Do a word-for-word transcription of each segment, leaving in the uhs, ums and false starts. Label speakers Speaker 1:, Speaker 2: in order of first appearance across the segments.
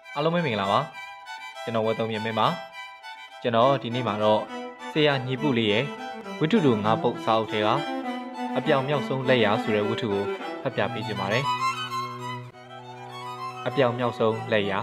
Speaker 1: အားလုံးပဲမင်္ဂလာပါကျွန်တော်ဝတ်သုံးမြင်မင်းပါကျွန်တော်ဒီနေ့မှာတော့ဆရာညီပုလေးရဲ့ဝိထုတူငါးပုတ်စာအုပ်ထဲကအပြောင်မြောက်ဆုံးလက်ရာဆိုတဲ့ဝိထုကိုဖတ်ပြပေးခြင်းပါတယ်အပြောင်မြောက်ဆုံးလက်ရာ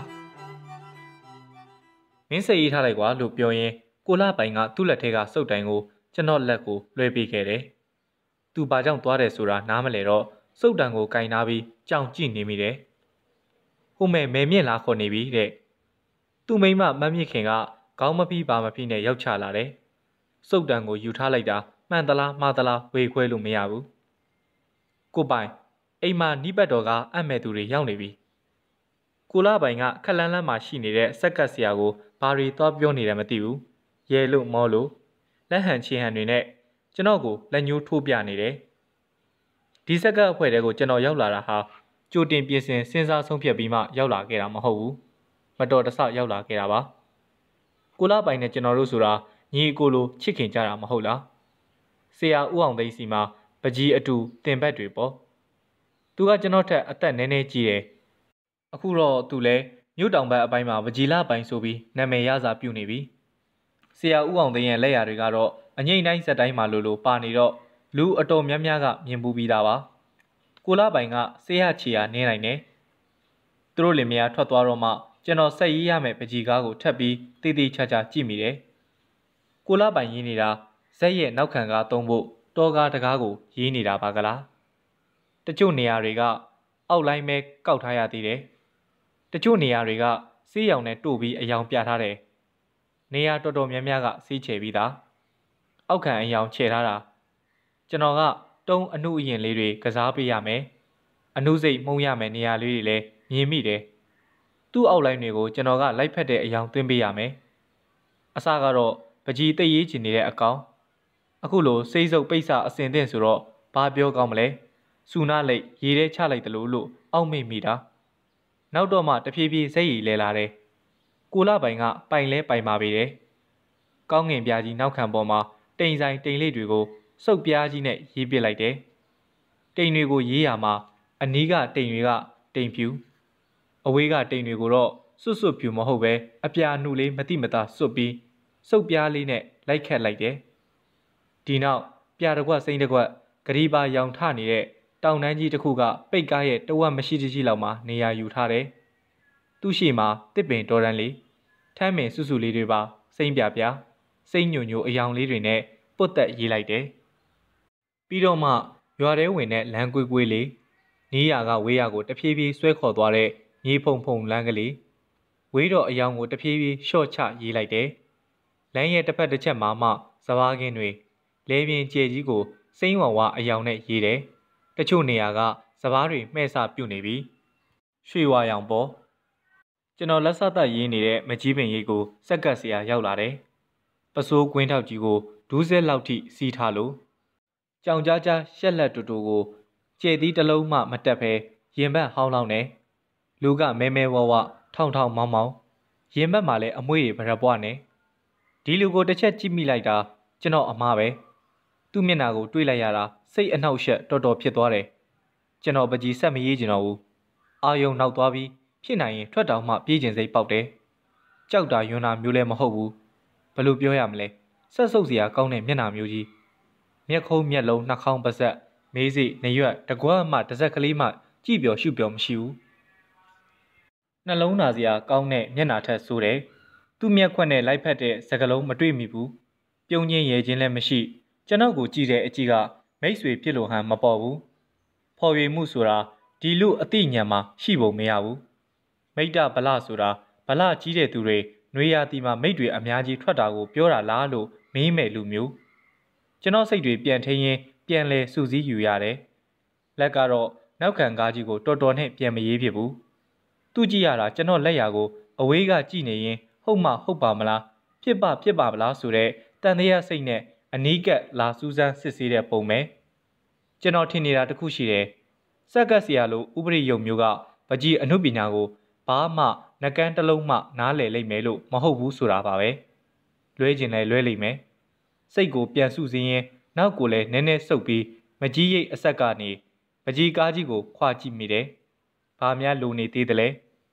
Speaker 1: မင်းစိတ်ရေးထားလိုက်ကွာလို့ပြောရင်းကိုလာပိုင်ကသူ့လက်ထဲကစုပ်တိုင်ကိုကျွန်တော်လက်ကိုလွှဲပေးခဲ့တယ်သူဘာကြောင့်သွားတယ်ဆိုတာနားမလဲတော့စုပ်တံကိုကင်ထားပြီးကြောင်ကြည့်နေမိတယ်ဟိုမဲ့မဲမြင့်လာခေါ်နေပြီတဲ့သူ့မိမမမြင့်ခင်ကခေါင်းမဖိပါမဖိနဲ့ရောက်ချလာတယ်စုပ်တံကိုယူထားလိုက်တာမှန်သလားမှားသလားဝေခွဲလို့မရဘူးကိုပိုင်အိမ်မှာနိပတ်တော်ကအံ့မဲ့သူတွေရောက်နေပြီကိုလာပိုင်ကခက်လန်းလန်းမှာရှိနေတဲ့စက်ကတ်ဆရာကိုဘာတွေသွားပြောနေတယ်မသိဘူးရဲလို့မောလို့လက်ဟန်ချီဟန်တွေနဲ့ကျွန်တော်ကိုလက်ညှိုးထိုးပြနေတယ်ဒီစက်ကတ်အဖွဲ့တဲကိုကျွန်တော်ရောက်လာတာဟာကြိုတင်ပြင်ဆင်စဉ်းစားဆုံးဖြတ်ပြီးမှရောက်လာခဲ့တာမဟုတ်ဘူးမတော်တဆရောက်လာခဲ့တာပါကိုလာပိုင်နဲ့ကျွန်တော်တို့ဆိုတာညီအကိုလိုချစ်ခင်ကြတာမဟုတ်လားဆရာဦးအောင်သိန်းစီမှာပကြီးအတူတင်ဘက်တွေပေါ့သူကကျွန်တော်ထက်အသက်နည်းနည်းကြီးတယ်အခုတော့သူလည်းမြို့တောင်ဘက်အပိုင်းမှာပကြီးလာပိုင်ဆိုပြီးနာမည်ရစာပြုနေပြီဆရာဦးအောင်သိန်းရဲ့လက်ရာတွေကတော့အငိမ့်တိုင်းဇက်တိုင်းမှာလိုလိုပါနေတော့လူအတော်များများကမြင်ပူပြီးသားပါကိုလာပိုင်ကဆေးရချီယာနင်းနိုင်တယ်သူတို့လင်မယားထွက်သွားတော့မှကျွန်တော်ဆက်ရေးရမယ်ပကြီးကားကိုထပ်ပြီးတေးသေးချာချာကြည့်မိတယ်ကိုလာပိုင်ရေးနေတာဇက်ရဲ့နောက်ခံကားသုံးဖို့တောကားတကားကိုရေးနေတာပါကလားတချို့နေရာတွေကအောက်လိုင်းပဲကောက်ထားရသေးတယ်တချို့နေရာတွေကဆေးရောင်နဲ့တို့ပြီးအယောင်ပြထားတယ်နေရာတော်တော်များများကဆေးချယ်ပြီးသားအောက်ခံအယောင်ချယ်ထားတာကျွန်တော်ကတုံးအနှုအရင်လေးတွေကစားပေးရမယ်အနှုစိတ်မှုံရမယ်နေရာလေးတွေလည်းမြင်မိတယ်သူ့အောက်လိုင်းတွေကိုကျွန်တော်ကလိုက်ဖက်တဲ့အယောင်သွင်းပေးရမယ်အစကတော့ပကြီးသိရေးချင်နေတဲ့အကောင်အခုလိုစိတ်ဆုပ်ပိတ်ဆအစင်သင့်ဆိုတော့ဘာပြောကောင်းမလဲစူနာလိတ်ရေထဲချလိုက်တယ်လို့လို့အောက်မေ့မိတာနောက်တော့မှတဖြည်းဖြည်းစိတ်ရည်လဲလာတယ်ကိုလာပိုင်ကပိုင်လဲပိုင်ပါပေတယ်ကောင်းငင်ပြားကြီးနောက်ခံပေါ်မှာတိမ်ဆိုင်တိမ်လေးတွေကိုစုပ်ပြားကြီးနဲ့ရေးပစ်လိုက်တယ်တိမ်တွေကိုရေးရမှာအနီးကတိမ်တွေကတိမ်ဖြူအဝေးကတိမ်တွေကိုတော့စွတ်စွတ်ဖြူမဟုတ်ပဲအပြာနှုလေးမတိမတာစွတ်ပြီးစုပ်ပြားလေးနဲ့လိုက်ခတ်လိုက်တယ်ဒီနောက်ပြာတကွက်စိမ့်တကွက်ဂရီပါရောင်ထနေတဲ့တောင်တန်းကြီးတစ်ခုကပိတ်ကားရဲ့တဝက်မရှိတရှိလောက်မှာနေရာယူထားတယ်သူ့ရှိမှာတစ်ပင်တော်တန်းလေးထမ်းပင်စုစုလေးတွေပါစိမ့်ပြပြစိမ့်ညိုညိုအယောင်လေးတွေနဲ့ပုတ်သက်ရေးလိုက်တယ်ပြီးတော့မှရွာထဲဝင်တဲ့လမ်းကွေးကွေးလေးနီးရာကဝေးရာကိုတဖြည်းဖြည်းဆွဲခေါ်သွားတဲ့မြေဖုံဖုံလမ်းကလေးဝေးတော့အယောင်ကိုတဖြည်းဖြည်းရှော့ချရေးလိုက်တယ်လမ်းရဲ့တစ်ဖက်တစ်ချက်မှာမှစပားကင်းတွေလဲပြင်းကျဲကြီးကိုစိမ့်ဝါဝါအယောင်နဲ့ရေးတယ်တချို့နေရာကစပားတွေမှဲ့ဆပြုတ်နေပြီရွှေဝါရောင်ပေါ်ကျွန်တော်လက်ဆက်သက်ရေးနေတဲ့မကြီးပင်ရိပ်ကိုစက်ကတ်ဆရာရောက်လာတယ်ပစိုးကွင်းထောက်ကြီးကိုဒူးစက်လောက်ထိစီးထားလို့ကြောင်ကြားကြားရှက်လက်တူတူကိုကျေသီးတစ်လုံးမှမတက်ဖဲရင်ဘတ်ဟောင်းလောင်းနေလူကမဲမဲဝဝထောင်ထောင်မောင်းမောင်းရင်ဘတ်မှာလည်းအမွှေးတွေဗရက်ပွားနေဒီလူကိုတစ်ချက်ကြည့်မိလိုက်တာကျွန်တော်အမားပဲသူ့မျက်နှာကိုတွေးလိုက်ရတာစိတ်အနှောက်အယှက်တော်တော်ဖြစ်သွားတယ်ကျွန်တော်ပကြီးဆက်မရေးကျင်တော့ဘူးအာယုံနောက်သွားပြီးဖြစ်နိုင်ရင်ထွက်တောင်မှပြေးကျင်စိတ်ပေါက်တယ်ကြောက်တာယွန်းတာမျိုးလည်းမဟုတ်ဘူးဘယ်လိုပြောရမလဲဆက်ဆုပ်စရာကောင်းတဲ့မျက်နှာမျိုးကြီးမျက်ခုံးမျက်လုံးနှာခေါင်းပါးစပ်မေးစိနရွက်တကွက်မှတစ်စက်ကလေးမှကြည့်ပြောရှုပြောမရှိဘူးနှလုံးသားစရာကောင်းတဲ့မျက်နှာထက်ဆိုးတယ်သူ့မျက်ခွက်နဲ့လိုက်ဖက်တဲ့စကလုံးမတွေ့မိဘူးပြုံးချင်းရဲချင်းလည်းမရှိကျွန်တော်ကိုကြည့်တဲ့အကြည့်ကမိတ်ဆွေဖြစ်လို့ဟန်မပေါ်ဘူးဖော်ရွေမှုဆိုတာဒီလူအသိဉာဏ်မှာရှိပုံမရဘူးမိတ္တဗလဆိုတာဗလကြီးတဲ့သူတွေနွေရာသီမှာမိတ်တွေအများကြီးထွက်တာကိုပြောတာလားလို့မေးမဲ့လူမျိုးကျွန်တော်စိတ်တွေပြန်ထင်းရင်ပြန်လဲစူးစီးယူရတယ်လက်ကတော့နောက်ခံကားကြီးကိုတော်တော်နဲ့ပြန်မရေးဖြစ်ဘူးသူကြည့်ရတာကျွန်တော်လက်ရာကိုအဝေးကကြည့်နေရင်ဟုတ်မှဟုတ်ပါမလားဖြစ်ပါဖြစ်ပါမလားဆိုတဲ့တန်တရားစိတ်နဲ့အနီးကပ်လာစူးစမ်းစစ်ဆေးတဲ့ပုံပဲကျွန်တော်ထင်နေတာတခုရှိတယ်စက်ကတ်ဆရာလိုဥပရိယုံမျိုးကပကြီးအမှုပညာကိုဘာမှနှကန်းတစ်လုံးမှနားလည်လိမ့်မယ်လို့မဟုတ်ဘူးဆိုတာပါပဲလွဲကျင်လဲလွဲလိမ့်မယ်စိတ်ကိုပြန်စုစည်းရင်နောက်ကိုလည်းနည်းနည်းဆုပ်ပြီးမကြီးရိပ်အဆက်ကနေပကြီးကားကြီးကိုခွာကြည့်မိတယ်ဘာများလိုနေသေးတယ်လဲ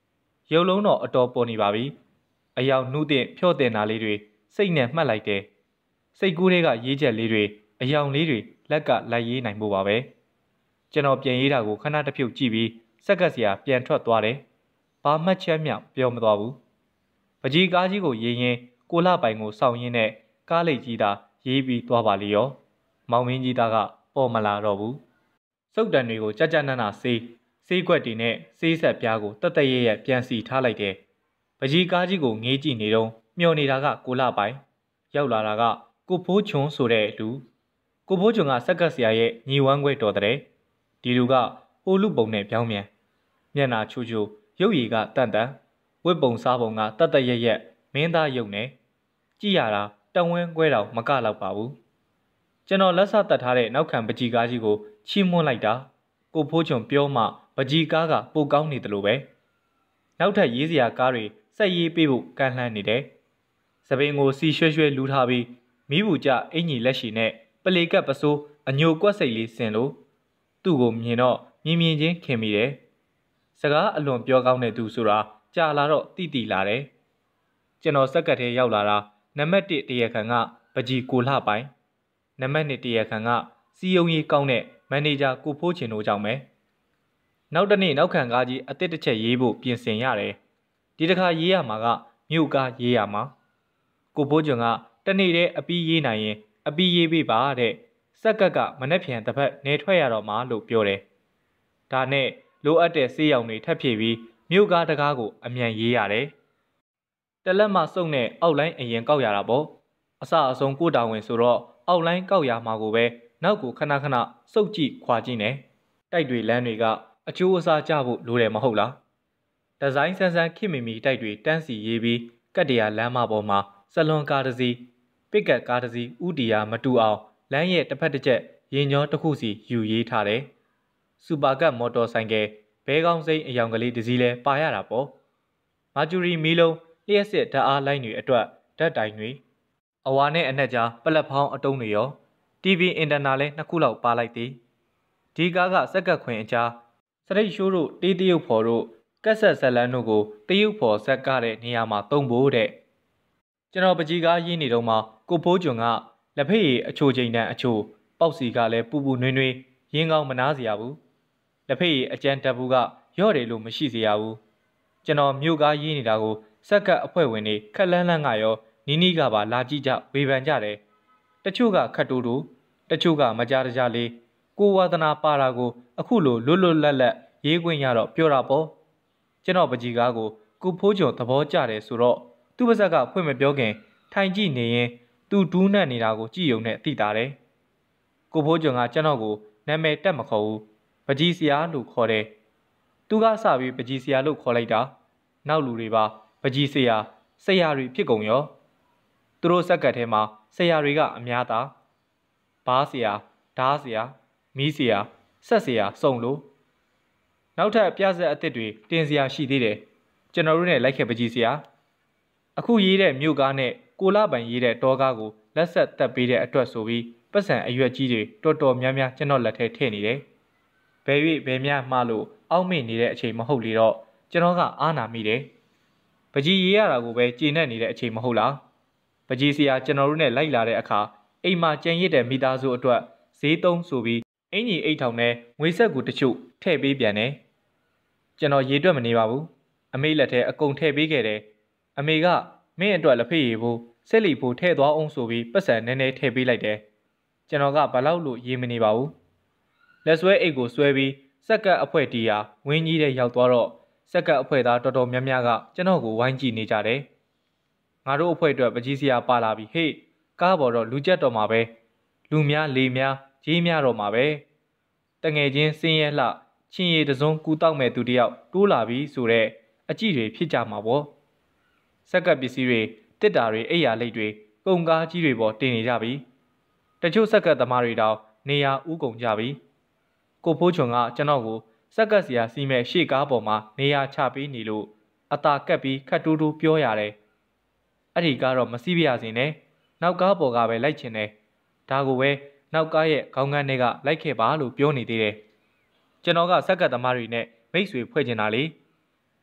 Speaker 1: ရုပ်လုံးတော့အတော်ပေါ်နေပါပြီအယောင်နှုတ်တဲ့ဖြော့တင်တာလေးတွေစိတ်နဲ့မှတ်လိုက်တယ်စိတ်ကူးတွေကရေးချက်လေးတွေအယောင်လေးတွေလက်ကလိုက်ရေးနိုင်ဖို့ပါပဲကျွန်တော်ပြန်ရေးတာကိုခဏတစ်ဖြုတ်ကြည့်ပြီးစက်ကပ်စရာပြန်ထွက်သွားတယ်ဘာမှတ်ချက်မြောက်ပြောမသွားဘူးပကြီးကားကြီးကိုရေးရင်းကိုလာပိုင်ကိုစောင့်ရင်းနဲ့ကားလိတ်ကြီးသာရေးပြီးသွားပါလေရောမောင်မင်းကြီးသားကပေါ်မလာတော့ဘူးစုပ်တန်တွေကိုကြကြနနဆေးဆေးခွက်တွေနဲ့ဆေးဆက်ပြားကိုတတ်တရရဲ့ပြန်စီထားလိုက်တယ်ပကြီးကားကြီးကိုငေးကြည့်နေတော့မျောနေတာကကိုလာပိုင်ရောက်လာတာကကိုဖိုးချွန်းဆိုတဲ့လူကိုဖိုးချွန်းကစက်ကပ်ဆရာရဲ့ညီဝမ်းခွဲတော်တဲ့ဒီလူကဟိုလူပုံနဲ့ပြောင်းပြန်မျက်နာချူချူရုပ်ရည်ကတန်တန်ဝတ်ပုံစားပုံကတတ်တရရဲ့မင်းသားရုပ်နဲ့ကြည့်ရတာတဝင်းခွဲတော်မကလောက်ပါဘူးကျွန်တော်လက်ဆတတ်ထားတဲ့နောက်ခံပကြီးကားကြီးကိုချီးမွမ်းလိုက်တာကိုဖိုးချွန်ပြောမှပကြီးကားကပိုကောင်းနေတယ်လို့ပဲနောက်ထပ်ရေးစရာကားတွေစက်ရေးပေးဖို့ကန့်လှမ်းနေတယ်စပင်ကိုစီရွှဲရွှဲလူထားပြီးမိဘူးကြအင်ကြီးလက်ရှိနဲ့ပလေကပ်ပစိုးအညိုကွက်စိတ်လေးဆင်လို့သူ့ကိုမြင်တော့မြင်မြင်ချင်းခင်မိတယ်စကားအလွန်ပြောကောင်းတဲ့သူဆိုတာကြာလာတော့တိတိလာတယ်ကျွန်တော်စက်ကတ်ထဲရောက်လာတာနံပါတ်တစ်တရခံကပကြီးကိုလှပိုင်နံပါတ်နှစ်တရခံကစီယုံကြီးကောင်းတဲ့မန်နေဂျာကိုဖိုးချင်တို့ကြောင့်ပဲနောက်တနေ့နောက်ခံကားကြီးအစ်စ်တစ်ချက်ရေးဖို့ပြင်ဆင်ရတယ်ဒီတစ်ခါရေးရမှာကမြို့ကားရေးရမှာကိုဖိုးချွန်ကတနေ့တည်းအပီးရေးနိုင်ရင်အပီးရေးပေးပါတဲ့စက်ကက်ကမနှက်ဖြန်တစ်ဖက်နေထွက်ရတော့မှာလို့ပြောတယ်ဒါနဲ့လိုအပ်တဲ့ဆေးရောင်တွေထပ်ဖြည့်ပြီးမြို့ကားတကားကိုအမြန်ရေးရတယ်တလက်မစုံနဲ့အောက်လိုင်းအရင်ကောက်ရတာပေါ့အစအဆုံးကိုတာဝန်ဆိုတော့အောက်လိုင်းကောက်ရမှာကိုပဲနောက်ကိုခဏခဏစုပ်ကြည့်ခွာကြည့်နေတိုက်တွေလမ်းတွေကအကျိုးအစားကြဖို့လိုတယ်မဟုတ်လားဒီဇိုင်းဆန်းဆန်းခင်မီမီတိုက်တွေတန်းစီရေးပြီးကတ်တရာလမ်းမပေါ်မှာဆလွန်ကားတစ်စီးပစ်ကတ်ကားတစ်စီးဥတီယာမတူအောင်လမ်းရဲ့တစ်ဖက်တစ်ချက်ရင်ကျော်တစ်ခုစီယူရေးထားတယ်စူပါကတ်မော်တော်ဆိုင်ကယ်ဘဲကောင်းစိမ်းအယောင်ကလေးတစ်စီးလဲပါရတာပေါ့မာဂျူရီမီလုံးလျှက်စစ်ဓာတ်အားလိုင်းတွေအတွက်ဓာတ်တိုင်တွေအဝါနဲ့အနက်ကြားပလက်ဖောင်းအတုံးတွေရော တီဗီ အင်တာနာလဲနှစ်ခုလောက်ပါလိုက်သည်ဒီကားကစက်ကတ်ခွင်အကြားစရိတ်ရှိုးတို့တေးတရုပ်ဖော်တို့ကက်ဆက်ဇက်လန်းတို့ကိုတရုပ်ဖော်ဇက်ကတဲ့နေရာမှာသုံးဖို့တဲ့ကျွန်တော်ပကြီးကားရင်းနေတော့မှကိုဖိုးကျွန်ကလက်ဖက်ရည်အချိုချိန်တန်းအချိုပေါက်စီကလည်းပူပူနွေးနွေးရင်းကောင်းမနာစရာဘူးလက်ဖက်ရည်အကျန်းတက်ဘူးကရော့တယ်လို့မရှိစရာဘူးကျွန်တော်မြို့ကားရင်းနေတာကိုစက်ကတ်အဖွဲ့ဝင်တွေခက်လန်းလန်းကရောနီးနီးကပါလာကြည့်ကြဝေဖန်ကြတယ်တချို့ကခတ်တူတူတချို့ကမကြားတကြားလေးကိုဝါသနာပါတာကိုအခုလိုလွတ်လွတ်လပ်လပ်ရေးခွင့်ရတော့ပြောတာပေါ့ကျွန်တော်ပကြီးကားကိုကိုဖိုးကျော်သဘောကျတယ်ဆိုတော့သူ့ပါဇက်ကဖွင့်မပြောခင်ထိုင်ကြည့်နေရင်သူဒူးနှက်နေတာကိုကြည့်ုံနဲ့သိတာတယ်ကိုဖိုးကျော်ကကျွန်တော်ကိုနာမည်တက်မခေါ်ဘူးပကြီးဆရာလို့ခေါ်တယ်သူကစပြီးပကြီးဆရာလို့ခေါ်လိုက်တာနောက်လူတွေပါပကြီးဆရာဆရာတွေဖြစ်ကုန်ရောသူတို့စက်ကတ်ထဲမှာဆရာတွေကအများသားဘားဆရာဓားဆရာမီးဆရာဆက်ဆရာစုံလို့နောက်ထပ်ပြဆက်အစ်စ်တွေတင်ဆရာရှိသေးတယ်ကျွန်တော်တို့နဲ့လိုက်ခဲ့ပကြီးဆရာအခုရေးတဲ့မြို့ကားနဲ့ကိုလာပိုင်ရေးတဲ့တောကားကိုလက်ဆက်တက်ပေးတဲ့အတွက်ဆိုပြီးပတ်စံအရွက်ကြီးတွေတော်တော်များများကျွန်တော်လက်ထဲထည့်နေတယ်ဘယ်၍ဘယ်များမှလို့အောက်မေ့နေတဲ့အချိန်မဟုတ်လေတော့ကျွန်တော်ကအားနာမိတယ်ပကြီးရေးရတာကိုပဲကျေနပ်နေတဲ့အချိန်မဟုတ်လားပကြီးဆရာကျွန်တော်တို့နဲ့လိုက်လာတဲ့အခါအိမ်မှာကြံရစ်တဲ့မိသားစုအတွက်ဈေးသုံးဆိုပြီးအင်ကြီးအိတ်ထောင်နဲ့ငွေဆက်ကူတချို့ထည့်ပေးပြန်တယ်ကျွန်တော်ရေတွက်မနေပါဘူးအမေလက်ထဲအကုန်ထည့်ပေးခဲ့တယ်အမေကမင်းအတွက်လက်ဖေးရည်ဖို့ဆက်လီဖို့ထည့်သွားအောင်ဆိုပြီးပတ်စံနည်းနည်းထည့်ပေးလိုက်တယ်ကျွန်တော်ကဘလောက်လို့ရေမနေပါဘူးလက်ဆွဲအိတ်ကိုဆွဲပြီးစက်ကတ်အဖွဲ့တီးဟာဝင်းကြီးတဲ့ရောက်သွားတော့စက်ကတ်အဖွဲ့သားတော်တော်များများကကျွန်တော်ကိုဝိုင်းကြည့်နေကြတယ်ငါတို့အဖွဲ့အတွက်ပကြီးစရာပါလာပြီဟေ့ကားပေါ်တော့လူကြက်တော်မှာပဲလူများလေများရေးများတော့မှာပဲတငယ်ချင်းစင်းရဲလှချင်းရည်တစုံကူတောက်မဲ့သူတယောက်တိုးလာပြီဆိုတော့အကြည့်တွေဖြစ်ကြမှာပေါ့စက်ကပ်ပစ္စည်းတွေတစ်တာတွေအိယာလိတ်တွေကုန်ကားကြီးတွေပေါ်တင်နေကြပြီတချို့စက်ကပ်သမားတွေတောင်နေရာဥကုန်ကြပြီကိုဖိုးချွန်ကကျွန်တော်ကိုစက်ကပ်စရာစီးမဲ့ရှေ့ကားပေါ်မှာနေရာချပေးနေလို့အသာကပ်ပြီးခတ်တူးတူးပြောရတယ်အဲ့ဒီကားတော့မစီးပြရစင်နဲ့နောက်ကားပေါ်ကပဲလိုက်ချင်တယ်ဒါကိုပဲနောက်ကားရဲ့ခေါင်းကန်းတွေကလိုက်ခဲ့ပါလို့ပြောနေသေးတယ်ကျွန်တော်ကစက်ကတ်သမားတွေနဲ့မိတ်ဆွေဖွဲ့ချင်တာလေ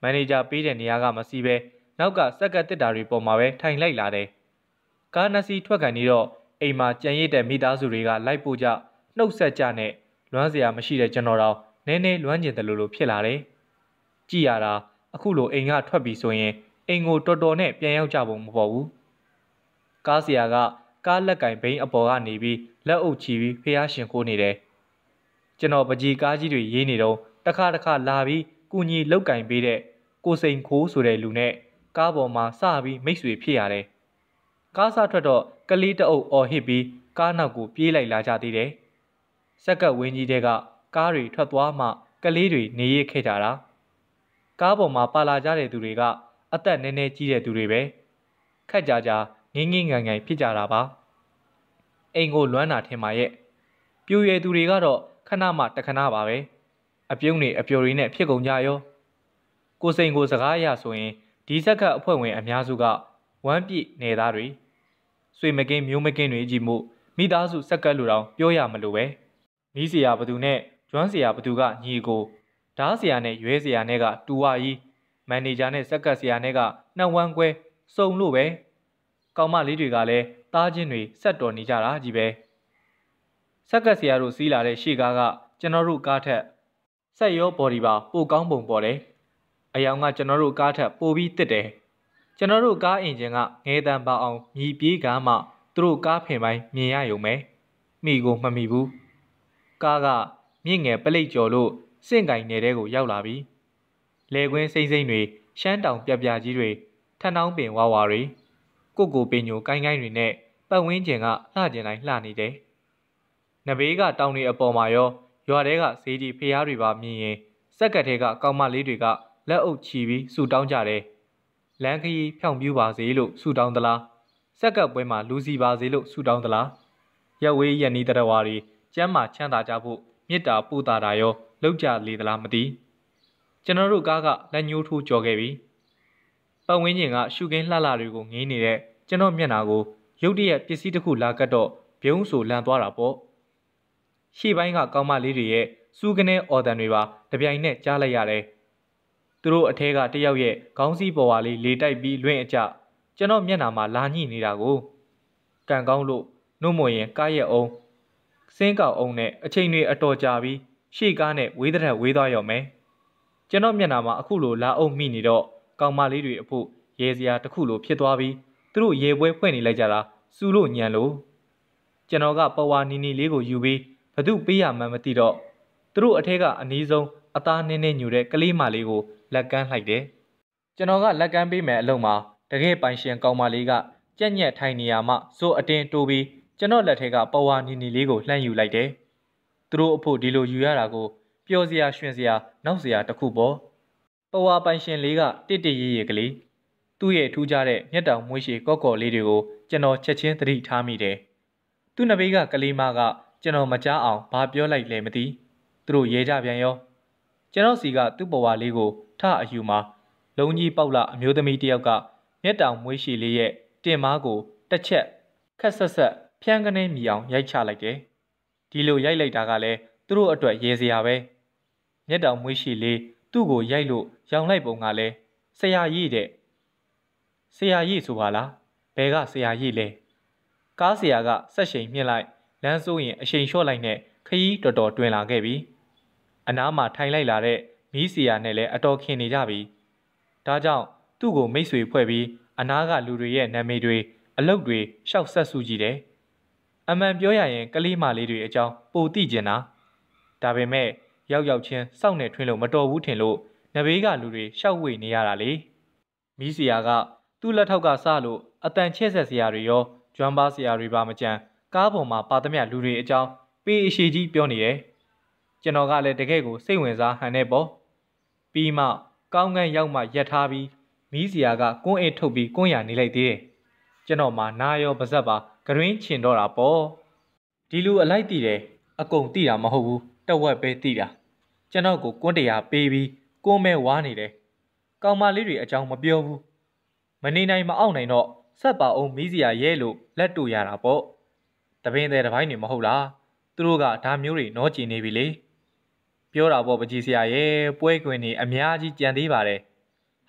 Speaker 1: မန်နေဂျာပေးတဲ့နေရာကမစီးပဲနောက်ကစက်ကတစ်တာတွေပေါ်မှာပဲထိုင်လိုက်လာတယ်ကားနှစ်စီးထွက်ကန်နေတော့အိမ်မှာကြံရစ်တဲ့မိသားစုတွေကလိုက်ပို့ကြနှုတ်ဆက်ကြနဲ့လွမ်းစရာမရှိတဲ့ကျွန်တော်တော့နည်းနည်းလွမ်းကျင်တယ်လို့လို့ဖြစ်လာတယ်ကြည်ရတာအခုလိုအိမ်ကထွက်ပြီးဆိုရင်အိမ်ကိုတော်တော်နဲ့ပြန်ရောက်ကြပုံမပေါ်ဘူးကားဆရာကကားလက်ကင်ဘိန်းအပေါ်ကနေပြီးလက်အုပ်ချီပြီးဖျားရှင်ခိုးနေတယ်ကျွန်တော်ပကြီးကားကြီးတွေရေးနေတော့တခါတခါလာပြီးကူညီလောက်ကင်ပေးတဲ့ကိုစိန်ခိုးဆိုတဲ့လူနဲ့ကားပေါ်မှာစပြီးမိတ်ဆွေဖြစ်ရတယ်ကားစထွက်တော့ကလေးတအုပ်အော်ဟစ်ပြီးကားနောက်ကိုပြေးလိုက်လာကြသေးတယ်စက်ကပ်ဝင်းကြီးတဲကကားတွေထွက်သွားမှကလေးတွေနေရခဲ့ကြတာကားပေါ်မှာပါလာကြတဲ့သူတွေကအသက်နည်းနည်းကြီးတဲ့သူတွေပဲခက်ကြကြငင်းငင်းငန်ငန်ဖြစ်ကြတာပါအိမ်ကိုလွမ်းတာထင်ပါရဲ့ပြူရွယ်သူတွေကတော့ခဏမှတခဏပါပဲအပြုံးတွေအပျော်တွေနဲ့ဖြစ်ကုန်ကြရောကိုစိန်ကိုစကားအရဆိုရင်ဒီစက်ကပ်အဖွဲ့ဝင်အများစုကဝမ်းပြည့်နေသားတွေဆွေမကင်းမျိုးမကင်းတွေကြီးမှုမိသားစုစက်ကပ်လူတော်ပြောရမလို့ပဲမိစရာဘသူနဲ့ကျွမ်းစရာဘသူကညီကိုဓားစရာနဲ့ရွဲစရာနဲ့ကတူဝါကြီးမန်နေဂျာနဲ့စက်ကပ်စရာနဲ့ကနှံဝမ်းကွဲစုံလို့ပဲကောင်မလေးတွေကလည်းတားချင်းတွေဆက်တော်နေကြတာကြီးပဲစက်ကပ်စရာတို့စီးလာတဲ့ရှေ့ကားကကျွန်တော်တို့ကားထက်ဆက်ရောဘော်ဒီပါပိုကောင်းပုံပေါ်တယ်အယောင်ကကျွန်တော်တို့ကားထက်ပိုပြီးတစ်တယ်ကျွန်တော်တို့ကားအင်ဂျင်ကငဲတန်ပါအောင်မြည်ပြေးကားမှသူတို့ကားဖင်ပိုင်းမြင်ရရုံပဲမိကိုမမိဘူးကားကမြင့်ငယ်ပလိတ်ကျော်လို့စင့်ကင်နယ်ကိုရောက်လာပြီလေကွင်းစိမ့်စိမ့်တွေရှမ်းတောင်ပြပြကြီးတွေထန်းနှောင်းပင်ဝါဝါတွေကိုကိုပင်ညိုကိုင်းကိုင်းတွေနဲ့ပတ်ဝန်းကျင်ကလှကျင်တိုင်းလှနေတယ်နဘေးကတောင်တွေအပေါ်မှာရောရွာတဲကဈေးကြီးဖျားတွေပါမြင်ရင်စက်ကတ်ထဲကကောင်မလေးတွေကလက်အုပ်ချီပြီးဆူတောင်းကြတယ်လမ်းခရီးဖြောင်ပြူပါစေလို့ဆူတောင်းသလားစက်ကပ်ပွဲမှာလူစီပါစေလို့ဆူတောင်းသလားရက်ဝေးရက်နီးတရဝါတွေကျမ်းမာချမ်းသာကြဖို့မေတ္တာပို့တာတာရောလောက်ကြလေသလားမသိကျွန်တော်တို့ကားကလက်ညှိုးထိုးကြော်ခဲ့ပြီပတ်ဝန်းကျင်ကရှုခင်းလှလှတွေကိုငေးနေတဲ့ကျွန်တော်မျက်နှာကိုရုတ်တရက်ပစ္စည်းတစ်ခုလာကတ်တော့ဘုံဆိုလန်သွားတာပေါ့ရှေ့ပိုင်းကကောင်မလေးတွေရဲ့စူးကနေအော်တန်တွေပါတပြိုင်နက်ကြားလိုက်ရတယ်သူတို့အထဲကတယောက်ရဲ့ခေါင်းစည်းပေါ်ဝါလေးလေတိုက်ပြီးလွင့်အကျကျွန်တော်မျက်နှာမှာလာညှိနေတာကိုကန်ကောင်းလို့နှုတ်မွင်ရင်ကားရဲ့အောင်စင်းကောက်အောင်နဲ့အချိန်တွေအတော်ကြာပြီးရှေ့ကားနဲ့ဝေးတဲ့ဝေးသွားရော်မယ်ကျွန်တော်မျက်နှာမှာအခုလိုလာအောင်မိနေတော့ကောင်မလေးတွေအဖို့ရေစရာတစ်ခုလိုဖြစ်သွားပြီးသူတို့ရေပွဲဖွင့်နေလိုက်ကြတာစူလို့ညံလို့ကျွန်တော်ကပဝါနီနီလေးကိုယူပြီးဘသူပေးရမှန်းမသိတော့သူတို့အထက်ကအနည်းဆုံးအသားနင်းနေညူတဲ့ကလေးမလေးကိုလက်ကမ်းလိုက်တယ်ကျွန်တော်ကလက်ကမ်းပေးမယ်အလုံးမှာတကယ်ပိုင်ရှင်ကောင်မလေးကကြက်ညက်ထိုင်နေရမှစိုးအတင်းတိုးပြီးကျွန်တော်လက်ထက်ကပဝါနီနီလေးကိုလှမ်းယူလိုက်တယ်သူတို့အဖို့ဒီလိုယူရတာကိုပျော်စရာရွှင်စရာနောက်စရာတစ်ခုပေါ့ပဝါပိုင်ရှင်လေးကတစ်တစ်ရေးရေးကလေးသူ့ရဲ့ထူးခြားတဲ့မျက်တောင်မွေးရှည်ကော့ကော်လေးတွေကိုကျွန်တော်ချက်ချင်းသတိထားမိတယ်သူ့နဘေးကကလေးမကကျွန်တော်မကြားအောင်ဘာပြောလိုက်လဲမသိသူတို့ရဲကြပြန်ရောကျွန်တော်စီကသူ့ပဝါလေးကိုထအယူမှာလုံးကြီးပေါက်လာအမျိုးသမီးတယောက်ကမျက်တောင်မွေးရှည်လေးရဲ့တင်မားကိုတစ်ချက်ခက်ဆက်ဆက်ဖြန်းကနေမြည်အောင်ရိုက်ချလိုက်တယ်ဒီလိုရိုက်လိုက်တာကလည်းသူတို့အတွက်ရဲစရာပဲမျက်တောင်မွေးရှည်လေးသူ့ကိုရိုက်လို့ရောင်လိုက်ပုံကလည်းဆရာကြီးတဲ့ဆရာကြီးဆိုပါလားဘယ်ကဆရာကြီးလဲကားဆရာကဆက်ရှိန်မြင့်လိုက်လမ်းစိုးရင်အရှိန်လျှော့လိုက်နဲ့ခရီးတော်တော်တွင်လာခဲ့ပြီအနားမှာထိုင်လိုက်လာတဲ့မီးဆရာနဲ့လည်းအတော်ခင်နေကြပြီဒါကြောင့်သူ့ကိုမိတ်ဆွေဖွဲ့ပြီးအနားကလူတွေရဲ့နာမည်တွေအလုပ်တွေရှောက်ဆက်စုကြည့်တယ်အမှန်ပြောရရင်ကလေးမလေးတွေအကြောင်းပိုသိကျင်တာဒါပေမဲ့ရောက်ရောက်ချင်းစောင့်နေထွင်းလို့မတော်ဘူးထင်လို့နဘေးကလူတွေရှောက်ဝေနေရတာလေမီးဆရာကသူ့လက်ထောက်ကစလို့အတန်ချဲ့ဆက်ဆရာတွေရောကျွမ်းပါဆရာတွေပါမကြမ်းကားပေါ်မှာပါသမျှလူတွေအကြောင်းပေးအရှိကြီးပြောနေတယ်ကျွန်တော်ကလည်းတကယ့်ကိုစိတ်ဝင်စားဟန်နေပေါ့ပြီးမှကောင်းကန်းရောက်မှရက်ထားပြီးမီးစရာကကွန်းအိတ်ထုတ်ပြီးကွန်းရနေလိုက်သေးတယ်ကျွန်တော်မှနာရောပါဇက်ပါဂရင်းချင်တော့တာပေါ့ဒီလူအလိုက်တည်တယ်အကုန်တည်တာမဟုတ်ဘူးတဝက်ပဲတည်တာကျွန်တော်ကိုကွန်းတရားပေးပြီးကွန်းမဲဝါနေတယ်ကောင်မလေးတွေအကြောင်းမပြောဘူးမနေနိုင်မအောင်နိုင်တော့ဆက်ပါအောင်မီးစရာရဲလို့လက်တူရတာပေါ့တပင်းတဲ့တစ်ပိုင်းနေမဟုတ်လားသူတို့ကဒါမျိုးတွေနောကျင်နေပြီလေပြောတာပေါ့ပကြီးဆရာရဲ့ပွဲကွင်းနေအများကြီးကြံသေးပါတယ်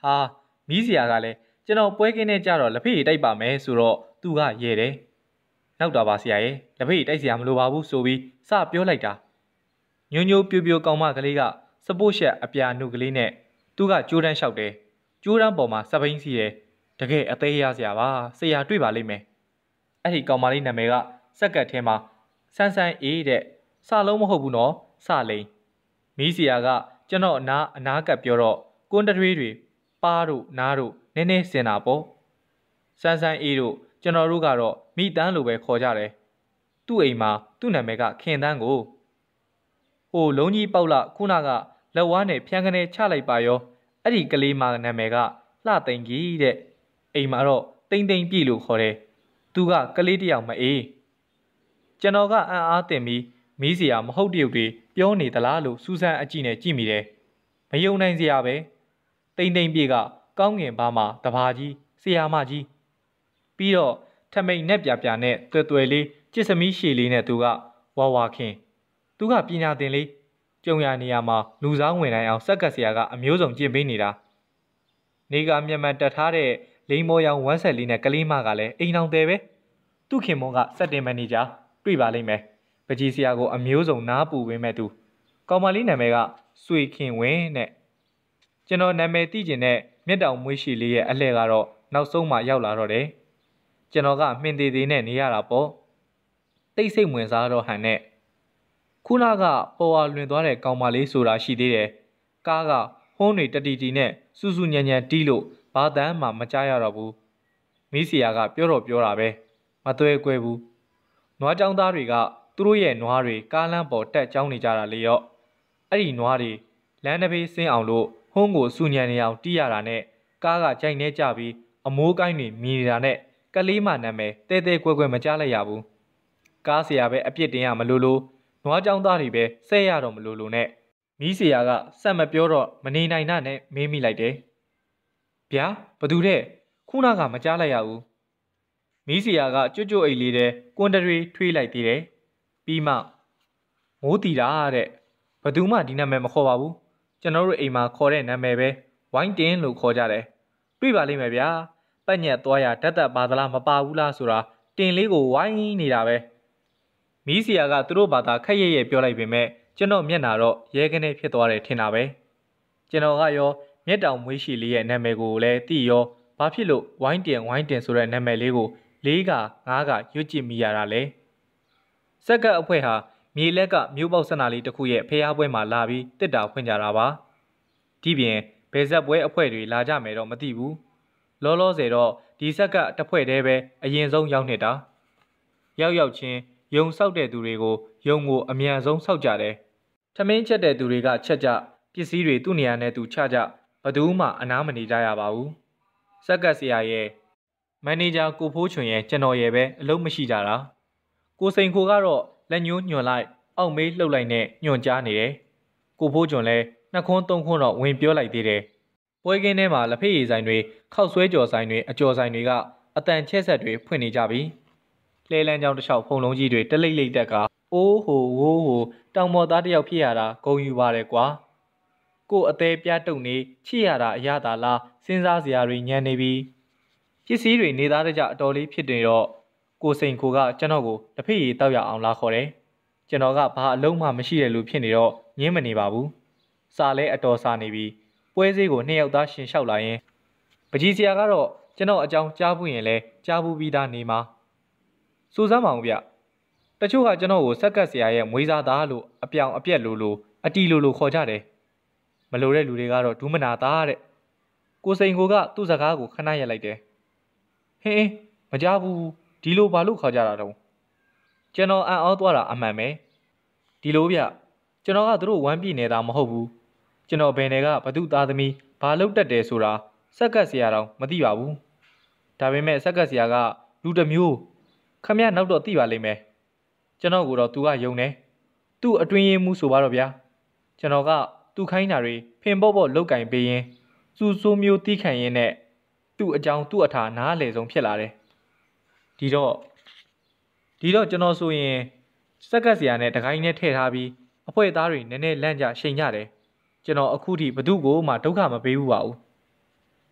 Speaker 1: ဟာမီးစရာကလည်းကျွန်တော်ပွဲကင်းနေကြတော့လက်ဖေးတိုက်ပါမယ်ဆိုတော့သူကရဲတယ်နောက်တော့ပါဆရာရဲ့လက်ဖေးတိုက်စရာမလိုပါဘူးဆိုပြီးစပြောလိုက်တာညိုညိုပြိုပြိုကောင်မကလေးကစပို့ရှက်အပြာနုကလေးနဲ့သူကကြိုးတန်းလျှောက်တယ်ကြိုးတန်းပေါ်မှာစပိန်စီတယ်တကယ်အသေးရစရာပါဆရာတွေ့ပါလိမ့်မယ်အဲ့ဒီကောင်မလေးနာမည်ကစက်ကတ်ထဲမှာဆန်းဆန်းအေးတဲ့စလုံးမဟုတ်ဘူးနော်စလိန်မီးစရာကကျွန်တော်အနာအနာကပ်ပြောတော့ကွန်းတရွေးတွေပါးတို့နားတို့နည်းနည်းစင်တာပေါ့ဆန်းဆန်းအေးတို့ကျွန်တော်တို့ကတော့မိတန်းလိုပဲခေါ်ကြတယ်သူ့အိမ်မှာသူ့နာမည်ကခင်တန်းကိုဟိုလုံးကြီးပေါက်လာခုနကလက်ဝါးနဲ့ဖြန်းကနေချလိုက်ပါရောအဲ့ဒီကလေးမနာမည်ကလှသိန်ကြီးတဲ့အိမ်မှာတော့တိမ်တိမ်ပြည့်လို့ခေါ်တယ်သူကကလေးတယောက်မအေးကျွန်တော်ကအံ့အားသင့်ပြီးမီးစရာမဟုတ်တရုပ်တွေပြောနေသလားလို့စူးစမ်းအကြည့်နဲ့ကြည့်မိတယ်မယုံနိုင်စရာပဲတိမ်တိမ်ပြေကကောင်းငင်ပါမှာတဘာကြီးဆရာမကြီးပြီးတော့ထမိန်နဲ့ပြပြနဲ့တွယ်တွယ်လေးကျစ်စမီးရှည်လေးနဲ့သူကဝါဝါခင်သူကပညာသင်လေးကြုံရနေရမှာလူစားဝင်နိုင်အောင်စက်ကတ်ဆရာကအမျိုးစုံကျင့်ပေးနေတာနေကမျက်မှန်တက်ထားတဲ့လိန်မော်ရောင်ဝမ်းဆက်လေးနဲ့ကလေးမကလည်းအိမ်အောင်တယ်ပဲသူ့ခင်မွန်ကစက်တင်မန်နေဂျာတွေ့ပါလိမ့်မယ်ပကြီးဆရာကိုအမျိုးစုံနားပူပေးမဲ့သူကောင်မလေးနာမည်ကဆွေခင်ဝင်းနဲ့ကျွန်တော်နာမည်သိကျင်တဲ့မြက်တောင်မွေးရှိလေးရဲ့အလှဲ့ကတော့နောက်ဆုံးမှရောက်လာတော့တယ်ကျွန်တော်ကမှင်သေးသေးနဲ့နေရတာပေါ့တိတ်ဆိတ်ဝင်စားတော့ဟန်နဲ့ခုနကပေါ်ဝါလွင်သွားတဲ့ကောင်မလေးဆိုတာရှိသေးတယ်ကားကဟုံးတွေတတီတီနဲ့စူးစူးညံ့ညံ့တီးလို့ဘာတန်းမှမကြားရတော့ဘူးမီးစရာကပြောတော့ပြောတာပဲမသွဲကွဲဘူးနွားကြောင်သားတွေကသူတို့ရဲ့နွားတွေကားလမ်းပေါ်တက်ကြောင်းနေကြတာလေရော့အဲ့ဒီနွားတွေလမ်းတစ်ဘေးဆင်းအောင်လို့ဟုံးကိုစူညံနေအောင်တီးရတာနဲ့ကားကကြိုက်နေကြပြီးအမိုးကိုင်းတွေမြည်နေတာနဲ့ကလေးမနာမည်တဲတဲကွဲကွဲမကြားလိုက်ရဘူးကားဆရာပဲအပြစ်တင်ရမလို့လို့နွားကြောင်သားတွေပဲဆဲရတော့မလို့လို့နဲ့မီးဆရာကစက်မပြောတော့မနေနိုင်တာနဲ့မေးမိလိုက်တယ်ဗျာဘသူတဲ့ခုနကမကြားလိုက်ရဘူးမီးဆရာကကြွကြွအိတ်လေးတဲ့ကွန်တရီထွေးလိုက်သေးတယ်ပြီးမှမိုးတီတာတဲ့ဘသူမှဒီနာမည်မခေါ်ပါဘူးကျွန်တော်တို့အိမ်မှာခေါ်တဲ့နာမည်ပဲဝိုင်းတင်လို့ခေါ်ကြတယ်တွေ့ပါလိမ့်မယ်ဗျာပတ်ညက်သွားရဓာတ်သက်ပါသလားမပါဘူးလားဆိုတာတင်လေးကိုဝိုင်းနေတာပဲမီးဆရာကသူတို့ဘာသာခက်ရရဲ့ပြောလိုက်ပေမဲ့ကျွန်တော်မျက်နာတော့ရဲကနေဖြစ်သွားတယ်ထင်တာပဲကျွန်တော်ကရောမျက်တောင်မွေးရှိလေးရဲ့နာမည်ကိုလည်းသိရောဘာဖြစ်လို့ဝိုင်းတင်ဝိုင်းတင်ဆိုတဲ့နာမည်လေးကိုလေးကငါးကရွတ်ကြည့်မိရတာလဲစက်ကပ်အဖွဲ့ဟာမြေလက်ကမြို့ပေါက်စနာလေးတစ်ခုရဲ့ဖျားပွဲမှာလာပြီးတစ်တာဖွင့်ကြတာပါဒီပြင်ဘယ်ဆက်ပွဲအဖွဲ့တွေလာကြမယ်တော့မသိဘူးလောလောဆယ်တော့ဒီဆက်ကတစ်ဖွဲ့တည်းပဲအရင်ဆုံးရောက်နေတာရောက်ရောက်ချင်းယုံဆောက်တဲ့သူတွေကိုယုံကိုအမြန်ဆုံးဆောက်ကြတယ်ထမင်းချက်တဲ့သူတွေကချက်ကြပစ္စည်းတွေသူ့နေရာနဲ့သူချကြဘယ်သူမှအနားမနေကြရပါဘူးစက်ကပ်ဆရာရဲ့မန်နေဂျာကိုဖိုးချွန်ရဲ့ကျွန်တော်ရဲ့ပဲအလုံးမရှိကြတာကိုစိန်ခိုကတော့လက်ညှိုးညွှန်လိုက်အောက်မေးလှုပ်လိုက်နဲ့ညွှန်ကြားနေတယ်ကိုဖိုးချွန်လည်းနှစ်ခွန်းသုံးခွန်းတော့ဝင်ပြောလိုက်သေးတယ်ပွဲကင်းထဲမှာလက်ဖက်ရည်ဆိုင်တွေခောက်ဆွဲကြော်ဆိုင်တွေအကြော်ဆိုင်တွေကအတန်ချဲ့ဆက်တွေဖွင့်နေကြပြီလှဲလန်းကြောင်တစ်လျှောက်ဖုံလုံးကြီးတွေတလိမ့်လိမ့်တက်ကအိုးဟိုဝိုးဟိုတောင်ပေါ်သားတယောက်ဖြစ်ရတာဂုံယူပါတယ်ကွာကိုအသေးပြားတုံနေချိရတာအရသာလားစဉ်းစားစရာတွေညံနေပြီပစ္စည်းတွေနေသားတကြအတော်လေးဖြစ်နေတော့ကိုစိန်ခိုကကျွန်တော်ကိုတစ်ဖက်ရည်တောက်ရအောင်လာခေါ်တယ်ကျွန်တော်ကဘာအလုံးမှမရှိတယ်လို့ဖြစ်နေတော့ညင်းမနေပါဘူးစာလဲအတော်စာနေပြီပွဲစည်းကိုနှစ်ယောက်သားရှင်လျှောက်လာရင်ပကြီးဆရာကတော့ကျွန်တော်အကြောင်းကြားဘူးရင်လဲကြားဘူးပြီးသားနေမှာစူးစမ်းပါအောင်ဗျတချို့ကကျွန်တော်ကိုစက်ကတ်ဆရာရဲ့မွေးစားသားလို့အပြောင်အပြက်လို့လို့အတီလို့လို့ခေါ်ကြတယ်မလိုတဲ့လူတွေကတော့ဒူးမနာသားတဲ့ကိုစိန်ကိုကသူ့စကားကိုခဏရက်လိုက်တယ်ဟင်းမကြဘူးဒီလိုဘာလို့ခေါ်ကြတာတုံးကျွန်တော်အံ့ဩသွားတာအမှန်ပဲဒီလိုဗျကျွန်တော်ကသူတို့ဝမ်းပြည့်နေတာမဟုတ်ဘူးကျွန်တော်ဘယ်နယ်ကဘသူသားသမီးဘာလုပ်တတ်တယ်ဆိုတာစက်ကတ်ဆရာတောင်မသိပါဘူးဒါပေမဲ့စက်ကတ်ဆရာကလူတစ်မျိုးခမရနောက်တော့သိပါလိမ့်မယ်ကျွန်တော်ကတော့သူကယုံတယ်သူ့အတွင်းရင်းမှုဆိုပါတော့ဗျာကျွန်တော်ကသူ့ခိုင်းတာတွေဖင်ပေါ့ပေါ့လောက်ကင်ပေးရင်စူဆိုးမျိုးတီးခံရင်းနဲ့သူ့အကြောင်းသူ့အထာနားလေဆုံးဖြစ်လာတယ်ဒီတော့ဒီတော့ကျွန်တော်ဆိုရင်စက်ကတ်ဆရာနဲ့တခိုင်းနဲ့ထည့်ထားပြီးအဖွဲ့သားတွေနည်းနည်းလန့်ကြရှိန်ကြတယ်ကျွန်တော်အခုထိဘသူ့ကိုမှဒုက္ခမပေးဘူးပါဘူး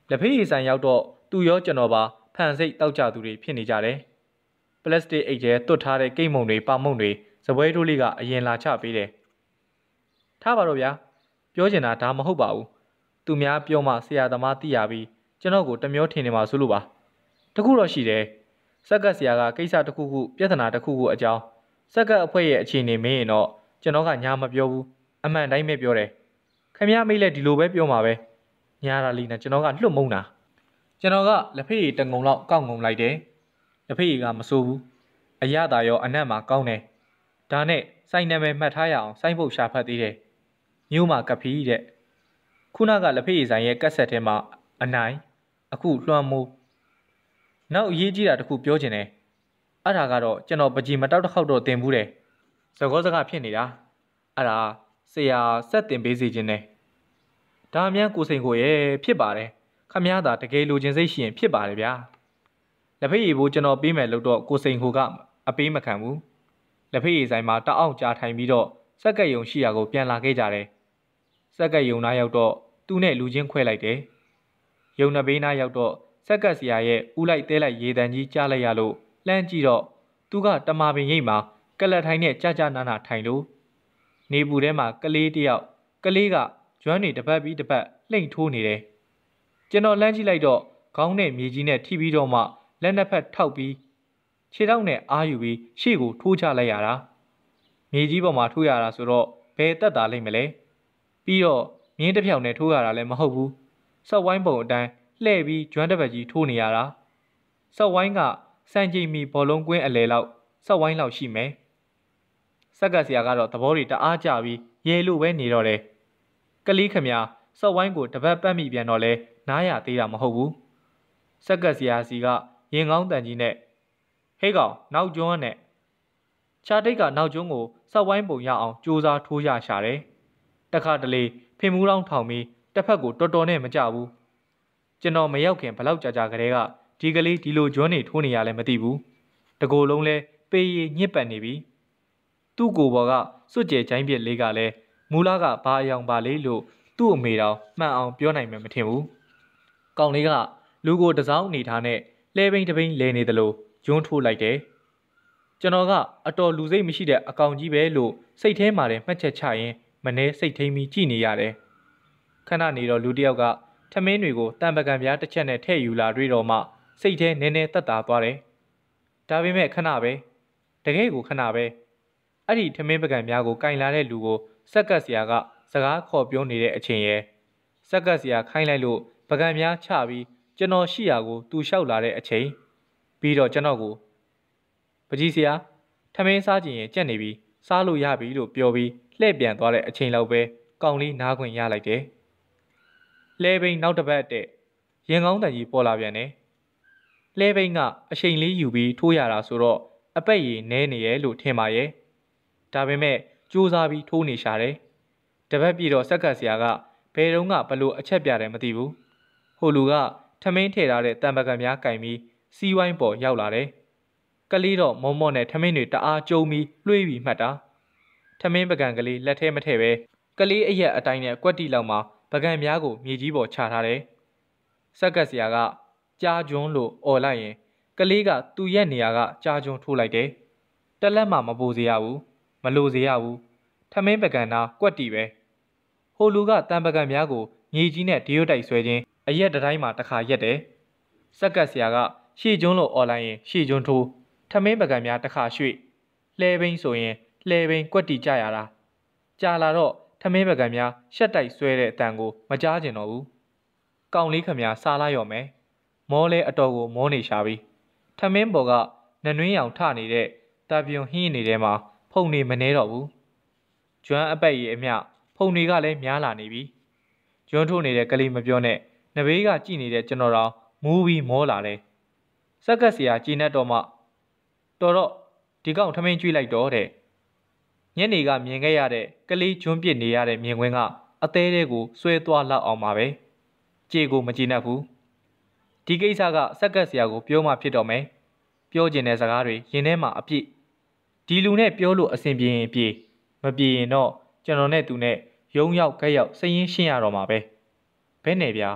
Speaker 1: လက်ဖေးရည်ဆိုင်ရောက်တော့သူရောကျွန်တော်ပါဖန်စိတ်တောက်ကြသူတွေဖြစ်နေကြတယ်ပလတ်စတစ်အိတ်ထဲတွတ်ထားတဲ့ကိတ်မုံတွေပါမုံတွေစပွဲထိုးလေးကအရင်လာချပေးတယ်ထားပါတော့ဗျာပြောချင်တာဒါမဟုတ်ပါဘူးသူများပြောမှဆရာသမားသိရပြီးကျွန်တော်ကိုတမျောထင်နေမှာဆိုလို့ပါတခုတော့ရှိတယ်စက်ကတ်ဆရာကကိစ္စတစ်ခုခုပြဿနာတစ်ခုခုအကြောင်းစက်ကတ်အဖွဲ့ရဲ့အခြေအနေမင်းရင်တော့ကျွန်တော်ကညာမပြောဘူးအမှန်တိုင်းပဲပြောတယ်ခင်ဗျားမိလည်းဒီလိုပဲပြောမှာပဲညာရာလီနဲ့ကျွန်တော်ကလွတ်မုံတာကျွန်တော်ကလက်ဖေးရည်တငုံလောက်ကောက်ငုံလိုက်တယ်လက်ဖေးရည်ကမစိုးဘူးအရသာရောအနက်မှာကောင်းတယ်ဒါနဲ့စိုင်းနာမည်မှတ်ထားရအောင်စိုင်းဖို့ရှာဖတ်သေးတယ်မြို့မှာကဖီးတဲ့ခုနကလက်ဖေးရည်ဆိုင်ရဲ့ကက်ဆက်ထဲမှာအနိုင်အခုလွှမ်းမိုးနောက်အရေးကြီးတာတခုပြောချင်တယ်အဲ့ဒါကတော့ကျွန်တော်ပကြီးမတောက်တစ်ခေါက်တော့တင်ဘူးတယ်သကောစကားဖြစ်နေတာအဲ့ဒါဆရာဆက်တင်ပေးစီခြင်းနဲ့ဒါအမြန်ကိုစိန်ကိုရဲ့ဖြစ်ပါတယ်ခမည်းသာတကယ်လိုချင်စိတ်ရှိရင်ဖြစ်ပါတယ်ဗျာလက်ဖေးရည်ဘိုးကျွန်တော်ပေးမယ်လို့တော့ကိုစိန်ကိုကအပေးမခံဘူးလက်ဖေးရည်ဆိုင်မှာတအောင့်ကြာထိုင်ပြီးတော့စက်ကက်ယုံရှိရာကိုပြန်လာခဲ့ကြတယ်စက်ကက်ယုံနားရောက်တော့သူနဲ့လူချင်းခွဲလိုက်တယ်ယုံနှဘေးနားရောက်တော့စက်ကက်ဆရာရဲ့ဦးလိုက်တဲလိုက်ရေတံကြီးကြားလိုက်ရလို့လှမ်းကြည့်တော့သူကတမာပင်ရိပ်မှာကလတ်ထိုင်နဲ့ကြာကြာနာနာထိုင်လို့နေပူထဲမှာကလေးတယောက်ကလေးကကျွမ်းနေတပတ်ပြီးတပတ်လှိမ့်ထိုးနေတယ်ကျွန်တော်လှမ်းကြည့်လိုက်တော့ခေါင်းနဲ့မြေကြီးနဲ့ထိပြီးတော့မှလက်နှစ်ဖက်ထောက်ပြီးခြေထောက်နဲ့အားယူပြီးရှေ့ကိုထိုးချလိုက်ရတာမြေကြီးပေါ်မှာထိုးရတာဆိုတော့ဘယ်တက်တာလိမ့်မလဲပြီးတော့မြင်းတစ်ဖြောင်နဲ့ထိုးရတာလည်းမဟုတ်ဘူးဆော့ဝိုင်းပုံအတိုင်းလှဲ့ပြီးကျွမ်းတစ်ပတ်ကြီးထိုးနေရတာဆော့ဝိုင်းကစံချိန်မီဘောလုံးကွင်းအလဲလောက်ဆော့ဝိုင်းလောက်ရှိမယ်စက်ကတ်ဆရာကတော့သဘောတွေတအားကြပြီးရဲလို့ပဲနေတော့တယ်ကလေးခမဆော့ဝိုင်းကိုတပတ်ပတ်မိပြန်တော့လဲနားရသေးတာမဟုတ်ဘူးစက်ကတ်ဆရာစီကရင်ကောင်းတန်ကြီးနဲ့ဟေးကောင်နောက်ကျွန်းနဲ့ခြားတိတ်ကနောက်ကျွန်းကိုဆော့ဝိုင်းပုံရအောင်ကြိုးစားထိုးရရှာတယ်တခါတလေဖင်မူးတောင်းထောင်ပြီးတစ်ဖက်ကိုတော်တော်နဲ့မကြဘူးကျွန်တော်မရောက်ခင်ဘလောက်ကြာကြာကလေးကဒီကလေးဒီလိုကျွန်းနေထိုးနေရလဲမသိဘူးတကိုယ်လုံးလဲပေးရညစ်ပတ်နေပြီသူ့ကိုယ်ပေါ်ကစွတ်ကြဲချိုင်းပြက်လေးကလည်းမူလာကဘာအယောင်ပါလေလို့သူ့အမေတော်မှန်အောင်ပြောနိုင်မှမထင်ဘူးကောင်လေးကလူကိုတစောင်းအနေထားနဲ့လဲပိန်တပိန်လဲနေသလိုကျွန်းထိုးလိုက်တယ်ကျွန်တော်ကအတော်လူစိတ်မရှိတဲ့အကောင်ကြီးပဲလို့စိတ်ထဲမှာတည်းမှတ်ချက်ချရင်မနှဲစိတ်ထိန်ပြီးကြည်နေရတယ်ခဏနေတော့လူတစ်ယောက်ကထမင်းတွေကိုတံပကံပြားတစ်ချက်နဲ့ထည့်ယူလာတွေ့တော့မှစိတ်ထဲနည်းနည်းတက်တာသွားတယ်ဒါပေမဲ့ခဏပဲတကယ်ကိုခဏပဲအဲ့ဒီထမင်းပကံများကိုကင်လာတဲ့လူကိုစက်ကတ်ဆရာကစကားခေါ်ပြောနေတဲ့အချိန်ရဲ့စက်ကတ်ဆရာခိုင်းလိုက်လို့ပကံများချပြီးကျွန်တော်ရှိရာကိုသူလျှောက်လာတဲ့အချိန်ပြီးတော့ကျွန်တော်ကိုပကြီးဆရာထမင်းစားကြည့်ရင်ကြက်နေပြီစားလို့ရပြီလို့ပြောပြီးလှည့်ပြန်သွားတဲ့အချိန်လောက်ပဲကောင်လေးနားခွင့်ရလိုက်တယ်လဲပိန်နောက်တစ်ပတ်တဲ့ရင်ကောင်းတန်ကြီးပေါ်လာပြန်တယ်လဲပိန်ကအချိန်လေးယူပြီးထိုးရတာဆိုတော့အပက်ရည်နဲနေရဲ့လို့ထင်ပါရဲ့ဒါပေမဲ့ကြိုးစားပြီးထိုးနေရှာတယ်တပတ်ပြည့်တော့စက်ကတ်ဆရာကဘယ်တော့မှဘလို့အချက်ပြတယ်မသိဘူးဟိုလူကထမင်းထည့်ထားတဲ့တံပကံများကင်ပြီးစီးဝိုင်းပေါ်ရောက်လာတယ်ကလေးတော့မောမောနဲ့ထမင်းတွေတအားကျုံပြီးလွှေးပြီးမှတ်တာထမင်းပကံကလေးလက်ထဲမထည့်ပဲကလေးအရက်အတိုင်းနဲ့ကွက်တီလောက်မှာပကံများကိုမြေကြီးပေါ်ချထားတယ်စက်ကတ်ဆရာကကြားကျွန်းလို့អော်လိုက်ရင်ကလေးကသူ့ရဲ့နေရာကကြားကျွန်းထိုးလိုက်တယ်တလက်မှမပိုစေရဘူးမလိုစေရဘူးထမင်းပကံနာကွက်တီပဲဟိုလူကတံပကံများကိုမြေကြီးနဲ့ဒီယိုတိုက်ဆွဲခြင်းအရက်တိုင်းမှာတစ်ခါရက်တယ်စက်ကတ်ဆရာကရှေ့ကျွန်းလို့អော်လိုက်ရင်ရှေ့ကျွန်းထိုးထမင်းပကံများတစ်ခါရွှေ့လှဲပိန်ဆိုရင်လှဲပိန်ကွက်တီကြရတာကြာလာတော့ထမင်းပကံများရှက်တိုက်ဆွဲတဲ့အတန်ကိုမကြားကျင်တော့ဘူးကောင်လေးခမစားလာရော်မယ်မောလဲအတော်ကိုမောနေရှာပြီထမင်းပေါ်ကနနွင်းရောင်ထနေတဲ့တာပြုံဟင်းနေတဲ့မှာဖုန်နေမနှဲတော့ဘူးကျွမ်းအပက်ရီအမျှဖုန်တွေကလည်းများလာနေပြီကျွန်းထိုးနေတဲ့ကလေးမပြောနဲ့နဘေးကကြည်နေတဲ့ကျွန်တော်တော်မူးပြီးမောလာတယ်စက်ကတ်ဆရာကြည်နေတော့မှတော်တော့ဒီကောင်ထမင်းကျွေးလိုက်တော့တဲ့ညနေကမြင်ခဲ့ရတဲ့ကလေးကျွန်းပစ်နေရတဲ့မြင်ကွင်းကအသေးသေးကိုဆွဲသွားလောက်အောင်ပါပဲကြေကိုမကြည်နဲ့ဘူးဒီကိစ္စကစက်ကတ်ဆရာကိုပြောမှဖြစ်တော့မယ်ပြောကျင်တဲ့စကားတွေရင်ထဲမှာအပြည့်ဒီလူနဲ့ပြောလို့အဆင်ပြေရင်ပြေမပြေရင်တော့ကျွန်တော်နဲ့သူနဲ့ရုံးရောက်ခက်ရောက်စရင်ရှင်းရတော့မှာပဲဘဲနဲ့ဗျာ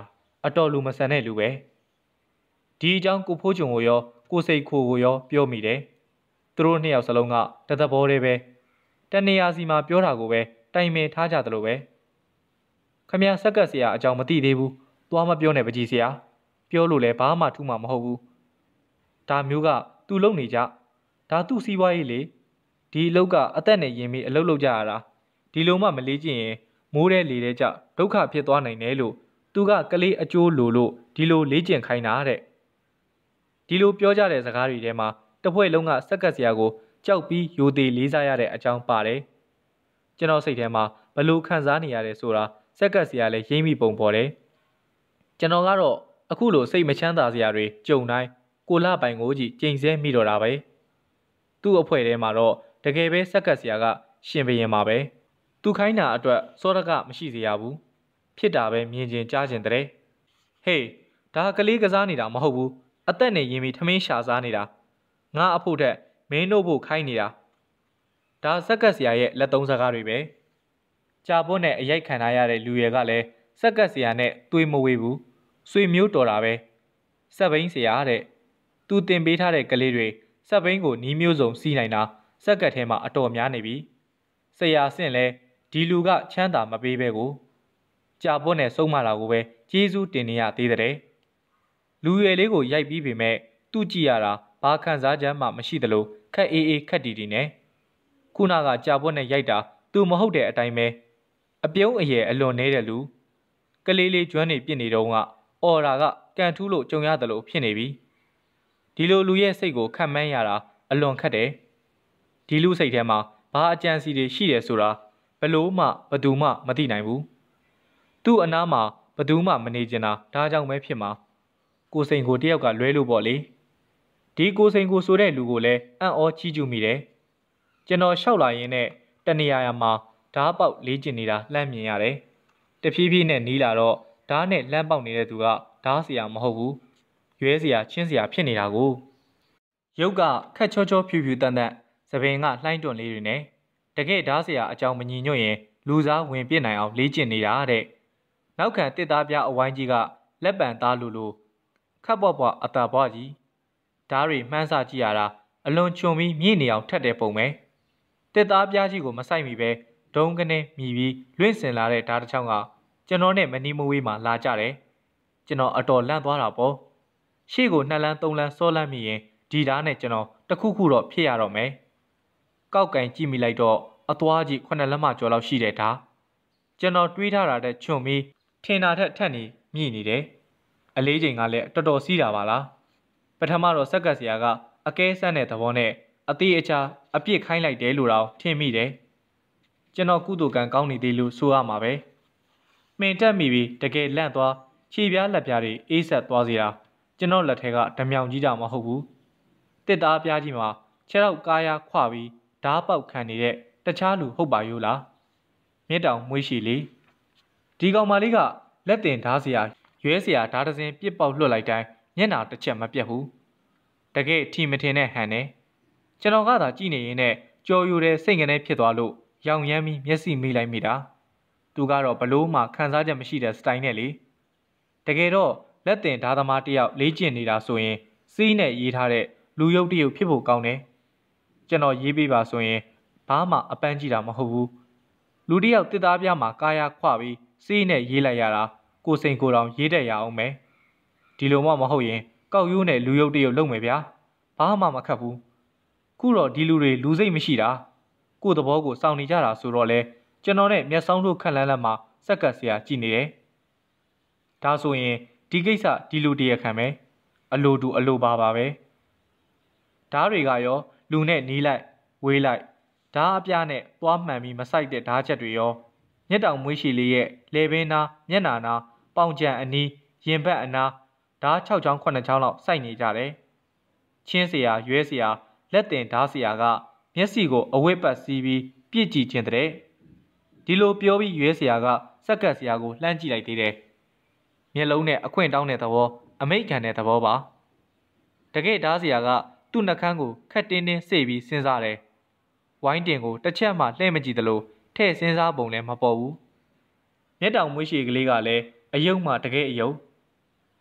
Speaker 1: အတော်လူမဆန်တဲ့လူပဲဒီအကြောင်းကိုဖိုးချုံကိုရောကိုစိတ်ခိုကိုရောပြောမိတယ်သူတို့နှစ်ယောက်စလုံးကတသဘောတည်းပဲတနေရာစီမှာပြောတာကိုပဲတိုင်ပင်ထားကြသလိုပဲခမရဆက်ကတ်ဆရာအကြောင်းမသိသေးဘူးသွားမပြောနဲ့ပကြီးဆရာပြောလို့လည်းဘာမှထူးမှာမဟုတ်ဘူးဒါမျိုးကသူ့လုံနေကြဒါသူ့စီးပွားရေးလေဒီအလုပ်ကအသက်နဲ့ရင်ပြီးအလုပ်လုပ်ကြရတာဒီလိုမှမလေးကျင်ရင်မိုးတဲ့လေတဲ့ကြဒုက္ခဖြစ်သွားနိုင်တယ်လို့သူကကလေးအကျိုးလိုလို့ဒီလိုလေးကျင်ခိုင်းတာတဲ့ဒီလိုပြောကြတဲ့စကားတွေထဲမှာတစ်ဖွဲ့လုံးကစက်ကတ်ဆရာကိုကြောက်ပြီးယိုသေးလေးစားရတဲ့အကြောင်းပါတယ်ကျွန်တော်စိတ်ထဲမှာဘလို့ခံစားနေရတယ်ဆိုတာစက်ကတ်ဆရာလည်းရိမ့်မိပုံပေါ်တယ်ကျွန်တော်ကတော့အခုလိုစိတ်မချမ်းသာစရာတွေကြုံတိုင်းကိုလပိုင်ကိုကြီးကျိန်ဆဲမိတော့တာပဲသူ့အဖွဲ့ထဲမှာတော့တကယ်ပဲစက်ကတ်ဆရာကရှင်ဘရင်မှာပဲသူခိုင်းတာအတွက်စောရကမရှိစေရဘူးဖြစ်တာပဲမြင်ကျင်ကြားကျင်တဲ့ဟေးဒါကလေးကစားနေတာမဟုတ်ဘူးအသက်နဲ့ရင်ပြီးထမင်းရှာစားနေတာငါအဖို့ထက်မင်းတို့ဖို့ခိုင်းနေတာဒါစက်ကတ်ဆရာရဲ့လက်သုံးစကားတွေပဲကြာပွန်းနဲ့အရိုက်ခံထားရတဲ့လူရဲကလည်းစက်ကတ်ဆရာနဲ့တွေးမဝေးဘူးဆွေမျိုးတော်တာပဲစက်ဘိန်းဆရာတဲ့သူတင်ပေးထားတဲ့ကလေးတွေစက်ဘိန်းကိုနီးမျိုးစုံစီးနိုင်တာစက်ကတ်ထဲမှာအတော်များနေပြီဆရာဆင့်လဲဒီလူကချမ်းသာမပေးပဲကိုကြာပွန်းနဲ့ဆုံးမတာကိုပဲကျေးဇူးတင်နေရသေးတဲ့လူရွယ်လေးကိုရိုက်ပြီးပေမဲ့သူ့ကြည့်ရတာဘာခံစားချက်မှမရှိသလိုခက်အေးအေးခက်တီတီနဲ့ခုနကကြာပွန်းနဲ့ရိုက်တာသူမဟုတ်တဲ့အတိုင်းပဲအပြုံးအရဲအလွန်နေတဲ့လူကလေးလေးကျွမ်းနေပြစ်နေတော့ကအော်ရာကကန်ထူးလို့ကြုံရတယ်လို့ဖြစ်နေပြီဒီလိုလူရဲ့စိတ်ကိုခံမှန်းရတာအလွန်ခက်တယ်ဒီလူစိတ်ထဲမှာဘာအကြံစီတွေရှိတယ်ဆိုတာဘလို့မှဘသူမှမသိနိုင်ဘူးသူ့အနားမှာဘသူမှမနေကျင်တာဒါကြောင့်ပဲဖြစ်မှာကိုစိန်ကိုတယောက်ကလွဲလို့ပေါ့လေဒီကိုစိန်ကိုဆိုတဲ့လူကိုလည်းအံ့ဩချီးကျူးမိတယ်ကျွန်တော်လျှောက်လာရင်းနဲ့တနေရာမှာဓားပေါက်လေးကျင်နေတာလှမ်းမြင်ရတယ်တဖြည်းဖြည်းနဲ့နီးလာတော့ဓားနဲ့လှမ်းပေါက်နေတဲ့သူကဓားဆရာမဟုတ်ဘူးရွဲဆရာချင်းဆရာဖြစ်နေတာကိုရုပ်ကခက်ချောချောဖြူဖြူတန်တန်သပင်ကလှိုင်းတွန်လေးတွေနဲ့တကယ်ဓားဆရာအကြောင်းမညီညွတ်ရင်လူစားဝင်ပြစ်နိုင်အောင်လေးကျင်နေတာတဲ့နောက်ခံတစ်သားပြအဝိုင်းကြီးကလက်ပံသားလူလူခပ်ပွားပွားအတာပွားကြီးဓားတွေမှန်းဆကြည့်ရတာအလွန်ချွန်ပြီးမြင့်နေအောင်ထက်တဲ့ပုံပဲတစ်သားပြကြီးကိုမဆိုင်မိပဲဒုံကနေမြည်ပြီးလွင့်စင်လာတဲ့ဓားတစ်ချောင်းကကျွန်တော်နဲ့မနီမဝေးမှလာကြတယ်ကျွန်တော်အတော်လန့်သွားတာပေါ့ရှေ့ကိုနှစ်လမ်းသုံးလမ်းစောလန့်မိရင်ဒီဓားနဲ့ကျွန်တော်တခုခုတော့ဖြစ်ရတော့မယ်ကောက်ကင်ကြည့်မိလိုက်တော့အသွားကြီးခုနှစ်လက်မကျော်လောက်ရှိတဲ့ဓားကျွန်တော်တွေးထားတာတဲ့ချွန်ပြီးထင်တာထက်ထက်နေမြည်နေတယ်အလေးချိန်ကလည်းတော်တော်စီးတာပါလားပထမတော့စက်ကတ်ဆရာကအကဲဆန်းတဲ့သဘောနဲ့အသေးအချာအပြစ်ခိုင်းလိုက်တယ်လို့တော့ထင်မိတယ်ကျွန်တော်ကုသိုလ်ကံကောင်းနေသေးလို့ဆိုရမှာပဲမှင်တက်မိပြီးတကယ်လန့်သွားခြေပြားလက်ပြားတွေအေးဆက်သွားစေတာကျွန်တော်လက်ထဲကဓမြောင်ကြီးတာမဟုတ်ဘူးတစ်သားပြားကြီးမှာခြေထောက်ကားရခွပြီးဓားပေါက်ခံနေတဲ့တခြားလူဟုတ်ပါရောလားမြစ်တောင်မွေးရှိလေဒီကောင်မလေးကလက်တင်ဓားစရာရွဲစရာဓားတစင်းပြစ်ပေါက်လွှတ်လိုက်တိုင်းမျက်နှာတစ်ချက်မပြတ်ဘူးတကယ်ထီမထင်တဲ့ဟန်နဲ့ကျွန်တော်ကသာကြည့်နေရင်နဲ့ကြော်ယူတဲ့စိတ်ငနဲ့ဖြစ်သွားလို့ရောင်ရမ်းပြီးမျက်စိမိလိုက်မိတာသူကတော့ဘလို့မှခံစားချက်မရှိတဲ့စတိုင်နဲ့လေတကယ်တော့လက်တင်ဓားသမားတယောက်လေးကျင်နေတာဆိုရင်စီးနဲ့ရေးထားတဲ့လူရုပ်တရုပ်ဖြစ်ဖို့ကောင်းတယ်ကျွန်တော်ရေးပေးပါဆိုရင်ဘာမှအပန်းကြည့်တာမဟုတ်ဘူးလူတယောက်တစ်သားပြားမှာကာယခွပြီးစီးနဲ့ရေးလိုက်ရတာကိုစိန်ကိုတောင်ရေးတတ်ရအောင်မယ်ဒီလိုမှမဟုတ်ရင်ကောက်ရိုးနဲ့လူရုပ်တရုပ်လုပ်မယ်ဗျာဘာမှမခတ်ဘူးခုတော့ဒီလူတွေလူစိတ်မရှိတာကိုယ့်သဘောကိုစောင့်နေကြတာဆိုတော့လေကျွန်တော်နဲ့မျက်စောင်းတို့ခက်လန်းလန်းမှာစက်ကတ်ဆရာကြည့်နေတယ်ဒါဆိုရင်ဒီကိစ္စဒီလူတရခံပဲအလိုတူအလိုပါပါပဲဓားတွေကရောလူနဲ့နီးလိုက်ဝေးလိုက်ဓားအပြားနဲ့သွားမှန်ပြီးမဆိုင်တဲ့ဓားချက်တွေရောမျက်တောင်မွေးရှည်လေးရဲ့လေပင်နာမျက်နာနာပေါင်ကြံအနီးရင်ဘတ်အနာဓား၆ချောင်း၇ချောင်းလောက်စိုက်နေကြတယ်ချင်းစရာရွဲစရာလက်တင်ဓားစရာကမျက်စိကိုအဝတ်ပတ်စီးပြီးပြစ်ကြည့်ခြင်းတဲ့ဒီလိုပြောပြီးရွဲစရာကစက်ကတ်စရာကိုလှမ်းကြည့်လိုက်သေးတယ်မျက်လုံးနဲ့အခွင့်တောင်းတဲ့သဘောအမိတ်ခံတဲ့သဘောပါတကယ်ဓားစရာကသူ့နှကန်းကိုခက်တင်းတင်းစေ့ပြီးစဉ်းစားတယ်ဝိုင်းတင်ကိုတစ်ချက်မှလှည့်မကြည့်သလိုထဲ့စဉ်းစားပုံလည်းမပေါ်ဘူးမျက်တောင်မွေးရှည်ကလေးကလည်းအယုံမှတကယ်အယုံ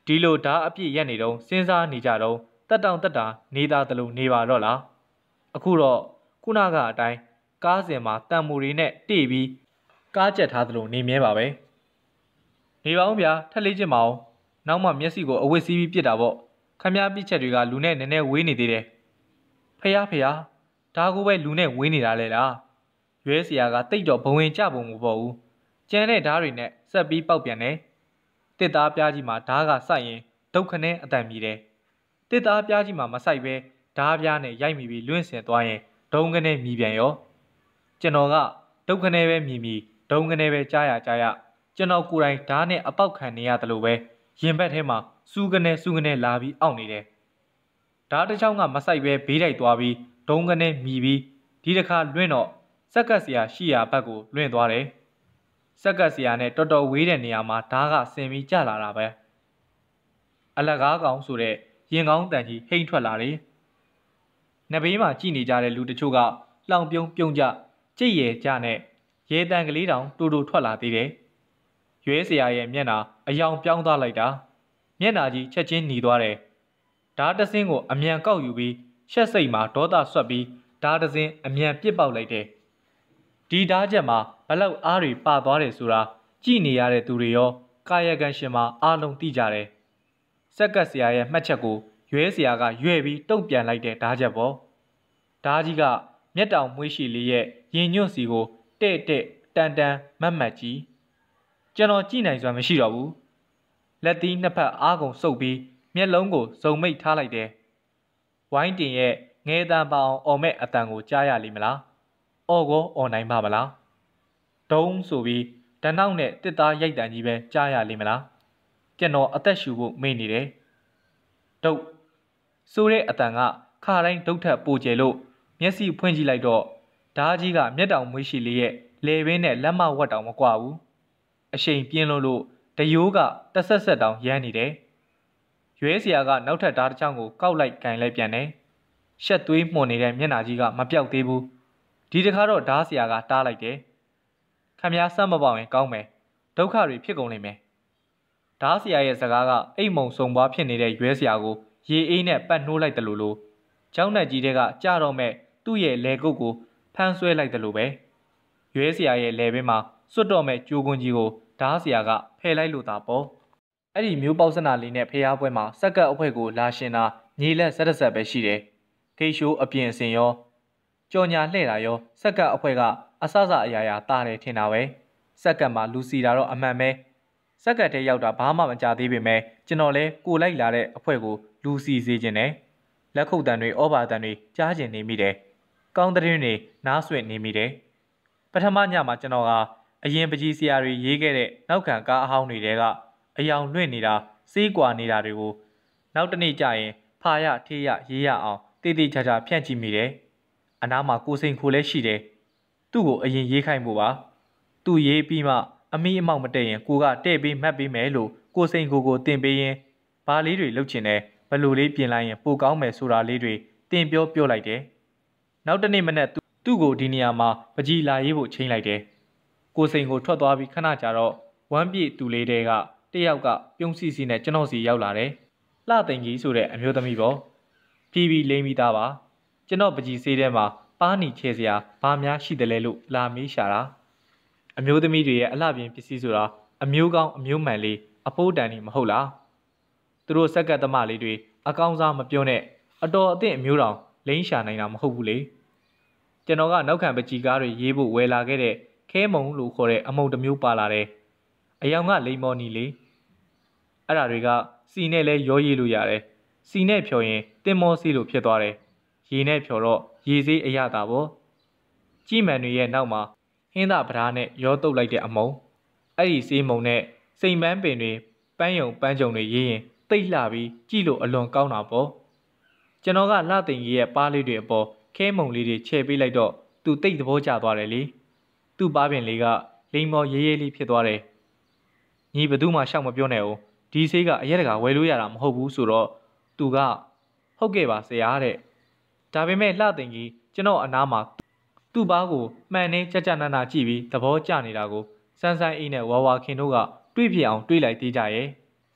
Speaker 1: ဒီလိုဓာအပြည့်ရက်နေတော့စဉ်းစားနေကြတော့တက်တောင်တက်တာနေသားတလူနေပါတော့လားအခုတော့ခုနကအတိုင်းကားစင်မှာတံမူတွေနဲ့တိပြီးကားကြက်ထားသလိုနေမြဲပါပဲနေပါဦးဗျာထက်လေးချင်းမအောင်နောက်မှမျက်စိကိုအဝတ်စည်းပြီးပြစ်တာပေါ့ခမည်းပြစ်ချက်တွေကလူနဲ့နည်းနည်းဝေးနေသေးတယ်ဖះဖះဒါကိုပဲလူနဲ့ဝေးနေတာလေလားရွဲเสียကတိတ်တော့ဘဝင်ကြပုံမပေါ်ဘူးကျန်တဲ့ဓာတ်တွေနဲ့ဆက်ပြီးပေါက်ပြန်တယ်တစ်သားပြားကြီးမှာဓာတ်ကစိုက်ရင်ဒုက္ခနဲ့အတန်မြည်တယ်တစ်သားပြားကြီးမှာမစိုက်ပဲဓာတ်ပြားနဲ့ရိုက်မိပြီးလွင့်စင်သွားရင်ဒုံကနေမြည်ပြန်ရောကျွန်တော်ကဒုက္ခနဲ့ပဲမြည်မြည်ဒုံကနေပဲကြားရကြားရကျွန်တော်ကိုယ်တိုင်ဓာတ်နဲ့အပေါက်ခံနေရတယ်လို့ပဲရင်ဘက်ထဲမှာစူးကနေစူးကနေလာပြီးအောင့်နေတယ်ဓာတ်တစ်ချောင်းကမစိုက်ပဲဘေးတိုက်သွားပြီးဒုံကနေမြည်ပြီးဒီတစ်ခါလွင့်တော့စက်ကတ်စရာရှိရာဘက်ကိုလွင့်သွားတယ်စက်ကတ်စရာနဲ့တော်တော်ဝေးတဲ့နေရာမှာဓာတ်ကဆင်ပြီးကျလာတာပဲအလကားကောင်ဆိုတဲ့ရင်ကောင်းတန်ကြီးဟိမ့်ထွက်လာတယ်နဘေးမှာကြည်နေကြတဲ့လူတချို့ကလောင်ပြုံးပြုံးကြကြိတ်ရဲကြနဲ့ရဲတန်ကလေးတောင်တူတူထွက်လာသေးတယ်ရွေးစရာရဲ့မျက်နှာအယောင်ပြောင်းသွားလိုက်တာမျက်နှာကြီးချက်ချင်းหนีသွားတယ်ဓာတ်တစင်းကိုအမြန်ကောက်ယူပြီးရှက်စိတ်မှာဒေါသဆွတ်ပြီးဓာတ်တစင်းအမြန်ပစ်ပေါက်လိုက်တယ်ဒီဓာတ်ချက်မှာဘလောက်အားတွေပါသွားတယ်ဆိုတာကြည်နေရတဲ့သူတွေရောကာယကံရှင်မှာအားလုံးသိကြတယ်စက်ကတ်စရာရဲ့မှတ်ချက်ကိုရွဲစရာကရွဲ့ပြီးတုံ့ပြန်လိုက်တဲ့ဓာတ်ချက်ပေါ့ဓာတ်ကြီးကမျက်တောင်မွေးရှိလေးရဲ့ရင်ညွန့်စီကိုတဲ့တဲ့တန်တန်မတ်မတ်ကြီးကျွန်တော်ကြည့်နိုင်စွမ်းမရှိတော့ဘူးလက်သီးနှစ်ဖက်အားကုန်စုပ်ပြီးမျက်လုံးကိုစုံမိတ်ထားလိုက်တယ်ဝိုင်းတင်ရဲ့ငဲတန်ပအောင်အော်မဲ့အတန်ကိုကြားရလိမ့်မလားအော်ကိုအော်နိုင်ပါမလားဒုံးဆိုပြီးဓနှောက်နဲ့တစ်သားရိုက်တန်ကြီးပဲကြားရလိမ့်မလားကျွန်တော်အသက်ရှူဖို့မေ့နေတယ်ဒုတ်ဆိုတဲ့အတန်ကခါတိုင်းဒုတ်ထက်ပိုကျယ်လို့မျက်စိဖွင့်ကြည့်လိုက်တော့ဓာကြီးကမျက်တောင်မွေးရှိလေးရဲ့လေပင်နဲ့လက်မဝက်တောင်မကွာဘူးအရှိန်ပြင်းလို့လို့တယိုးကတဆက်ဆက်တောင်ရမ်းနေတယ်ရွဲစရာကနောက်ထပ်ဓာတ်တစ်ချောင်းကိုကောက်လိုက်ကန်လိုက်ပြန်တယ်ရှက်သွေးမှုန်နေတဲ့မျက်နှာကြီးကမပြောက်သေးဘူးဒီတခါတော့ဓာတ်စရာကတားလိုက်တယ်ခမည်းစမ်းမပေါရင်ကောင်းမယ်ဒုက္ခတွေဖြစ်ကုန်လိမ့်မယ်ဓာတ်စရာရဲ့စကားကအိမ်မုံစုံပွားဖြစ်နေတဲ့ရွဲစရာကိုရေအေးနဲ့ပတ်နှိုးလိုက်တယ်လို့လို့ကျောင်းနဲ့ကြီးတဲ့ကကြတော့မဲ့သူ့ရဲ့လေကုတ်ကိုဖမ်းဆွဲလိုက်တယ်လို့ပဲရွဲစရာရဲ့လေဘင်းမှာစွတ်တော့မဲ့ကျိုးကွန်းကြီးကိုဓာတ်စရာကဖယ်လိုက်လို့သာပေါ့အဲ့ဒီမျိုးပေါက်စနာလေးနဲ့ဖျားပွဲမှာစက်ကတ်အဖွဲကိုလာရှင်တာညီလက်ဆက်ဆက်ပဲရှိတယ်ခိတ်ရှိုးအပြင်အစင်ရောကြော်ညာလှဲ့တာရောစက်ကတ်အဖွဲကအဆအဆအရာရာတားတယ်ထင်တာပဲစက်ကတ်မှာလူစီတာတော့အမှန်ပဲစက်ကတ်ထဲရောက်တာဘာမှမကြသေးပေမဲ့ကျွန်တော်လဲကိုလိုက်လာတဲ့အဖွဲကိုလူစီစေခြင်းနဲ့လက်ခုပ်တန်တွေဩဘာတန်တွေကြားကျင်နေမိတယ်ကောင်းတဲ့တွင်တွေနားဆွင့်နေမိတယ်ပထမညမှာကျွန်တော်ကအရင်ပကြီးဆရာတွေရေးခဲ့တဲ့နောက်ခံကားအဟောင်းတွေတဲကအယောင်လွင့်နေတာစေးကွာနေတာတွေကိုနောက်တနေ့ကျရင်ဖာရထေးရရေးရအောင်တေးသေးချာချာဖြန့်ကြည့်မိတယ်အနားမှာကိုစိန်ခိုလည်းရှိတယ်သူ့ကိုအရင်ရေးခိုင်းဖို့ပါသူ့ရေးပြီးမှအမီးအမောက်မတည့်ရင်ကိုကတဲ့ပေးမှတ်ပေးမယ်လို့ကိုစိန်ကိုကိုတင်ပေးရင်ဘာလေးတွေလုပ်ချင်တယ်ဘလို့လေးပြင်လိုက်ရင်ပိုကောင်းမယ်ဆိုတာလေးတွေတင်ပြောပြောလိုက်တယ်နောက်တနေ့မနေ့သူ့ကိုဒီနေရာမှာပကြီးလာရေးဖို့ချိန်လိုက်တယ်ကိုစိန်ကိုထွက်သွားပြီးခဏကြာတော့ဝမ်းပြည့်သူလေးတဲကတယောက်ကပြုံးစီစီနဲ့ကျွန်တော်စီရောက်လာတယ်လှသိန်ကြီးဆိုတဲ့အမျိုးသမီးပေါ့ဖြီးပြီးလိမ့်ပြီးသားပါကျွန်တော်ပကြီးဆေးထဲမှာပါးနီချဲစရာဘာများရှိတယ်လဲလို့လာမေးရှာတာအမျိုးသမီးတွေရဲ့အလှပြင်ပစ္စည်းဆိုတာအမျိုးကောင်းအမျိုးမှန်လေးအဖိုးတန်နေမဟုတ်လားသူတို့စက်ကတ်သမားလေးတွေအကောင်းစားမပြောနဲ့အတော်အသင့်အမျိုးတော်လိမ့်ရှာနိုင်တာမဟုတ်ဘူးလေကျွန်တော်ကနောက်ခံပကြီးကားတွေရေးဖို့ဝယ်လာခဲ့တဲ့ခဲမုံလို့ခေါ်တဲ့အမုံတစ်မျိုးပါလာတယ်အယောင်ကလိမ္မော်နီလေအဲ့ဓာတွေကစီနဲ့လဲရောရေးလို့ရတယ်စီနဲ့ဖြော်ရင်တင်မောစီလို့ဖြစ်သွားတယ်ရေနဲ့ဖြော်တော့ရေစေးအရသာပေါ့ကြည်မှန်တွေရဲ့နောက်မှာဟင်းသာပဓာနဲ့ရောတုတ်လိုက်တဲ့အမုံအဲ့ဒီစေးမုံနဲ့စိန်ပန်းပင်တွေပန်းယုံပန်းကြုံတွေရေးရင်တိတ်လှပြီးကြည့်လို့အလွန်ကောင်းတာပေါ့ကျွန်တော်ကလှသိန်ကြီးရဲ့ပါးလေးတွေအပေါ်ခဲမုံလေးတွေချဲပေးလိုက်တော့သူတိတ်သဘောကျသွားတယ်လေသူ့ပါးပင်လေးကလိမ္မော်ရေးရေးလေးဖြစ်သွားတယ်ညီဘသူမှရှောက်မပြောနဲ့ဦးဒီဆေးကအရက်တကာဝယ်လို့ရတာမဟုတ်ဘူးဆိုတော့သူကဟုတ်ကဲ့ပါဆရာတဲ့ဒါပေမဲ့လှသိန်ကြီးကျွန်တော်အနားမှာသူ့ပါးကိုမှန်နေကြကြနာနာကြည့်ပြီးသဘောကျနေတာကိုစန်းစန်းအိနဲ့ဝါဝါခင်တို့ကတွေးပြအောင်တွေးလိုက်သေးကြရဲ့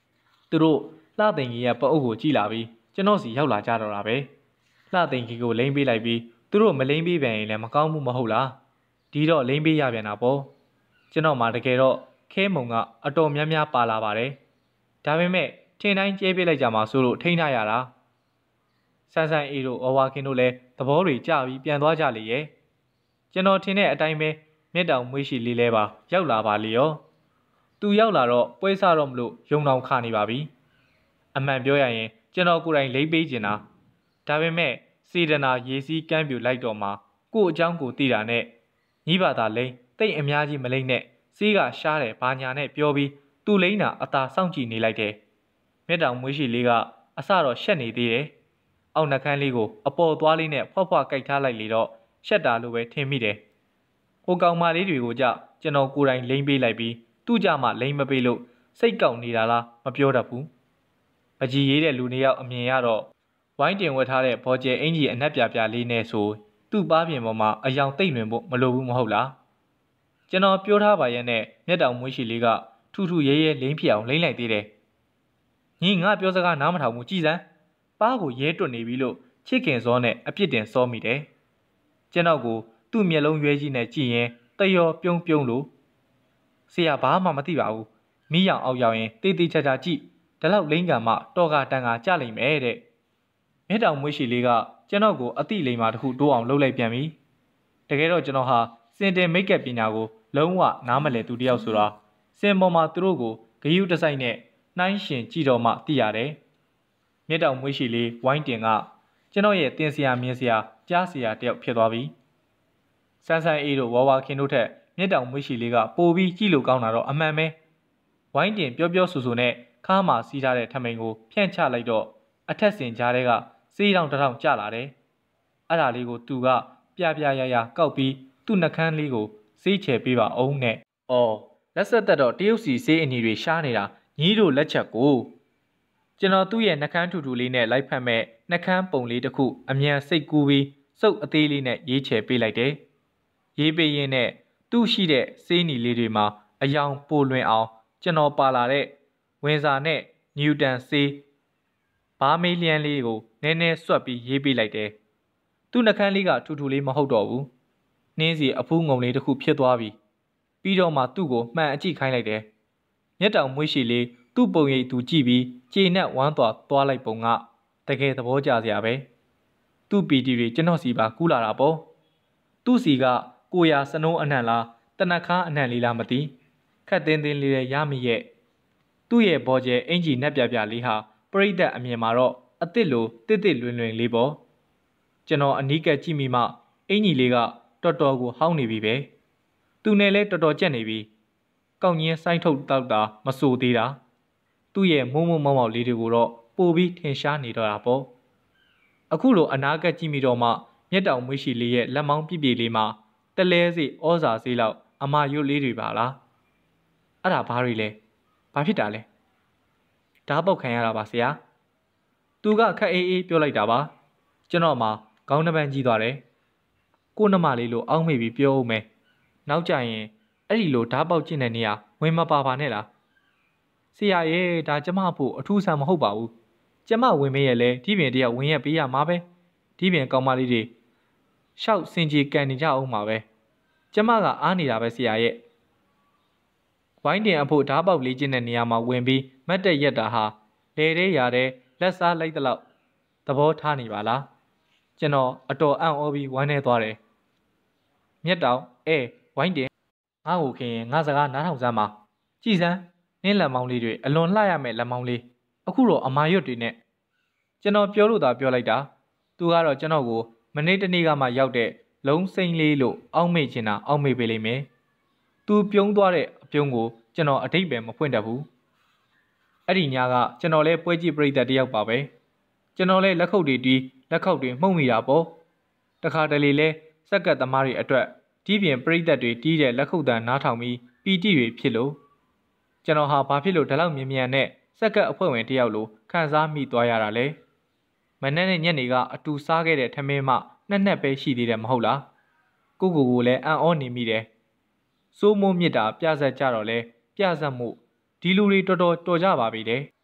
Speaker 1: သူတို့လှသိင်ကြီးရဲ့ပအုပ်ကိုကြည့်လာပြီးကျွန်တော်စီရောက်လာကြတော့တာပဲလှသိင်ကြီးကိုလိမ့်ပေးလိုက်ပြီးသူတို့မလိမ့်ပေးပြန်ရင်လည်းမကောင်းဘူးမဟုတ်လားဒီတော့လိမ့်ပေးရပြန်တာပေါ့ကျွန်တော်မှတကယ်တော့ခဲမုံကအတော်များများပါလာပါတယ်ဒါပေမဲ့ထင်တိုင်းကျဲပြစ်လိုက်ကြမှာဆိုလို့ထိန်းထားရတာဆန်းဆန်းအေးတို့အဝါခင်တို့လည်းသဘောတွေကြပြီးပြန်သွားကြလေရဲ့ကျွန်တော်ထင်တဲ့အတိုင်းပဲမြက်တောင်မွေးရှိလေးလဲပါရောက်လာပါလေရောသူရောက်လာတော့ပွဲစားတော့မလို့ယုံတော်ခါနေပါပြီအမှန်ပြောရရင်ကျွန်တော်ကိုယ်တိုင်လိမ့်ပေးချင်တာဒါပေမဲ့စေတနာရေစီးကမ်းပြူလိုက်တော့မှကို့အကြောင်းကိုသိတာနဲ့ညီးပါသာလိမ့်တိတ်အများကြီးမလိမ့်နဲ့စီးကရှားတယ်ဘာညာနဲ့ပြောပြီးသူ့လိမ့်တာအသာစောင့်ကြည့်နေလိုက်တယ်မြက်တောင်မွေးရှိလေးကအစတော့ရှက်နေသေးတယ်အောက်နှကန်းလေးကိုအပေါ်သွားလေးနဲ့ဖွက်ဖွက်ကြိုက်ထားလိုက်လေတော့ရှက်တာလိုပဲထင်မိတယ်ဟိုကောင်မလေးတွေကိုကြကျွန်တော်ကိုယ်တိုင်လိမ့်ပေးလိုက်ပြီးသူ့ကြမှာလိမ့်မပေးလို့စိတ်ကောက်နေတာလားမပြောတတ်ဘူးပကြီးရေးတဲ့လူနှစ်ယောက်အမြင်ရတော့ဝိုင်းတင်ဝတ်ထားတဲ့ဘောကျဲအင်ကြီးအနက်ပြပြလေးနဲ့ဆိုသူ့ပါးပြင်ပေါ်မှာအယောင်သိမ့်လွင်ဖို့မလိုဘူးမဟုတ်လားကျွန်တော်ပြောထားပါရဲ့နဲ့မျက်တောင်မွေးရှိလေးကထူထူရဲရဲလိမ့်ဖြစ်အောင်လိမ့်လိုက်သေးတယ်ညီငါပြောစကားနားမထောင်ဘူးကြည်စမ်းပါးကိုရဲတွတ်နေပြီလို့ချစ်ခင်စောနဲ့အပြစ်တင်စောမိတယ်ကျွန်တော်ကိုသူ့မျက်လုံးရွဲကြီးနဲ့ကြည့်ရင်တယောပြုံးပြုံးလို့ဆရာဘာမှမသိပါဘူးမိရောင်အောက်ရောက်ရင်တေးသေးချာချာကြည့်ဒါလောက်လိမ့်ကံမှတော်ကတန်ကကြလိမ့်မယ်တဲ့မြက်တောင်မွေးရှိလေးကကျွန်တော်ကိုအတိလိမ္မာတစ်ခုတိုးအောင်လှုပ်လိုက်ပြန်ပြီတကယ်တော့ကျွန်တော်ဟာစင်တင်မိတ်ကပ်ပညာကိုလုံးဝနားမလည်သူတယောက်ဆိုတာစင်ပေါ်မှာသူတို့ကိုဂယုတစိုက်နဲ့နှိုင်းရှင်ကြည့်တော့မှသိရတယ်မြက်တောင်မွေးရှိလေးဝိုင်းတင်ကကျွန်တော်ရဲ့တင်စရာမြင်စရာကြားစရာတယောက်ဖြစ်သွားပြီဆန်းဆန်းအေးတို့ဝါဝါခင်တို့ထက်မြက်တောင်မွေးရှိလေးကပိုပြီးကြည့်လို့ကောင်းတာတော့အမှန်ပဲဝိုင်းတင်ပြောပြောဆူဆူနဲ့ခါးမှာစီးထားတဲ့ထမိန်ကိုဖြန့်ချလိုက်တော့အထက်စင်ကြားထဲကစေးတောင်တထောင်ကျလာတယ်အဲ့ဒါလေးကိုသူကပြပြရရကောက်ပြီးသူ့နှကန်းလေးကိုစေးချယ်ပေးပါအောင်နဲ့အော်လက်ဆက်သက်တော့တရုတ်စီစေးအနီတွေရှားနေတာညီးတို့လက်ချက်ကိုကျွန်တော်သူ့ရဲ့နှကန်းထူထူလေးနဲ့လိုက်ဖက်မဲ့နှကန်းပုံလေးတစ်ခုအမြန်စိတ်ကူးပြီးစုပ်အသေးလေးနဲ့ရေးချယ်ပေးလိုက်တယ်ရေးပေးရင်းနဲ့သူ့ရှိတဲ့စေးနီလေးတွေမှာအယောင်ပိုလွင်အောင်ကျွန်တော်ပါလာတဲ့ဝင်စာနဲ့နျူတန်စေးဘာမေးလျန်လေးကိုနည်းနည်းဆွတ်ပြီးရေးပေးလိုက်တယ်သူ့နှကန်းလေးကထူထူလေးမဟုတ်တော့ဘူးနှင်းစီအဖူးငုံလေးတစ်ခုဖြစ်သွားပြီပြီးတော့မှသူ့ကိုမှန်အကြည့်ခိုင်းလိုက်တယ်မျက်တောင်မွေးရှိလေးသူ့ပုံရိပ်သူကြည့်ပြီးကျေနပ်ဝမ်းသွားသွားလိုက်ပုံကတကယ်သဘောကျစရာပဲသူ့ပီတီတွေကျွန်တော်စီပါကူးလာတာပေါ့သူ့စီကကိုရာစနိုးအနှံ့လားတနခါအနှံ့လေးလားမသိခက်တင်းတင်းလေးရမိရဲ့သူ့ရဲ့ဘောကျဲအင်ကြီးနက်ပြပြလေးဟာပရိသတ်အမြင်မှာတော့အစ်စ်လိုတစ်တစ်လွင်လွင်လေးပေါ့ကျွန်တော်အနီးကပ်ကြည့်မိမှအင်ကြီးလေးကတော်တော်ကိုဟောင်းနေပြီပဲသူနဲ့လဲတော်တော်ကြက်နေပြီကောက်ညင်းစိုင်းထုတ်တောက်တာမဆိုသေးတာသူ့ရဲ့မိုးမိုးမောက်မောက်လေးတွေကိုတော့ပိုပြီးထင်ရှားနေတော့တာပေါ့အခုလိုအနာကပ်ကြည့်မိတော့မှမျက်တောင်မွေးရှိလေးရဲ့လက်မောင်းပြည့်ပြည့်လေးမှာတလဲစီဩဇာစေးလောက်အမာရွတ်လေးတွေပါလားအဲ့ဒါဘာတွေလဲဘာဖြစ်တာလဲဓာတ်ပေါက်ခံရတာပါဆရာသူကခက်အေးအေးပြောလိုက်တာပါကျွန်တော်မှခေါင်းနှပန်းကြီးသွားတယ်ကို့နှမလေးလိုအောက်မေ့ပြီးပြောဦးမယ်နောက်ကြရင်အဲ့ဒီလိုဓာတ်ပေါက်ကျင့်တဲ့နေရာဝင်မပါပါနဲ့လားဆရာရဲ့ဒါကျမဖို့အထူးဆန်းမဟုတ်ပါဘူးကျမဝင်မေးရလဲဒီပြင်တယောက်ဝင်ရပေးရမှာပဲဒီပြင်ကောင်းမလေးတွေရှောက်စင်ကြီးကန်နေကြအောင်မှာပဲကျမကအားနေတာပဲဆရာရဲ့ဝိုင်းတင်အဖို့ဓာတ်ပေါက်လေးကျင့်တဲ့နေရာမှာဝင်ပြီးမတ်တက်ရက်တာဟာလေတဲ့ရတဲ့လက်စားလိုက်တဲ့လောက်သဘောထားနေပါလားကျွန်တော်အတော်အံ့ဩပြီးဝမ်းနေသွားတယ်မြက်တောင်အဲဝိုင်းတင်ငါ့ကိုခင်ငါစကားနားထောင်စမ်းပါကြည်စမ်းနင်းလက်မောင်းလေးတွေအလွန်လှရမဲ့လက်မောင်းလေးအခုတော့အမာရွတ်တွေနဲ့ကျွန်တော်ပြောလို့သာပြောလိုက်တာသူကတော့ကျွန်တော်ကိုမနေ့တနေ့ကမှရောက်တဲ့လုံးစိမ့်လေးလို့အောက်မေ့ချင်တာအောက်မေ့ပေးလိမ့်မယ်သူပြုံးသွားတဲ့အပြုံးကိုကျွန်တော်အတိတ်ပဲမဖွင့်တတ်ဘူးအဲ့ဒီညကကျွန်တော်လဲပွဲကြည့်ပြိတ္တတယောက်ပါပဲကျွန်တော်လဲလက်ခုပ်တွေတီးလက်ခုပ်တွေမှုန့်မိတာပေါ့တခါတလေလဲစက်ကတ်သမားတွေအတွက်ဒီပြင်ပြိတ္တတွေတီးတဲ့လက်ခုပ်တန်နားထောင်ပြီးပီတိတွေဖြစ်လို့ကျွန်တော်ဟာဘာဖြစ်လို့ဒီလောက်မြင်မြန်နဲ့စက်ကတ်အဖွဲ့ဝင်တယောက်လိုခံစားမိသွားရတာလဲမနေ့နဲ့ညနေကအတူစားခဲ့တဲ့ထမင်းမှနှစ်နှစ်ပဲရှိသေးတယ်မဟုတ်လားကိုကိုကိုလည်းအံ့ဩနေမိတယ်စိုးမိုးမြစ်တာပြဆက်ကြတော့လဲပြဆက်မှုဒီလူတွေတော်တော်တော်ကြပါပြီတဲ့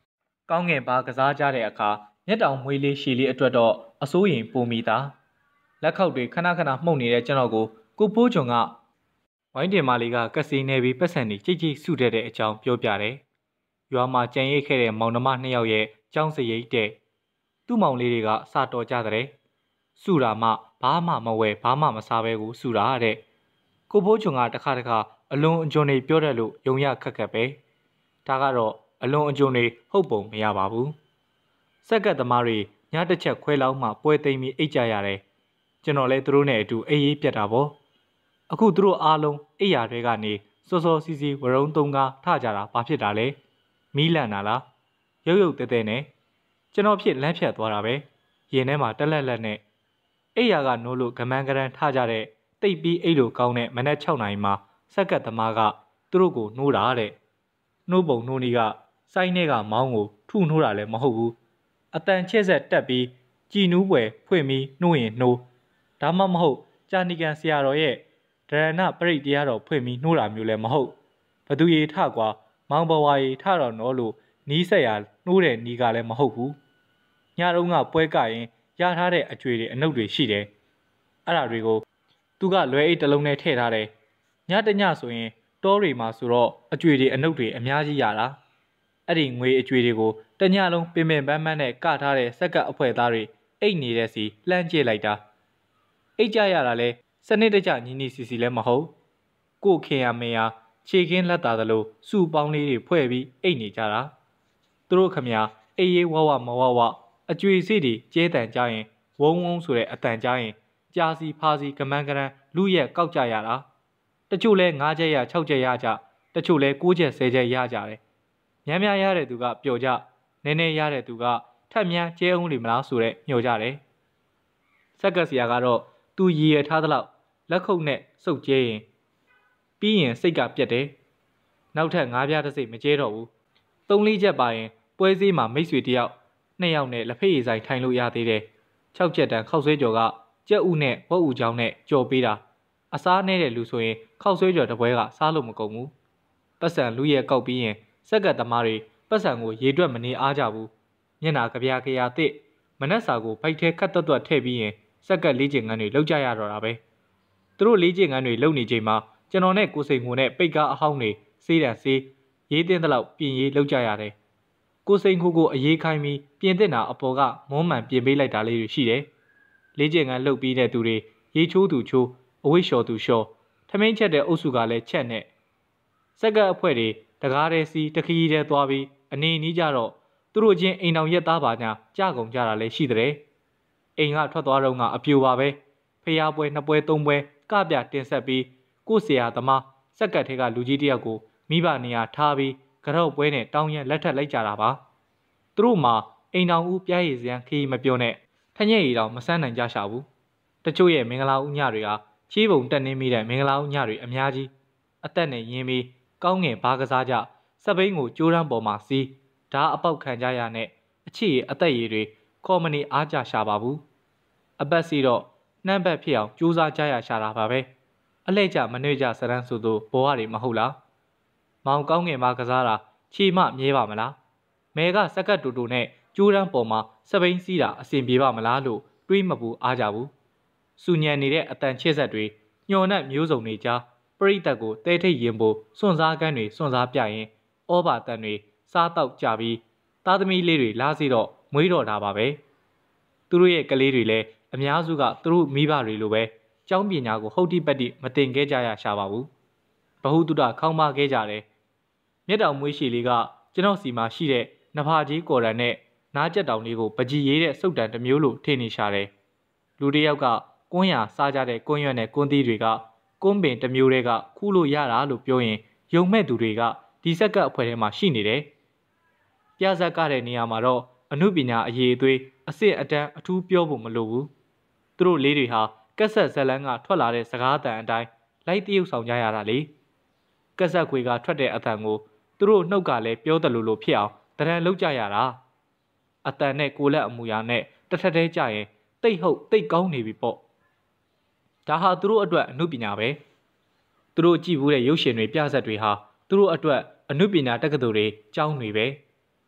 Speaker 1: ကောင်းငင်ပါကစားကြတဲ့အခါမျက်တောင်မွေးလေးရှည်လေးအတွက်တော့အစိုးရင်ပုံမိတာလက်ခောက်တွေခဏခဏမှုန်နေတဲ့ကျွန်တော်ကိုကိုဖိုးချုံကဝိုင်းတင်မလေးကကက်စီနေပြီးပတ်စံနေကြိတ်ကြိတ်စုတဲ့တဲ့အကြောင်းပြောပြတယ်ရွာမှာကြံရိတ်ခဲ့တဲ့မောင်နှမနှစ်ယောက်ရဲ့ကြောင်းစရိတ်တဲ့သူ့မောင်လေးတွေကစာတော်ကြတဲ့စုတာမှဘာမှမဝဲဘာမှမစားပဲကိုစုတာတဲ့ကိုဖိုးချုံကတခါတခါအလွန်အကျွံနေပြောတတ်လို့ယုံရခက်ခက်ပဲဒါကတော့အလွန်အကျွံနေဟုတ်ပုံမရပါဘူးစက်ကတ်သမားတွေညတစ်ချက်ခွဲလောက်မှပွဲသိမ်းပြီးအိတ်ကြရတယ်ကျွန်တော်လည်းသူတို့နဲ့အတူအေးအေးပြတ်တာပေါ့အခုသူတို့အားလုံးအိယာတွေကနေစောစောစီစီဝရုံသုံးကားထကြတာဘာဖြစ်တာလဲမီးလန့်တာလားရုပ်ရုပ်တဲတဲနဲ့ကျွန်တော်ဖြစ်လမ်းဖြတ်သွားတာပဲရင်ထဲမှာတက်လက်လက်နဲ့အိယာကနိုးလို့ကမန်းကရန်ထကြတဲ့တိတ်ပြီးအိတ်လိုကောင်းတဲ့မနက်၆နာရီမှာစက်ကတ်သမားကသူတို့ကိုနှိုးတာတဲ့နှိုးပုံနှိုးနီးကစိုင်းထဲကမောင်းကိုထုနှိုးတာလည်းမဟုတ်ဘူးအတန်ချဲ့ဆက်တက်ပြီးကြည်နူးပွဲဖွင့်ပြီးနှိုးရင်နှိုးဒါမှမဟုတ်ကြာနီကန်ဆရာတော်ရဲ့ဒရဏပရိတရားတော်ဖွင့်ပြီးနှိုးတာမျိုးလည်းမဟုတ်ဘသူရေထကွာမောင်ဘဝရေထတော်နော်လို့နီးဆက်ရနှိုးတဲ့နီးကလည်းမဟုတ်ဘူးညတုန်းကပွဲကရင်ရထားတဲ့အကျွေတွေအနှုတ်တွေရှိတယ်အဲ့ဒါတွေကိုသူကလွဲအိတ်တစ်လုံးနဲ့ထည့်ထားတယ်ညတညဆိုရင်တောတွေမှာဆိုတော့အကျွေတွေအနှုတ်တွေအများကြီးရတာအဲ့ဒီငွေအကျွေတွေကိုတညလုံးပင်ပင်ပန်းပန်းနဲ့ကထားတဲ့စက်ကပ်အဖွဲ့သားတွေအိတ်နေတဲ့စီလှမ်းကြည့်လိုက်တာအိတ်ကြရတာလဲစနစ်တကျညီညီစီစီလည်းမဟုတ်ကိုခင်ရမေယာခြေခင်းလက်သားသလိုစုပေါင်းလေးတွေဖွဲ့ပြီးအိတ်နေကြတာသူတို့ခမအေးရေးဝဝမဝဝအကျွေစီတွေကျဲတန်ကြရင်ဝုံဝုံဆိုတဲ့အတန်ကြရင်ကြာစီဖာစီကမန်းကရန်လူရက်ကောက်ကြရတာတချို့လဲငါးချက်ရ၆ချက်ရကြတချို့လဲ၉ချက်၁၀ချက်ရကြတယ်များများရတဲ့သူကပျော်ကြနည်းနည်းရတဲ့သူကထက်မြန်းကျဲအောင်လိမလားဆိုတဲ့ညှော်ကြတယ်စက်ကတ်ဆရာကတော့သူရည်ရထားသလောက်လက်ခုပ်နဲ့စုပ်ကျဲရင်ပြီးရင်စိတ်ကပြက်တယ်နောက်ထပ်ငါးပြားတစ်စိတ်မကျဲတော့ဘူးသုံးလေးချက်ပါရင်ပွဲစည်းမှာမိတ်ဆွေတယောက်နှစ်ယောက်နဲ့လက်ဖေးရည်ဆိုင်ထိုင်လို့ရသေးတယ်၆ချက်တန်းခောက်ဆွဲကြော်ကကြက်ဥနဲ့ဝက်ဥချောင်းနဲ့ကြော်ပေးတာအစားနေတဲ့လူဆိုရင်ခောက်ဆွဲကြော်တစ်ပွဲကစားလို့မကုန်ဘူးပတ်စံလူရဲ့ကောက်ပြီးရင်စက်ကတ်သမားတွေပတ်စံကိုရေတွက်မနေအားကြဘူးမျက်နာကြပြားကြရာတစ်မနက်စာကိုဘိုက်ထဲခတ်တွတ်တွတ်ထည့်ပြီးရင်စက်ကတ်လေးကျင်ငန်းတွေလောက်ကြရတော့တာပဲသူတို့လေးကျင်ငန်းတွေလုံနေချိန်မှာကျွန်တော်နဲ့ကိုစိန်ငိုနဲ့ပိတ်ကားအဟောင်းတွေစေးတန်စေးရေးတင်းတဲ့လောက်ပြင်ရေးလောက်ကြရတယ်ကိုစိန်ခိုးကိုအေးခိုင်းပြီးပြင်တဲ့နာအပေါ်ကမုံမှန်ပြင်ပေးလိုက်တာလေးတွေရှိတယ်လေးကျင်ငန်းလှုပ်ပြီးတဲ့သူတွေရေချိုးသူချိုးအဝိလျှော်သူလျှော်ထမင်းချက်တဲ့အုပ်စုကလည်းချက်နဲ့စက်ကတ်အဖွဲ့တွေတကားတဲ့စီတခီးတဲ့သွားပြီးအနေနီးကြတော့သူတို့ချင်းအိမ်တော်ရက်သားပါညာကြကုန်ကြတာလည်းရှိတဲ့အိမ်ကထွက်သွားတော့ကအပြိုပါပဲဖျားပွဲနှစ်ပွဲသုံးပွဲကပြတင်ဆက်ပြီးကိုဆရာသမားစက်ကတ်ထဲကလူကြီးတယောက်ကိုမိဘနေရာထားပြီးကြောက်ပွဲနဲ့တောင်းရလက်ထက်လိုက်ကြတာပါသူတို့မှာအိမ်တော်ဦးပြားရည်စံခီးမပြောနဲ့ထညက်ရည်တော်မဆန်းနိုင်ကြရှာဘူးတချို့ရဲ့မင်္ဂလာဦးညတွေကချီးပုံတက်နေမိတဲ့မင်္ဂလာဦးညတွေအများကြီးအသက်နဲ့ရင်းပြီးကောင်းငင်ဘာကစားကြစပိန်ကိုကြိုးရမ်းပေါ်မှာစီးဓာအပေါက်ခံကြရနဲ့အချစ်ရည်အသက်ရည်တွေကော်မနီအားကြရှာပါဘူးအပတ်စီတော့နှမ်းဘက်ဖြစ်အောင်ကြိုးစားကြရရှာတာပါပဲအလှည့်ကျမနှွေ့ကြစရန်ဆိုသူဘဝတွေမဟုတ်လားမောင်ကောင်းငင်ဘာကစားတာချီမမြဲပါမလားမဲကစက်ကတ်တူတူနဲ့ကြိုးရမ်းပေါ်မှာစပိန်စီးတာအဆင်ပြေပါမလားလို့တွေးမပူအားကြဘူးစူညံနေတဲ့အတန်ချဲ့ဆက်တွေညှော်နှက်မျိုးစုံတွေကြားပရိသတ်ကိုတဲထိတ်ရင်ပိုစွန့်စားကန်းတွေစွန့်စားပြရင်ဩဘာတန်တွေစားတောက်ကြပြီးသားသမီးလေးတွေလာစီတော့မွေးတော်တာပါပဲသူတို့ရဲ့ကလေးတွေလည်းအများစုကသူတို့မိဘတွေလိုပဲကျောင်းပညာကိုဟုတ်တိပတ်တိမတင်ခဲ့ကြရရှာပါဘူးဘဟုတုတခေါင်းမခဲ့ကြတယ်မြက်တောင်မွေးရှည်လေးကကျွန်တော်စီမှာရှိတဲ့နဖာကြီးကော်ရန်နဲ့နားကြက်တောင်လေးကိုပကြီးရေးတဲ့စုတ်တန်တစ်မျိုးလိုထင်နေရှာတယ်လူတစ်ယောက်ကကွန်းရစားကြတဲ့ကွန်းရွက်နဲ့ကွန်းသီးတွေကကွန်းပင်တစ်မျိုးတွေကခူးလို့ရတာလို့ပြောရင်ယုံမဲ့သူတွေကဒီစက်ကပ်အဖွဲ့ထဲမှာရှိနေတယ်ပြဇက်ကတဲ့နေရာမှာတော့အမှုပညာအရေးအသွေးအစ်စ်အတန်းအထူးပြောဖို့မလိုဘူးသူတို့လေးတွေဟာကက်ဆက်ဇလန်းကထွက်လာတဲ့စကားတန်အတိုင်းလိုက်တရုပ်ဆောင်ကြရတာလေကက်ဆက်ခွေကထွက်တဲ့အတန်ကိုသူတို့နှုတ်ကလည်းပြောတယ်လို့လို့ဖြစ်အောင်တရံလောက်ကြရတာအတန်နဲ့ကိုလက်အမူအရာနဲ့တစ်ထက်တည်းကြရင်တိတ်ဟုတ်တိတ်ကောင်းနေပြီပေါ့ဒါဟာသူတို့အတွက်အမှုပညာပဲသူတို့ကြည့်ဘူးတဲ့ရုပ်ရှင်တွေပြဆက်တွေဟာသူတို့အတွက်အမှုပညာတက္ကသိုလ်တွေကျောင်းတွေပဲ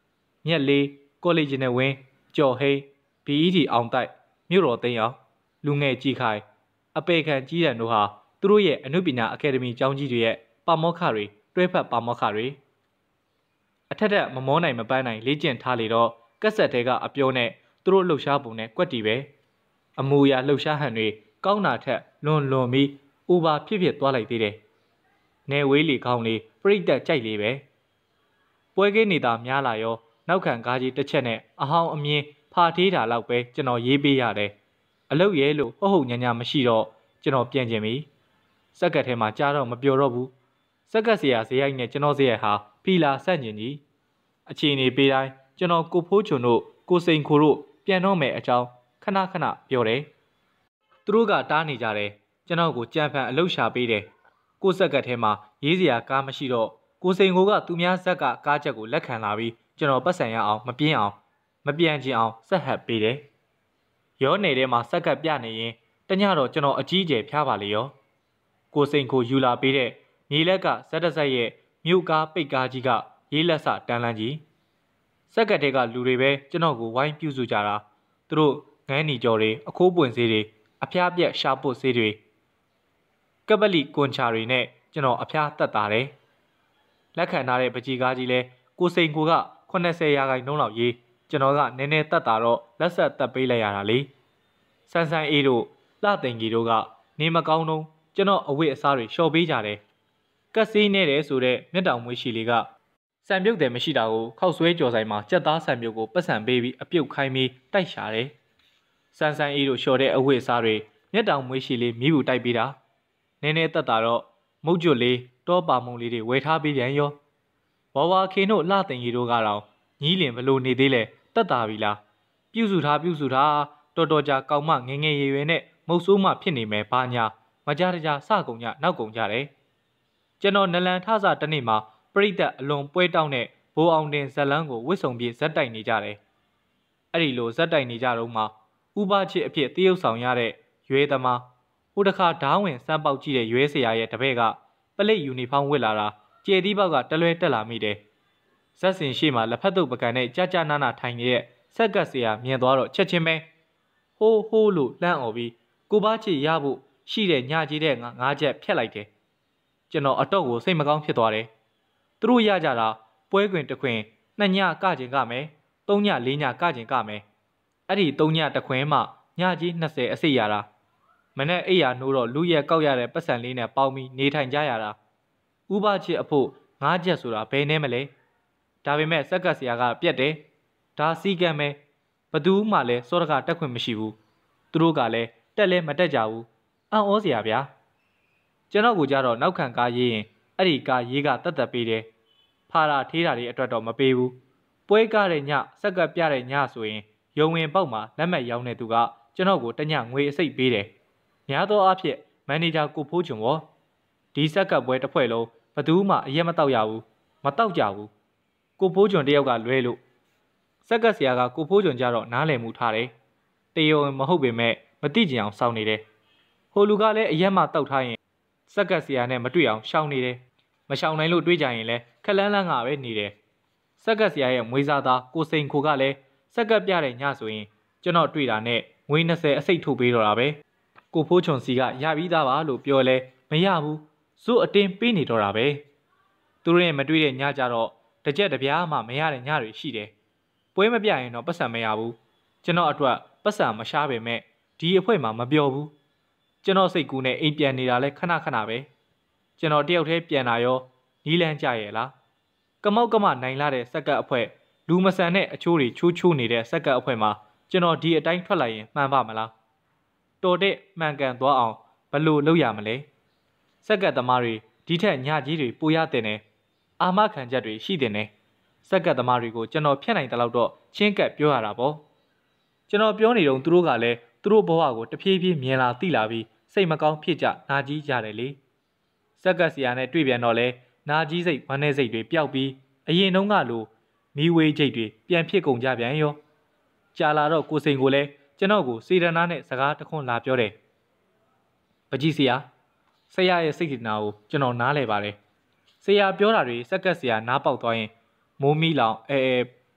Speaker 1: မြက်လေးကောလိပ်ဂျနယ်ဝင်းကျော်ဟိန်း ဘီ အီ တီ အောင်တိုက်မြို့တော်သိန်းအောင်လူငယ်ကြီးခိုင်အပေခံကြီးတန်တို့ဟာသူတို့ရဲ့အနုပညာအကယ်ဒမီကျောင်းကြီးတွေရဲ့ပါမောက္ခတွေတွဲဖက်ပါမောက္ခတွေအထက်ထက်မမောနိုင်မပန်းနိုင်လေ့ကျင့်ထားလေတော့ကက်ဆက်တဲကအပြောနဲ့သူတို့လှုပ်ရှားပုံနဲ့ကွက်တီပဲအမူအရာလှုပ်ရှားဟန်တွေကောင်းတာထက်လွန်လွန်ပြီးဥပါဖြစ်ဖြစ်သွားလိုက်သေးတယ်။နေဝေးလီကောင်းလေးပြိတ္တကြိုက်လေးပဲပွဲကင်းနေတာများလာရောနောက်ခံကားကြီးတစ်ချက်နဲ့အဟောင်းအမြင်ဖာထေးတာလောက်ပဲကျွန်တော်ရေးပေးရတယ်။အလုတ်ရဲလို့ဟုတ်ဟုတ်ညာညာမရှိတော့ကျွန်တော်ပြန်ကျင်ပြီ။စက်ကတ်ထဲမှာကြားတော့မပြောတော့ဘူး။စက်ကတ်ဆရာဇေယိုက်နဲ့ကျွန်တော်ဇေယိုက်ဟာဖီလာဆန့်ကျင်ကြီးအချိန်နေပေးတိုင်းကျွန်တော်ကိုဖိုးချွန်တို့ကိုစိန်ခိုတို့ပြန်တော့မယ်အကြောင်းခဏခဏပြောတယ်။သူတို့ကတားနေကြတယ်ကျွန်တော်ကိုကြံဖန်အလုတ်ရှာပေးတယ်။ကိုစက်ကတ်ထဲမှာရေးစရာကားမရှိတော့ကိုစိန်ခိုကသူများဇက်ကကားချက်ကိုလက်ခံလာပြီးကျွန်တော်ပတ်စံရအောင်မပြင်းအောင်မပြန်ချင်အောင်ဆက်ဟပ်ပေးတယ်။ရောနေထဲမှာစက်ကပ်ပြနေရင်တညတော့ကျွန်တော်အကြီးအကျယ်ဖျားပါလေရော။ကိုစိန်ကိုယူလာပေးတဲ့မြေလက်ကဇက်တဆက်ရဲ့မြို့ကားပိတ်ကားကြီးကရေးလက်စတန်းလန်းကြီးစက်ကပ်တွေကလူတွေပဲကျွန်တော်ကိုဝိုင်းပြုစုကြတာသူတို့ငန်းနီကြော်တွေအခိုးပွင့်ဆေးတွေအဖျားပြက်ရှာပုတ်ဆေးတွေကပလီကွန်ချာတွေနဲ့ကျွန်တော်အဖျားတက်တာတယ်။လက်ခံထားတဲ့ပကြီးကားကြီးလဲကိုစိန်ကိုကeightyရာခိုင်နှုန်းလောက်ရေးကျွန်တော်ကနည်းနည်းတက်တာတော့လက်ဆက်တက်ပေးလိုက်ရတာလေဆန်းဆန်းအေးတို့လှသိန်ကြီးတို့ကနေမကောင်းတော့ကျွန်တော်အဝတ်အစားတွေလျှော်ပေးကြတယ်ကက်စီးနေတယ်ဆိုတဲ့မျက်တောင်မွေးရှိလေးကစံပြုတ်တယ်မရှိတာကိုခောက်ဆွဲကြော်ဆိုင်မှာကြက်သားစံပြုတ်ကိုပတ်စံပေးပြီးအပြုတ်ခိုင်းပြီးတိုက်ရှာတယ်ဆန်းဆန်းအေးတို့လျှော်တဲ့အဝတ်အစားတွေမျက်တောင်မွေးရှိလေးမိဘူးတိုက်ပေးတာနည်းနည်းတက်တာတော့မုတ်ကျွတ်လေးတောပါမုံလေးတွေဝယ်ထားပေးပြန်ရောဝါဝါခေတို့လှသိန်ကြီးတို့ကတော့ညီးလင်ဘလို့နေသေးလဲတက်တာပြီလားပြုစုထားပြုစုထားတော်တော်ကြာကောင်းမငငယ်ရွယ်ရွယ်နဲ့မုတ်ဆိုးမှဖြစ်နေမယ်ဘာညာမကြတကြစကုန်ကြနောက်ကုန်ကြတယ်ကျွန်တော်နလန်ထဆတနေ့မှာပြိတက်အလွန်ပွဲတောင်းတဲ့ဘိုးအောင်တင်ဇက်လန်းကိုဝစ်စုံပြေဇက်တိုက်နေကြတယ်အဲ့ဒီလိုဇက်တိုက်နေကြတော့မှဥပချစ်အဖြစ်တရုပ်ဆောင်ရတဲ့ရွေးသမားဟိုတခါဓားဝင်စမ်းပေါက်ကြည့်တဲ့ရွေးဆရာရဲ့တပည့်ကပလိတ်ယူနီဖောင်းဝတ်လာတာကျေသီးဘောက်ကတလွဲတက်လာမိတယ်ဇက်စင်ရှိမှလက်ဖက်တုပ်ပကံနဲ့ကြာကြာနာနာထိုင်နေတဲ့ဆက်ကတ်ဆရာမြင်သွားတော့ချက်ချင်းပဲဟိုးဟိုးလို့လှမ်းអော်ပြီးကိုပါချစ်ရဖို့ရှိတဲ့ညကြီးတဲ့ငါးချက်ဖြတ်လိုက်တယ်ကျွန်တော်အတော့ကိုစိတ်မကောင်းဖြစ်သွားတယ်သူတို့ရကြတာပွဲခွင်တစ်ခွင်နှစ်ညကကျင်ကမယ်သုံးညလေးညကကျင်ကမယ်အဲ့ဒီသုံးညတစ်ခွင်မှညကြီးtwentyအစိရတာမနဲ့အိယာနိုးတော့လူရက်ကောက်ရတဲ့ပတ်စံလေးနဲ့ပေါင်းပြီးနေထိုင်ကြရတာဥပချစ်အဖို့ငါးချက်ဆိုတာဘယ်နဲ့မလဲဒါပေမဲ့စက်ကတ်ဆရာကပြက်တယ်ဒါစီကံပဲဘသူမှလည်းစောတကတက်ခွင့်မရှိဘူးသူတို့ကလည်းတက်လဲမတက်ကြဘူးအံ့ဩစရာဗျာကျွန်တော်ကကြတော့နောက်ခံကားရေးရင်အဲ့ဒီကားရေးကတတ်တတ်ပေးတယ်ဖာရာထေးတာတွေအတွက်တော့မပေးဘူးပွဲကားတဲ့ညစက်ကတ်ပြတဲ့ညဆိုရင်ရုံဝင်ပေါက်မှာလက်မှတ်ရောင်းတဲ့သူကကျွန်တော်ကိုတညငွေအစိတ်ပေးတယ်များသောအားဖြင့်မန်နေဂျာကိုဖိုးချွန်ရောဒီစက်ကတ်ပွဲတစ်ဖွဲ့လုံးဘသူမှအရက်မတောက်ရဘူးမတောက်ကြဘူးကိုဖိုးချွန်တယောက်ကလွဲလို့စက်ကတ်ဆရာကကိုဖိုးချွန်ကြတော့နားလည်မှုထားတယ်တရုံမဟုတ်ပေမဲ့မတိကျင်အောင်စောင့်နေတယ်ဟိုလူကလည်းအရက်မှတောက်ထားရင်စက်ကတ်ဆရာနဲ့မတွေ့အောင်ရှောင်နေတယ်မရှောင်နိုင်လို့တွေးကြရင်လည်းခက်လန်းလန်းကပဲနေတယ်စက်ကတ်ဆရာရဲ့မွေးစားသားကိုစိန်ခိုကလည်းစက်ကတ်ပြတဲ့ညဆိုရင်ကျွန်တော်တွေ့တာနဲ့ငွေtwentyအစိတ်ထုတ်ပေးတော့တာပဲကိုဖိုးချွန်စီကရပြီးသားပါလို့ပြောလဲမရဘူးဇို့အတင်းပေးနေတော့တာပဲသူတို့နဲ့မတွေ့တဲ့ညကြတော့တကြက်တပြားမှမရတဲ့ညတွေရှိတယ်ပွဲမပြရင်တော့ပတ်စံမရဘူးကျွန်တော်အတွက်ပတ်စံမရှားပေမဲ့ဒီအဖွဲမှာမပြောဘူးကျွန်တော်စိတ်ကူးနဲ့အိမ်ပြန်နေတာလဲခဏခဏပဲကျွန်တော်တယောက်တည်းပြန်လာရောနီးလန်းကြရဲ့လားကမောက်ကမနိုင်လာတဲ့စက်ကတ်အဖွဲလူမဆန်တဲ့အချိုးတွေချိုးချိုးနေတဲ့စက်ကတ်အဖွဲမှာကျွန်တော်ဒီအတိုင်းထွက်လာရင်မှန်ပါမလားတော်တဲ့မှန်ကန်သွားအောင်ဘလို့လုပ်ရမလဲစက်ကတ်သမားတွေဒီထက်ညကြီးတွေပိုရတဲ့နဲ့အာမခံချက်တွေရှိတဲ့နဲ့စက်ကတ်သမားတွေကိုကျွန်တော်ဖြတ်နိုင်တဲ့လောက်တော့ချင်းကပ်ပြောရတာပေါ့ကျွန်တော်ပြောနေတော့သူတို့ကလည်းသူတို့ဘဝကိုတဖြည်းဖြည်းမြင်လာသိလာပြီးစိတ်မကောင်းဖြစ်ကြနာကြီးကြတယ်လေစက်ကတ်ဆရာနဲ့တွေ့ပြန်တော့လဲနာကြီးစိတ်ဝမ်းနေစိတ်တွေပျောက်ပြီးအရင်တုန်းကလိုမီးဝေးချိတ်တွေပြန်ဖြစ်ကုန်ကြပြန်ရောကြာလာတော့ကိုစိန်ကိုလည်းကျွန်တော်ကိုစေတနာနဲ့စကားတခွန်းလာပြောတယ်ပကြီးဆရာဆရာရဲ့စိတ်နာကိုကျွန်တော်နားလဲပါတယ်ဆရာပြောတာတွေစက်ကတ်ဆရာနားပေါက်သွားရင်မိုးမီလောင်အဲအဲ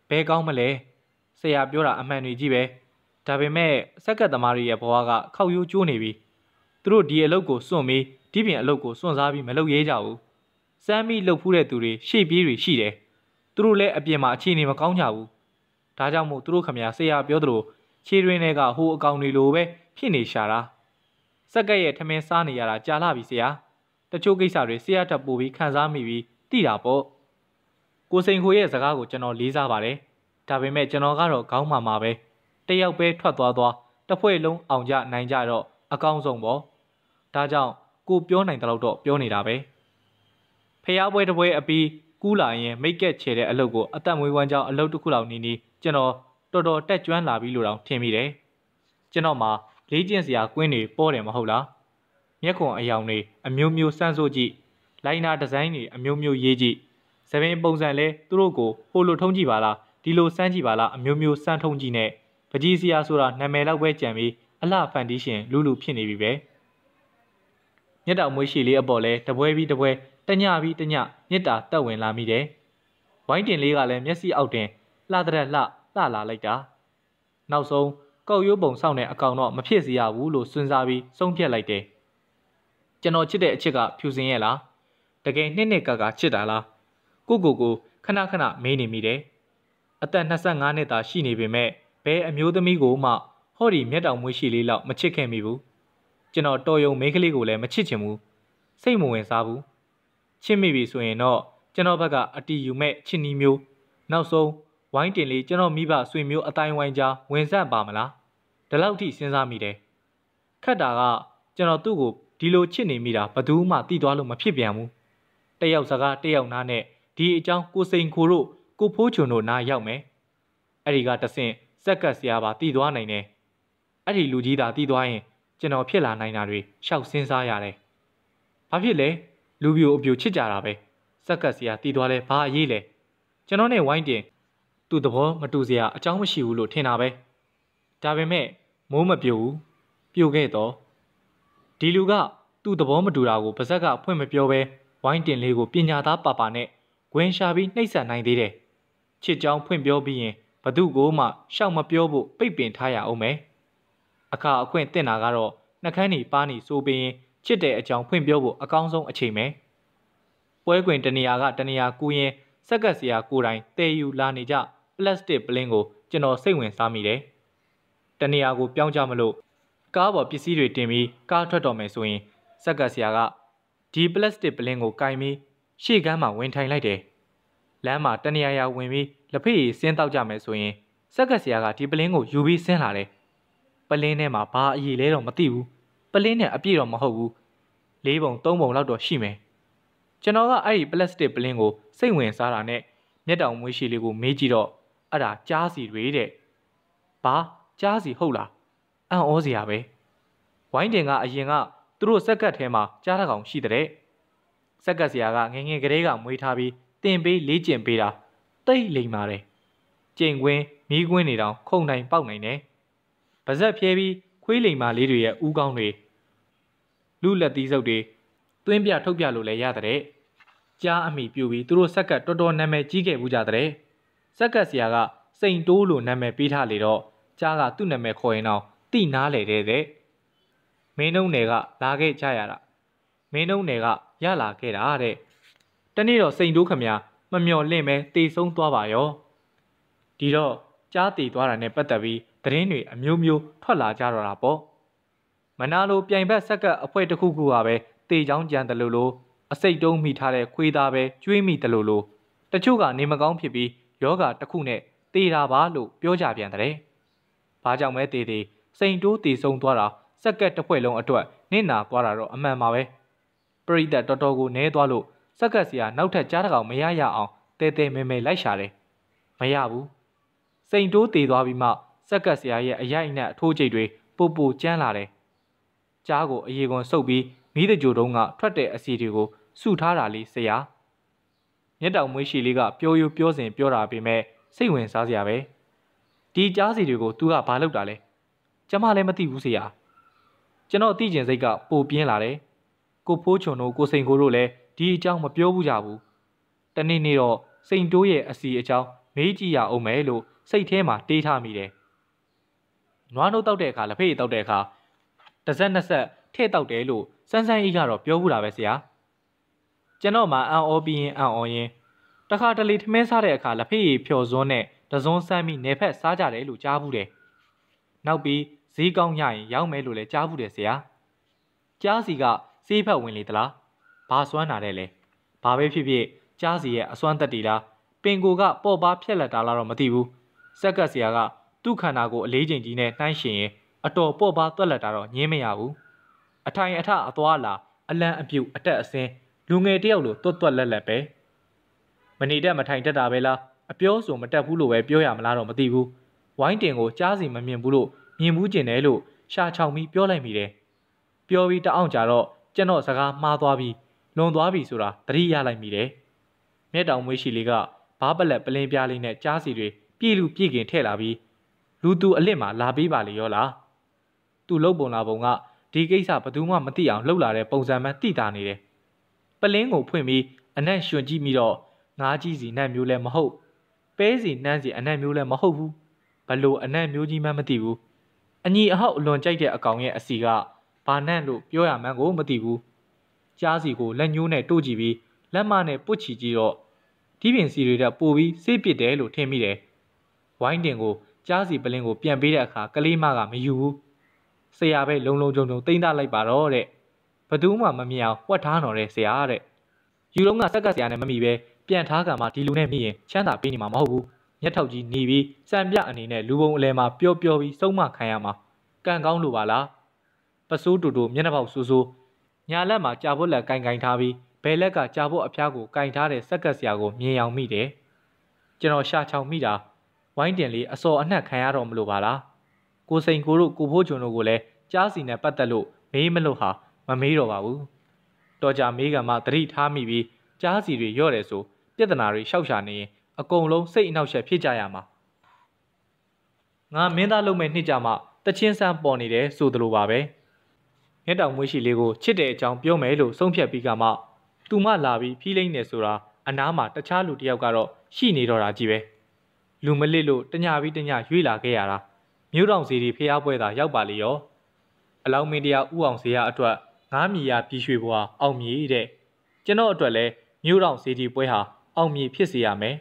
Speaker 1: ဘဲကောင်းမလဲဆရာပြောတာအမှန်တွေကြီးပဲဒါပေမဲ့စက်ကတ်သမားတွေရဲ့ဘဝကခောက်ရိုးကျိုးနေပြီသူတို့ဒီအလုပ်ကိုစွန့်ပြီးဒီပြင်အလုပ်ကိုစွန့်စားပြီးမလုပ်ရဲကြဘူးစမ်းပြီးလှုပ်ဖူးတဲ့သူတွေရှေ့ပြေးတွေရှိတယ်သူတို့လည်းအပြင်မှာအခြေအနေမကောင်းကြဘူးဒါကြောင့်မို့သူတို့ခမရဆရာပြောသလိုခြေရင်းတွေကဟိုအကောင်တွေလိုပဲဖြစ်နေရှာတာစက်ကတ်ရဲ့ထမင်းစားနေရတာကြာလာပြီဆရာတချို့ကိစ္စတွေဆရာတက်ပို့ပြီးခံစားမိပြီးသိတာပေါ့ကိုစိန်ခိုရဲ့စကားကိုကျွန်တော်လေးစားပါတယ်ဒါပေမဲ့ကျွန်တော်ကတော့ခေါင်းမာမှာပဲတယောက်ပဲထွက်သွားသွားတစ်ဖွဲ့လုံးအောင်ကြနိုင်ကြတော့အကောင်းဆုံးပေါ့ဒါကြောင့်ကိုပြောနိုင်တဲ့လောက်တော့ပြောနေတာပဲဖျားပွဲတစ်ပွဲအပြီးကူးလာရင်မိတ်ကက်ချေတဲ့အလုပ်ကိုအသက်မွေးဝမ်းကြောင်းအလုပ်တစ်ခုလောက်နီးနီးကျွန်တော်တော်တော်တက်ကျွမ်းလာပြီလို့တောင်ထင်မိတယ်ကျွန်တော်မှလေးကျင့်စရာကွင်းတွေပေါ်တယ်မဟုတ်လားမျက်ခွန်အယောင်တွေအမျိုးမျိုးစမ်းစို့ကြည့်လိုင်းနာဒီဇိုင်းတွေအမျိုးမျိုးရေးကြည့်သပင်ပုံစံလဲသူတို့ကိုဟိုလိုထုံးကြည့်ပါလားဒီလိုစမ်းကြည့်ပါလားအမျိုးမျိုးစမ်းထုံးကြည့်နဲ့ပကြီးစရာဆိုတာနာမည်လောက်ပဲကြံပြီးအလှဖန်တီးရှင်လူလူဖြစ်နေပြီပဲမြတ်တော်မွေးရှိလေးအပေါ်လဲတပွဲပြီးတပွဲတညပြီးတညမြတ်တာတက်ဝင်လာမိတယ်ဝိုင်းတင်လေးကလည်းမျက်စိအောက်တင်လှတဲ့လှလှလာလိုက်တာနောက်ဆုံးကောက်ရိုးပုံစောင့်တဲ့အကောင်တော့မဖြစ်စေရဘူးလို့စဉ်းစားပြီးဆုံးဖြတ်လိုက်တယ်ကျွန်တော်ချစ်တဲ့အချစ်ကဖြူစင်ရဲ့လားတကယ်နှစ်နှစ်ကကချစ်တာလားကိုကိုကိုခဏခဏမေးနေမိတယ်အသက်နှစ်ဆယ့်ငါးနှစ်သာရှိနေပေမဲ့ဘယ်အမျိုးသမီးကိုမှဟောဒီမျက်တောင်မွေးရှိလေးလောက်မချစ်ခဲ့မိဘူးကျွန်တော်တော်ယုံမိန်းကလေးကိုလည်းမချစ်ချင်ဘူးစိတ်မဝင်စားဘူးချစ်မိပြီဆိုရင်တော့ကျွန်တော်ဘက်ကအတီယူမဲ့ချစ်နီးမျိုးနောက်ဆုံးဝိုင်းတင်လေးကျွန်တော်မိဘဆွေမျိုးအတိုင်းဝိုင်းကြားဝင်ဆက်ပါမလားဒီလောက်ထိစဉ်းစားမိတယ်ခက်တာကကျွန်တော်သူ့ကိုဒီလိုချစ်နေမိတာဘယ်သူမှသိသွားလို့မဖြစ်ပြန်ဘူးတယောက်စကားတယောက်နားနဲ့ဒီအကြောင်းကိုစိန်ခိုတို့ကိုဖိုးချုံတို့နားရောက်မယ်အဲ့ဒီကတဆင့်စက်ကတ်ဆရာပါတည်သွားနိုင်တယ်အဲ့ဒီလူကြီးသာတည်သွားရင်ကျွန်တော်ဖြစ်လာနိုင်တာတွေရှောက်စဉ်းစားရတယ်ဘာဖြစ်လဲလူပြိုအပြိုချစ်ကြတာပဲစက်ကတ်ဆရာတည်သွားလဲဘာအရေးလဲကျွန်တော်နဲ့ဝိုင်းတင်သူ့သဘောမတူစရာအကြောင်းမရှိဘူးလို့ထင်တာပဲဒါပေမဲ့မိုးမပြိုဘူးပြိုခဲ့တော့ဒီလူကသူ့သဘောမတူတာကိုပါဇက်ကဖွင့်မပြောပဲဝိုင်းတင်လေးကိုပညာသားပါပါနဲ့ဂွင်ရှာပြီးနှိပ်စက်နိုင်သေးတယ်ချစ်ကြောင်းဖွင့်ပြောပြီးရင်ဘသူကိုမှရှောက်မပြောဖို့ပိတ်ပင်ထားရအောင်မယ်အခါအခွင့်တင်တာကတော့နှကန်းနီပါးနီဆိုပြီးရင်ချစ်တဲ့အကြောင်းဖွင့်ပြောဖို့အကောင်းဆုံးအချိန်ပဲပွဲကွင်တနေရာကတနေရာကူရင်စက်ကတ်စရာကိုယ်တိုင်တည်ယူလာနေကြပလတ်စတစ်ပလင်းကိုကျွန်တော်စိတ်ဝင်စားမိတယ်တနေရာကိုပြောင်းကြမလို့ကားပေါ်ပစ္စည်းတွေတင်ပြီးကားထွက်တော်မယ်ဆိုရင်စက်ကတ်ဆရာကဒီပလတ်စတစ်ပလင်းကိုကင်ပြီးရှေ့ကမ်းမှာဝင်ထိုင်လိုက်တယ်လမ်းမှာတနေရာရာဝင်ပြီးလက်ဖေးရည်ဆင်းတောက်ကြမယ်ဆိုရင်စက်ကတ်ဆရာကဒီပလင်းကိုယူပြီးဆင်းလာတယ်ပလင်းထဲမှာဘာအရည်လဲတော့မသိဘူးပလင်းနဲ့အပြည့်တော့မဟုတ်ဘူးလေးပုံသုံးပုံလောက်တော့ရှိမယ်ကျွန်တော်ကအဲ့ဒီပလတ်စတစ်ပလင်းကိုစိတ်ဝင်စားတာနဲ့မျက်တောင်မွေးရှည်လေးကိုမေးကြည့်တော့အဲ့ဒါကြားစီတွေတဲ့ဘာကြားစီဟုတ်လားအံ့ဩစရာပဲဝိုင်းတင်ကအရင်ကသူတို့စက်ကတ်ထဲမှာကြားတကောင်ရှိတဲ့စက်ကတ်ဆရာကငငယ်ကလေးကမွေးထားပြီးတင်ပေးလေးကျင်ပေးတာတိတ်လိမ်ပါတယ်ကျိန်ကွင်းမီးကွင်းတွေတောင်ခုံတိုင်ပေါက်နိုင်တယ်ပါဇက်ဖြဲပြီးခွေးလိမ်မာလေးတွေရဲ့ဥကောင်းတွေလူလက်သီးစုပ်တွေသွင်းပြထုတ်ပြလို့လည်းရတဲ့ကြားအမိပြူပြီးသူတို့စက်ကတ်တော်တော်နာမည်ကြီးခဲ့ဘူးကြတဲ့စက်ကတ်ဆရာကစိန်တိုးလို့နာမည်ပေးထားလေတော့ကြားကသူ့နာမည်ခေါ်ရင်တော့တိနားလေတဲ့မင်းနှုံးနယ်ကလာခဲ့ကြရတာမင်းနှုံးနယ်ကရလာခဲ့တာတဲ့တနေ့တော့စိန်တိုးခမမမျော်လင့်ပဲတေဆုံးသွားပါရောဒီတော့ကြားတည်သွားတာနဲ့ပတ်သက်ပြီးသတင်းတွေအမျိုးမျိုးထွက်လာကြတော့တာပေါ့မနာလိုပြိုင်ဘက်စက်ကတ်အဖွဲ့တစ်ခုခုကပဲတေချောင်းကြံတယ်လို့လို့အစိတ်တုံးမိထားတဲ့ခွေးသားပဲကျွေးမိတယ်လို့လို့တချို့ကနေမကောင်းဖြစ်ပြီးယောဂတစ်ခုနဲ့တေတာပါလို့ပြောကြပြန်တဲ့ဘာကြောင့်မဲတေတေစိန်တိုးတေဆုံးသွားတာစက်ကတ်တစ်ဖွဲ့လုံးအတွက်နင့်နာသွားတာတော့အမှန်ပါပဲပရိသတ်တော်တော်ကိုနဲသွားလို့စက်ကတ်စီကနောက်ထပ်ကြားတစ်ကောင်မရရအောင်တဲတဲမဲမဲလိုက်ရှာတယ်မရဘူးစိန်တိုးတေသွားပြီးမှစက်ကတ်ဆရာရဲ့အရိုက်နဲ့အထိုးကျိတ်တွေပူပူကျန်းလာတယ်ကြားကိုအရေကွန်ဆုပ်ပြီးမိတကြိုတုံးကထွက်တဲ့အစီတွေကိုစုထားတာလေးဆရာမျက်တောင်မွေးရှည်လေးကပြောယူပြောစဉ်ပြောတာပေမဲ့စိတ်ဝင်စားစရာပဲဒီကြားစီတွေကိုသူကဘာလုပ်တာလဲကျမလည်းမသိဘူးဆရာကျွန်တော်သိကျင်စိတ်ကပိုပြင်းလာတယ်ကိုဖိုးချုံတို့ကိုစိန်ကိုတို့လည်းဒီအကြောင်းမပြောဘူးကြဘူးတနေ့နေ့တော့စိန်တိုးရဲ့အစီအကြောင်းမမေးကြည့်ရအောင်မယ်လို့စိတ်ထဲမှာတေးထားမိတယ်။နွားနှုတ်တောက်တဲ့အခါလက်ဖေးတောက်တဲ့အခါတစ်စက်နှစ်ဆက်ထဲ့တောက်တယ်လို့စန်းစန်းအေးကတော့ပြောဘူးတာပဲဆရာ။ကျွန်တော်မှအံ့ဩပြီးရင်အံ့ဩရင်တခါတလေထမင်းစားတဲ့အခါလက်ဖေးဖြော်စွန်းနဲ့တစွန်းဆမ်းပြီးနေဖက်စားကြတယ်လို့ကြားဘူးတယ်။နောက်ပြီးဈေးကောင်းရရင်ရောက်မယ်လို့လည်းကြားဘူးတယ်ဆရာ။ကြားစီကစေးဖက်ဝင်လေသလား။ဘာစွမ်းတာတဲ့လဲ။ဘာပဲဖြစ်ဖြစ်ကြားစီရဲ့အစွမ်းသက်တီလားပင်ကိုကပေါ့ပါဖြက်လက်တာလားတော့မသိဘူး။စက်ကတ်ဆရာကသူ့ခန္ဓာကိုအလေးချိန်ကြီးနဲ့နှိုင်းရှင်ရင်အတော်ပေါ့ပါသွက်လက်တာတော့ညင်းမရဘူး။အထိုင်အထအသွားလာအလံအပြုတ်အတက်အဆင်းလူငယ်တယောက်လိုတွတ်တွက်လက်လက်ပဲမနေတတ်မထိုင်တတ်တာပဲလားအပြောဆိုမတက်ဘူးလို့ပဲပြောရမလားတော့မသိဘူးဝိုင်းတင်ကိုကြားစီမမြင်ဘူးလို့မြင်ဘူးကျင်တယ်လို့ရှာချောင်ပြီးပြောလိုက်မိတယ်ပြောပြီးတအောင်ကြတော့ကျွန်တော်စကားမှားသွားပြီးလွန်သွားပြီဆိုတာသတိရလိုက်မိတယ်မျက်တောင်မွေးရှိလေးကဘားပလက်ပလင်းပြားလေးနဲ့ကြားစီတွေပြေလူပြေခင်ထည့်လာပြီးလူသူအလစ်မှာလာပေးပါလေရောလားသူ့လုံပုံလာပုံကဒီကိစ္စဘယ်သူမှမသိအောင်လှုပ်လာတဲ့ပုံစံမှတိတာနေတယ်ပလင်းကိုဖွင့်ပြီးအနက်ရှင်ကြည့်ပြီးတော့ငါးကြီးစီနတ်မျိုးလည်းမဟုတ်ပဲစီနန်းစီအနက်မျိုးလည်းမဟုတ်ဘူးဘလို့အနက်မျိုးကြီးမှမသိဘူးအညီအဟောက်အလွန်ကြိုက်တဲ့အကောင်ရဲ့အစီကဘာနန့်လို့ပြောရမှန်းကိုမသိဘူးကြားစီကိုလက်ညှိုးနဲ့တို့ကြည့်ပြီးလက်မနဲ့ပုတ်ချီကြည့်တော့ဒီပင်စီတွေတက်ပို့ပြီးစေးပစ်တယ်လို့ထင်မိတယ်ဝိုင်းတင်ကိုကြားစီပလင်းကိုပြန်ပေးတဲ့အခါကလေးမကမယူဘူးဆရာပဲလုံလုံကြုံကြုံတိမ့်သားလိုက်ပါတော့တဲ့ဘသူမှမမြင်အောင်ဝတ်ထားတော်တဲ့ဆရာတဲ့ယူလုံးကစက်ကဆရာနဲ့မမိပဲပြန်ထားကမှဒီလူနဲ့မိရင်ချမ်းသာပေးနေမှာမဟုတ်ဘူးမျက်ထောက်ကြီးหนีပြီးစံပြအနေနဲ့လူပုံအလဲမှာပျော်ပျော်ပြီးစုံမခံရမှာကံကောင်းလို့ပါလားပစိုးတူတူမျက်နှာပေါက်ဆူဆူညာလက်မှာကြာဖို့လက်ကင်ကင်ထားပြီးဘဲလက်ကကြာဖို့အဖျားကိုကင်ထားတဲ့စက်ကဆရာကိုမြင်အောင်မိတယ်ကျွန်တော်ရှာချောင်မိတာဝိုင်းတင်လေးအစော်အနှက်ခံရတော့မလို့ပါလားကိုစိန်ကိုတို့ကိုဖိုးကျွန်တို့ကိုလည်းကြားစီနဲ့ပတ်သက်လို့မေးမလို့ဟာမမေးတော့ပါဘူးတော်ကြမေးကမှသတိထားမိပြီးကြားစီတွေရော့တယ်ဆိုပြဿနာတွေရှောက်ရှာနေရင်အကုန်လုံးစိတ်အနှောက်အယှက်ဖြစ်ကြရမှာငါမင်းသားလုံးမဲ့နှစ်ကြမှာတချင်းဆန်းပေါ်နေတယ်ဆိုသလိုပါပဲမျက်တောင်မွေးရှိလေးကိုချစ်တဲ့အကြောင်းပြောမယ်လို့ဆုံးဖြတ်ပြီးကမှသူမလာပြီးဖြီးလိမ့်နေဆိုတာအနားမှာတခြားလူတယောက်ကတော့ရှိနေတော့တာကြီးပဲလူမလစ်လို့တညပြီးတညရွေ့လာခဲ့ရတာမြို့တော်စီဒီဖျားပွဲသာရောက်ပါလေရောအလောင်းမင်းတရားဥအောင်စေရအတွက်ငားမီရပြည်ရွှေဘွားအောင်မြေတဲ့ကျွန်တော်အတွက်လည်းမြို့တော်စီဒီပွဲဟာအောင်မြေဖြစ်စေရမယ်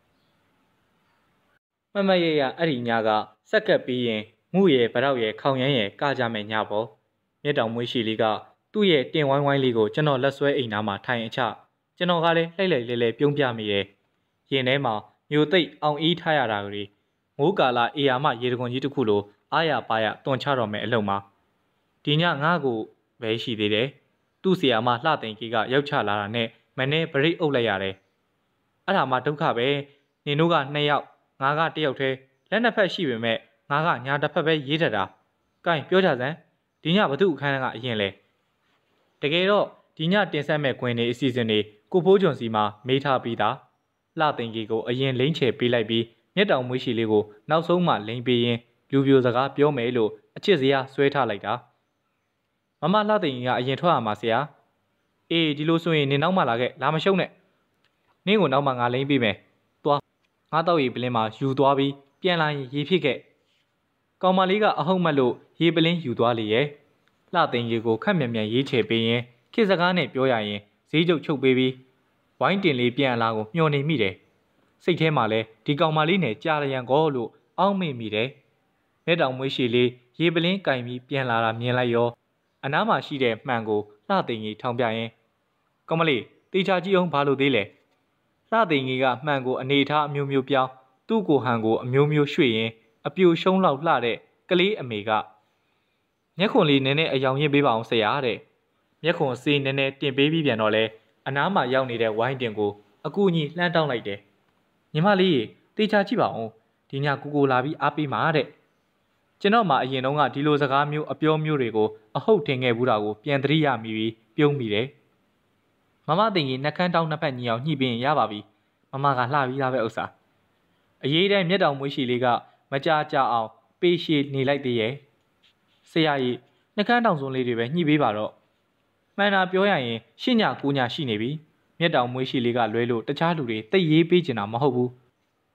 Speaker 1: မမရရအဲ့ဒီညကစက်ကပ်ပြီးရင်ငုရဲ့ဗရောက်ရဲ့ခေါင်ရမ်းရဲ့ကကြမယ်ညပေါ့မြက်တောင်မွေးရှိလေးကသူ့ရဲ့တင်ဝိုင်းဝိုင်းလေးကိုကျွန်တော်လက်ဆွဲအိမ်သားမှာထိုင်အချကျွန်တော်ကလည်းလှိုက်လှိုက်လဲလဲပြုံးပြမိတယ်ရင်ထဲမှာမျိုးသိပ်အောင်အေးထားရတာကြီးမိုးကာလာအေယာမရေတခွန်ကြီးတစ်ခုလိုအားရပါရတွန်ချတော်မယ်အလုံးမှာဒီညငါ့ကိုပဲရှိသေးတယ်သူ့ဆီယာမလှသိန်ကြီးကရောက်ချလာတာနဲ့မနေ့ပရိတ်အုပ်လိုက်ရတယ်အဲ့ဒါမှဒုက္ခပဲနင်တို့ကနှစ်ယောက်ငါကတစ်ယောက်တည်းလက်နှစ်ဖက်ရှိပေမဲ့ငါကညာတစ်ဖက်ပဲရေးထတာကဲပြောကြစမ်းဒီညဘသူအခန်းကအရင်လဲတကယ်တော့ဒီညတင်ဆက်မဲ့ခွင်နေအစီအစဉ်တွေကိုဖိုးကျွန်စီမှာမေးထားပြီးသားလှသိန်ကြီးကိုအရင်လိမ့်ချေပေးလိုက်ပြီးမျက်တောင်မွေးရှိလေးကိုနောက်ဆုံးမှလိမ့်ပေးရင်လူပြိုစကားပြောမယ်လို့အချစ်စရာဆွဲထားလိုက်တာမမလှသိန်ကြီးကအရင်ထွက်ရမှာဆရာအေးဒီလိုဆိုရင်နင်နောက်မှလာခဲ့လာမရှုံးနဲ့နင်းကိုနောက်မှငါလိမ့်ပေးမယ်သွားငါတော့ရေပလင်းမှာယူသွားပြီးပြန်လာရင်ရေဖြစ်ခဲ့ကောင်မလေးကအဟုတ်မှတ်လို့ရေပလင်းယူသွားလေရဲ့လှသိန်ကြီးကိုခက်မြန်မြန်ရေးချေပေးရင်ခေစကားနဲ့ပြောရရင်ဈေးကျုပ်ချုပ်ပေးပြီးဝိုင်းတင်လေးပြန်လာကိုမျှော်နေမိတယ်စိတ်ထဲမှာလဲဒီကောင်မလေးနဲ့ကြားရရန်ကောလို့အောင်းမေ့မိတယ်မျက်တောင်မွေးရှိလေးရေပလင်းကင်ပြီးပြန်လာတာမြင်လိုက်ရောအနားမှာရှိတဲ့မှန်ကိုလှသိန်ကြီးထောင်ပြရင်ကောင်မလေးတေချာကြည့်အောင်ဘာလို့သေးလဲလှသိန်ကြီးကမှန်ကိုအနေထားအမျိုးမျိုးပြောင်းသူ့ကိုဟန်ကိုအမျိုးမျိုးရွှေ့ရင်အပြိုရှုံးလောက်လှတဲ့ကလေးအမေကမျက်ခွန်လေးနည်းနည်းအယောင်ရင်းပေးပါအောင်ဆရာတဲ့မျက်ခွန်စေးနည်းနည်းတင်ပေးပြီးပြန်တော့လဲအနားမှာရောက်နေတဲ့ဝိုင်းတင်ကိုအကူအညီလှမ်းတောင်းလိုက်တယ်ညီမလေးတေချာကြည့်ပါအောင်ဒီညကိုကိုလာပြီးအားပေးမှာတဲ့ကျွန်တော်မှအရင်တုန်းကဒီလိုစကားမျိုးအပြောမျိုးတွေကိုအဟုတ်ထင်ခဲ့ဘူးတာကိုပြန်သတိရမိပြီးပြုံးမိတယ်မမတင်ကြီးနှက်ခမ်းတောင်းနှစ်ဖက်ညီအောင်ညှိပြီးရပါပြီမမကလှပြီးသားပဲဥစ္စာအရေးတိုင်းမျက်တောင်မွေးရှိလေးကမကြာကြာအောင်ပေးရှည်နေလိုက်သေးရဲ့ဆရာကြီးနှက်ခမ်းတောင်စုံလေးတွေပဲညှိပေးပါတော့မှန်တာပြောရရင်ရှင်းညကိုညရှိနေပြီမျက်တောင်မွေးရှိလေးကလွဲလို့တခြားလူတွေတိတ်ရေးပေးချင်တာမဟုတ်ဘူး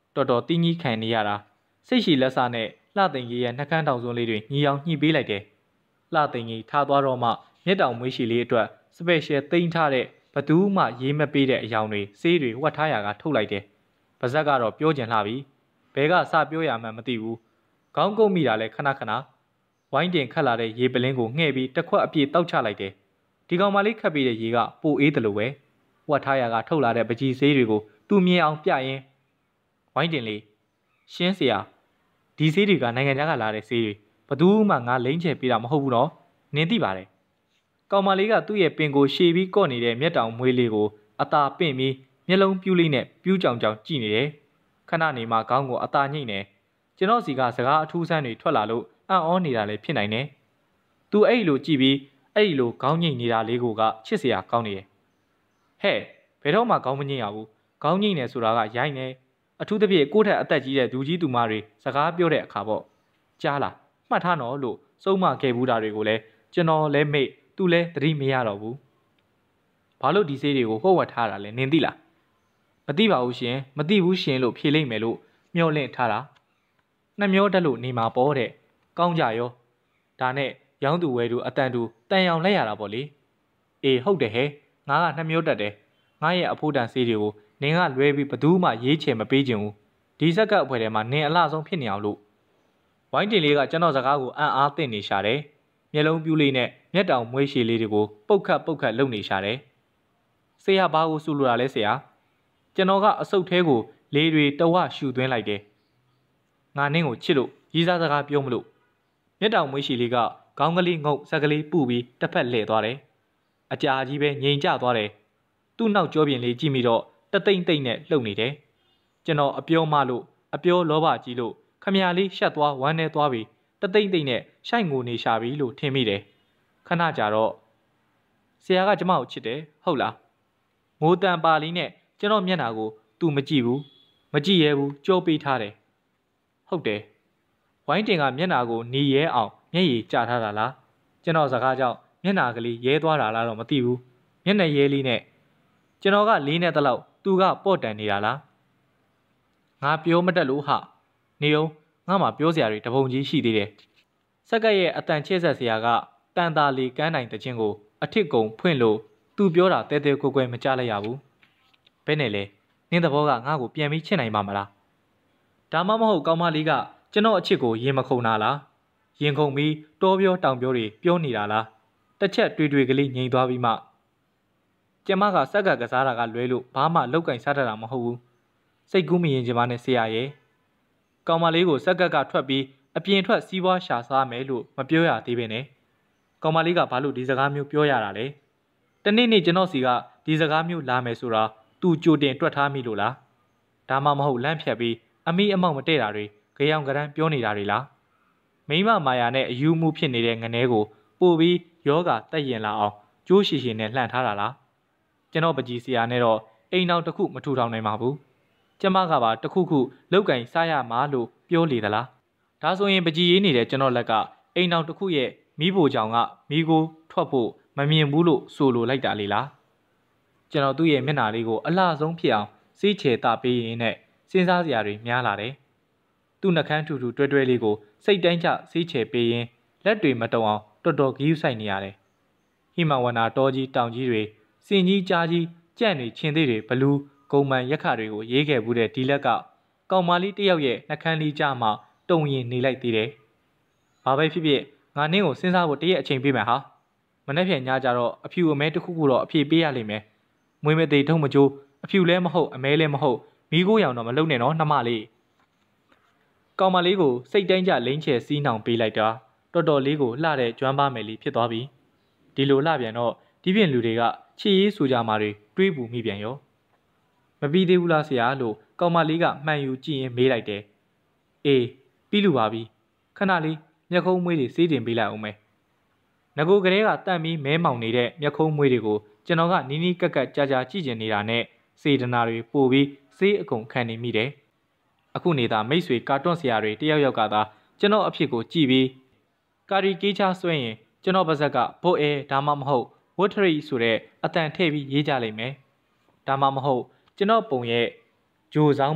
Speaker 1: တော်တော်တင်းကြီးခံနေရတာစိတ်ရှိလက်စားနဲ့လှသိမ်ကြီးရဲ့နှကန်းတောင်စွန်းလေးတွေညီအောင်ညှိပေးလိုက်တယ်လှသိမ်ကြီးထားသွားတော့မှမျက်တောင်မွေးရှည်လေးအတွက်စပယ်ရှယ်သိမ်းထားတဲ့ဘသူမှရေးမပေးတဲ့အယောင်တွေဆေးတွေဝတ်ထားရကထုတ်လိုက်တယ်ပါဇက်ကတော့ပြောကျင်လှပြီဘဲကစပြောရမှန်းမသိဘူးခေါင်းကုတ်မိတာလဲခဏခဏဝိုင်းတင်ခတ်လာတဲ့ရေပလင်းကိုငှဲ့ပြီးတစ်ခွက်အပြည့်တောက်ချလိုက်တယ်ဒီကောင်မလေးခတ်ပြီးတဲ့ရေကပိုအေးတယ်လို့ပဲဝတ်ထားရကထုတ်လာတဲ့ပကြီးဆေးတွေကိုသူမြင်အောင်ပြရင်ဝိုင်းတင်လေးရှင်းเสียဒီဆေးတွေကနိုင်ငံခြားကလာတဲ့ဆေးတွေဘသူမှငါလိမ့်ချယ်ပေးတာမဟုတ်ဘူးနော်နင်းသိပါတယ်ကောင်မလေးကသူ့ရဲ့ပင်ကိုရှည်ပြီးကော့နေတဲ့မျက်တောင်မွေးလေးကိုအသာပင့်ပြီးမျက်လုံးပြူးလေးနဲ့ပြူးကြောင်ကြောင်ကြည့်နေတယ်ခဏနေမှခေါင်းကိုအသာညှိနေကျွန်တော်စီကစကားအထူးဆန်းတွေထွက်လာလို့အံ့ဩနေတာလည်းဖြစ်နိုင်တယ်သူအဲ့လိုကြည့်ပြီးအဲ့လိုခေါင်းညှိနေတာလေးကိုကချစ်စရာကောင်းနေတယ်ဟဲ့ဘယ်တော့မှခေါင်းမညှိရဘူးခေါင်းညှိနေဆိုတာကရိုင်းနေအထူးသဖြင့်ကိုယ့်ထက်အသက်ကြီးတဲ့သူကြီးသူမတွေစကားပြောတဲ့အခါပေါ့ကြားလားမှတ်ထားနော်လို့စုံမခဲ့ဘူးတာတွေကိုလည်းကျွန်တော်လည်းမေ့သူလည်းသတိမရတော့ဘူးဘာလို့ဒီဆေးတွေကိုဟုတ်ဝတ်ထားတာလဲနင်သိလားမသိပါဘူးရှင်မသိဘူးရှင်လို့ဖြေလိုက်မယ်လို့မျောလင့်ထားတာနှမျောတက်လို့နေမှာပေါ့တဲ့ကောင်းကြရောဒါနဲ့ရောင်းသူဝဲသူအတန်သူတန်ရောင်လိုက်ရတာပေါ့လေအေးဟုတ်တယ်ဟဲ့ငါကနှမျောတက်တယ်ငါရဲ့အဖို့တန်ဆေးတွေကိုနင်ကလွဲပြီးဘသူမှရေးချယ်မပေးချင်ဘူးဒီဆက်ကပ်အဖွဲထဲမှာနင်အလှဆုံးဖြစ်နေအောင်လို့ဝိုင်းတင်လေးကကျွန်တော်စကားကိုအံ့အားသင့်နေရှာတယ်မျက်လုံးပြူးလေးနဲ့မျက်တောင်မွေးရှည်လေးတွေကိုပုတ်ခတ်ပုတ်ခတ်လုပ်နေရှာတယ်ဆရာဘာကိုဆူလိုတာလဲဆရာကျွန်တော်ကအဆုတ်သေးကိုလေတွေတဝရှူသွင်းလိုက်တယ်ငါနင်းကိုချစ်လို့ရီးစားစကားပြောမလို့မျက်တောင်မွေးရှည်လေးကခေါင်းကလေးငုံစက်ကလေးပူပြီးတစ်ဖက်လှည့်သွားတယ်အကြာကြီးပဲငြိမ်ကျသွားတယ်သူ့နောက်ကြောပြင်လေးကြည့်မိတော့တသိမ့်သိမ့်နဲ့လှုပ်နေတယ်ကျွန်တော်အပြောမလို့အပြောလောဘကြီးလို့ခမရလေးရှက်သွားဝမ်းနေသွားပြီးတသိမ့်သိမ့်နဲ့ရှိုက်ငိုနေရှာပြီလို့ထင်မိတယ်ခဏကြာတော့ဆရာကကျမကိုချစ်တယ်ဟုတ်လားငိုတန်ပါလေးနဲ့ကျွန်တော်မျက်နှာကိုသူမကြည့်ဘူးမကြည့်ရဲဘူးကြောပေးထားတယ်ဟုတ်တယ်ဝိုင်းတင်ကမျက်နှာကိုหนีရဲအောင်မျက်ရည်ကျထားတာလားကျွန်တော်စကားကြောင့်မျက်နှာကလေးရဲသွားတာလားတော့မသိဘူးမျက်နှာရဲလေးနဲ့ကျွန်တော်ကလေးနဲ့တလောက်သူကပေါ့တန်နေတာလားငါပြောမတတ်လို့ဟာနေအောင်ငါမှပြောစရာတွေတပုံကြီးရှိသေးတယ်စက်ကက်ရဲ့အတန်ချဲ့ဆက်စရာကတန်တာလီကန်းနိုင်တဲ့ချင်းကိုအထစ်ကုံဖွင့်လို့သူပြောတာတဲတဲကွယ်ကွယ်မကြားလိုက်ရဘူးဘယ်နဲ့လဲနင်းသဘောကငါ့ကိုပြန်ပြီးချစ်နိုင်ပါမလားဒါမှမဟုတ်ကောင်းမလေးကကျွန်တော်အချစ်ကိုရင်မခုန်တာလားရင်ခုန်ပြီးတောပြောတောင်ပြောတွေပြောနေတာလားတစ်ချက်တွေ့တွေ့ကလေးငြိမ်သွားပြီးမှကျမကစက်ကကစားတာကလွဲလို့ဘာမှလောက်ကင်စားတတ်တာမဟုတ်ဘူးစိတ်ကူးမရင်ကျမနဲ့ဆရာရဲ့ကောင်မလေးကိုစက်ကကထွက်ပြီးအပြင်ထွက်စီးပွားရှာစားမယ်လို့မပြောရသေးပဲနဲ့ကောင်မလေးကဘာလို့ဒီစကားမျိုးပြောရတာလဲတနေ့နေ့ကျွန်တော်စီကဒီစကားမျိုးလာမယ်ဆိုတာသူကြိုတင်တွက်ထားမိလို့လားဒါမှမဟုတ်လန့်ဖြတ်ပြီးအမိအမောက်မတည့်တာတွေကြောင်ကရန်ပြောနေတာတွေလားမိမမာယာနဲ့အယူမှုဖြစ်နေတဲ့ငနဲကိုပို့ပြီးယောဂတက်ရင်လာအောင်ကြိုးရှိရှိနဲ့လှန့်ထားတာလားကျွန်တော်ပကြီးဆရာနဲ့တော့အိမ်နောက်တစ်ခုမထူထောင်နိုင်ပါဘူးကျမကပါတစ်ခုခုလောက်ကင်စားရမှာလို့ပြောလေသလားဒါဆိုရင်ပကြီးရေးနေတဲ့ကျွန်တော်လက်ကအိမ်နောက်တစ်ခုရဲ့မိဖို့ကြောင့်ကမိကိုထွက်ဖို့မမြင်ဘူးလို့ဆိုလိုလိုက်တာလေလားကျွန်တော်သူ့ရဲ့မျက်နှာလေးကိုအလှဆုံးဖြစ်အောင်စီးချေတာပေးရင်းနဲ့စဉ်းစားစရာတွေများလာတယ်သူ့နှကန်းထူထူတွဲတွဲလေးကိုစိတ်တိုင်းကျစီးချေပေးရင်းလက်တွေမတုံအောင်တော်တော်ဂီးယူဆိုင်နေရတယ်ဟိမဝန္တာတောကြီးတောင်ကြီးတွေစင်ကြီးကြားကြီးကြံ့တွေချင်းသေးတွေဘလူးဂုံမှန်ရက်ခတွေကိုရေးခဲ့ဘူးတဲ့ဒီလက်ကကောင်မလေးတယောက်ရဲ့နှကန်းလေးကြားမှာတုံရင်နေလိုက်သေးတယ်ဘာပဲဖြစ်ဖြစ်ငါနင်းကိုစဉ်းစားဖို့တရက်အချိန်ပေးမယ်ဟာမနေ့ဖြန်ညကြတော့အဖြူအမဲတစ်ခုခုတော့အဖြေပေးရလိမ့်မယ်မွေးမသေးထုံးမကြိုးအဖြူလည်းမဟုတ်အမဲလည်းမဟုတ်မီးကိုရောင်တော့မလုံနဲ့နော်နှမလေးကောင်မလေးကိုစိတ်တိုင်းကျလိမ့်ချယ်စီးနှောင်ပေးလိုက်တာတော်တော်လေးကိုလှတဲ့ကျွမ်းပါမယ်လေးဖြစ်သွားပြီဒီလိုလှပြန်တော့ဒီပြင်လူတွေကချီရေးဆိုကြမှာတွေတွေးပူမိပြန်ရောမပြီးသေးဘူးလားဆရာလို့ကောင်မလေးကမှန်ယူကြည့်ရင်မေးလိုက်တယ်အေးပြီးလူပါပြီခဏလေးမျက်ခုံးမွေးတွေစေးတင်ပေးလိုက်အောင်မယ်ငကိုကလေးကတန့်ပြီးမဲမောင်နေတဲ့မျက်ခုံးမွေးတွေကိုကျွန်တော်ကနီးနီးကက်ကက်ကြာကြာကြည့်ကျင်နေတာနဲ့စေတနာတွေပို့ပြီးစေးအကုန်ခံနေမိတယ်အခုနေတာမိတ်ဆွေကာတွန်းဆရာတွေတယောက်ယောက်ကသာကျွန်တော်အဖြစ်ကိုကြည့်ပြီးကာရီကေးချဆွဲရင်ကျွန်တော်ပါဇက်ကဘို့အဲဒါမှမဟုတ်ဝတ်ထရီဆိုတဲ့အတန်ထည့်ပြီးရေးကြလိမ့်မယ်ဒါမှမဟုတ်ကျွန်တော်ပုံရဲ့ဂျိုဆောင်မှာ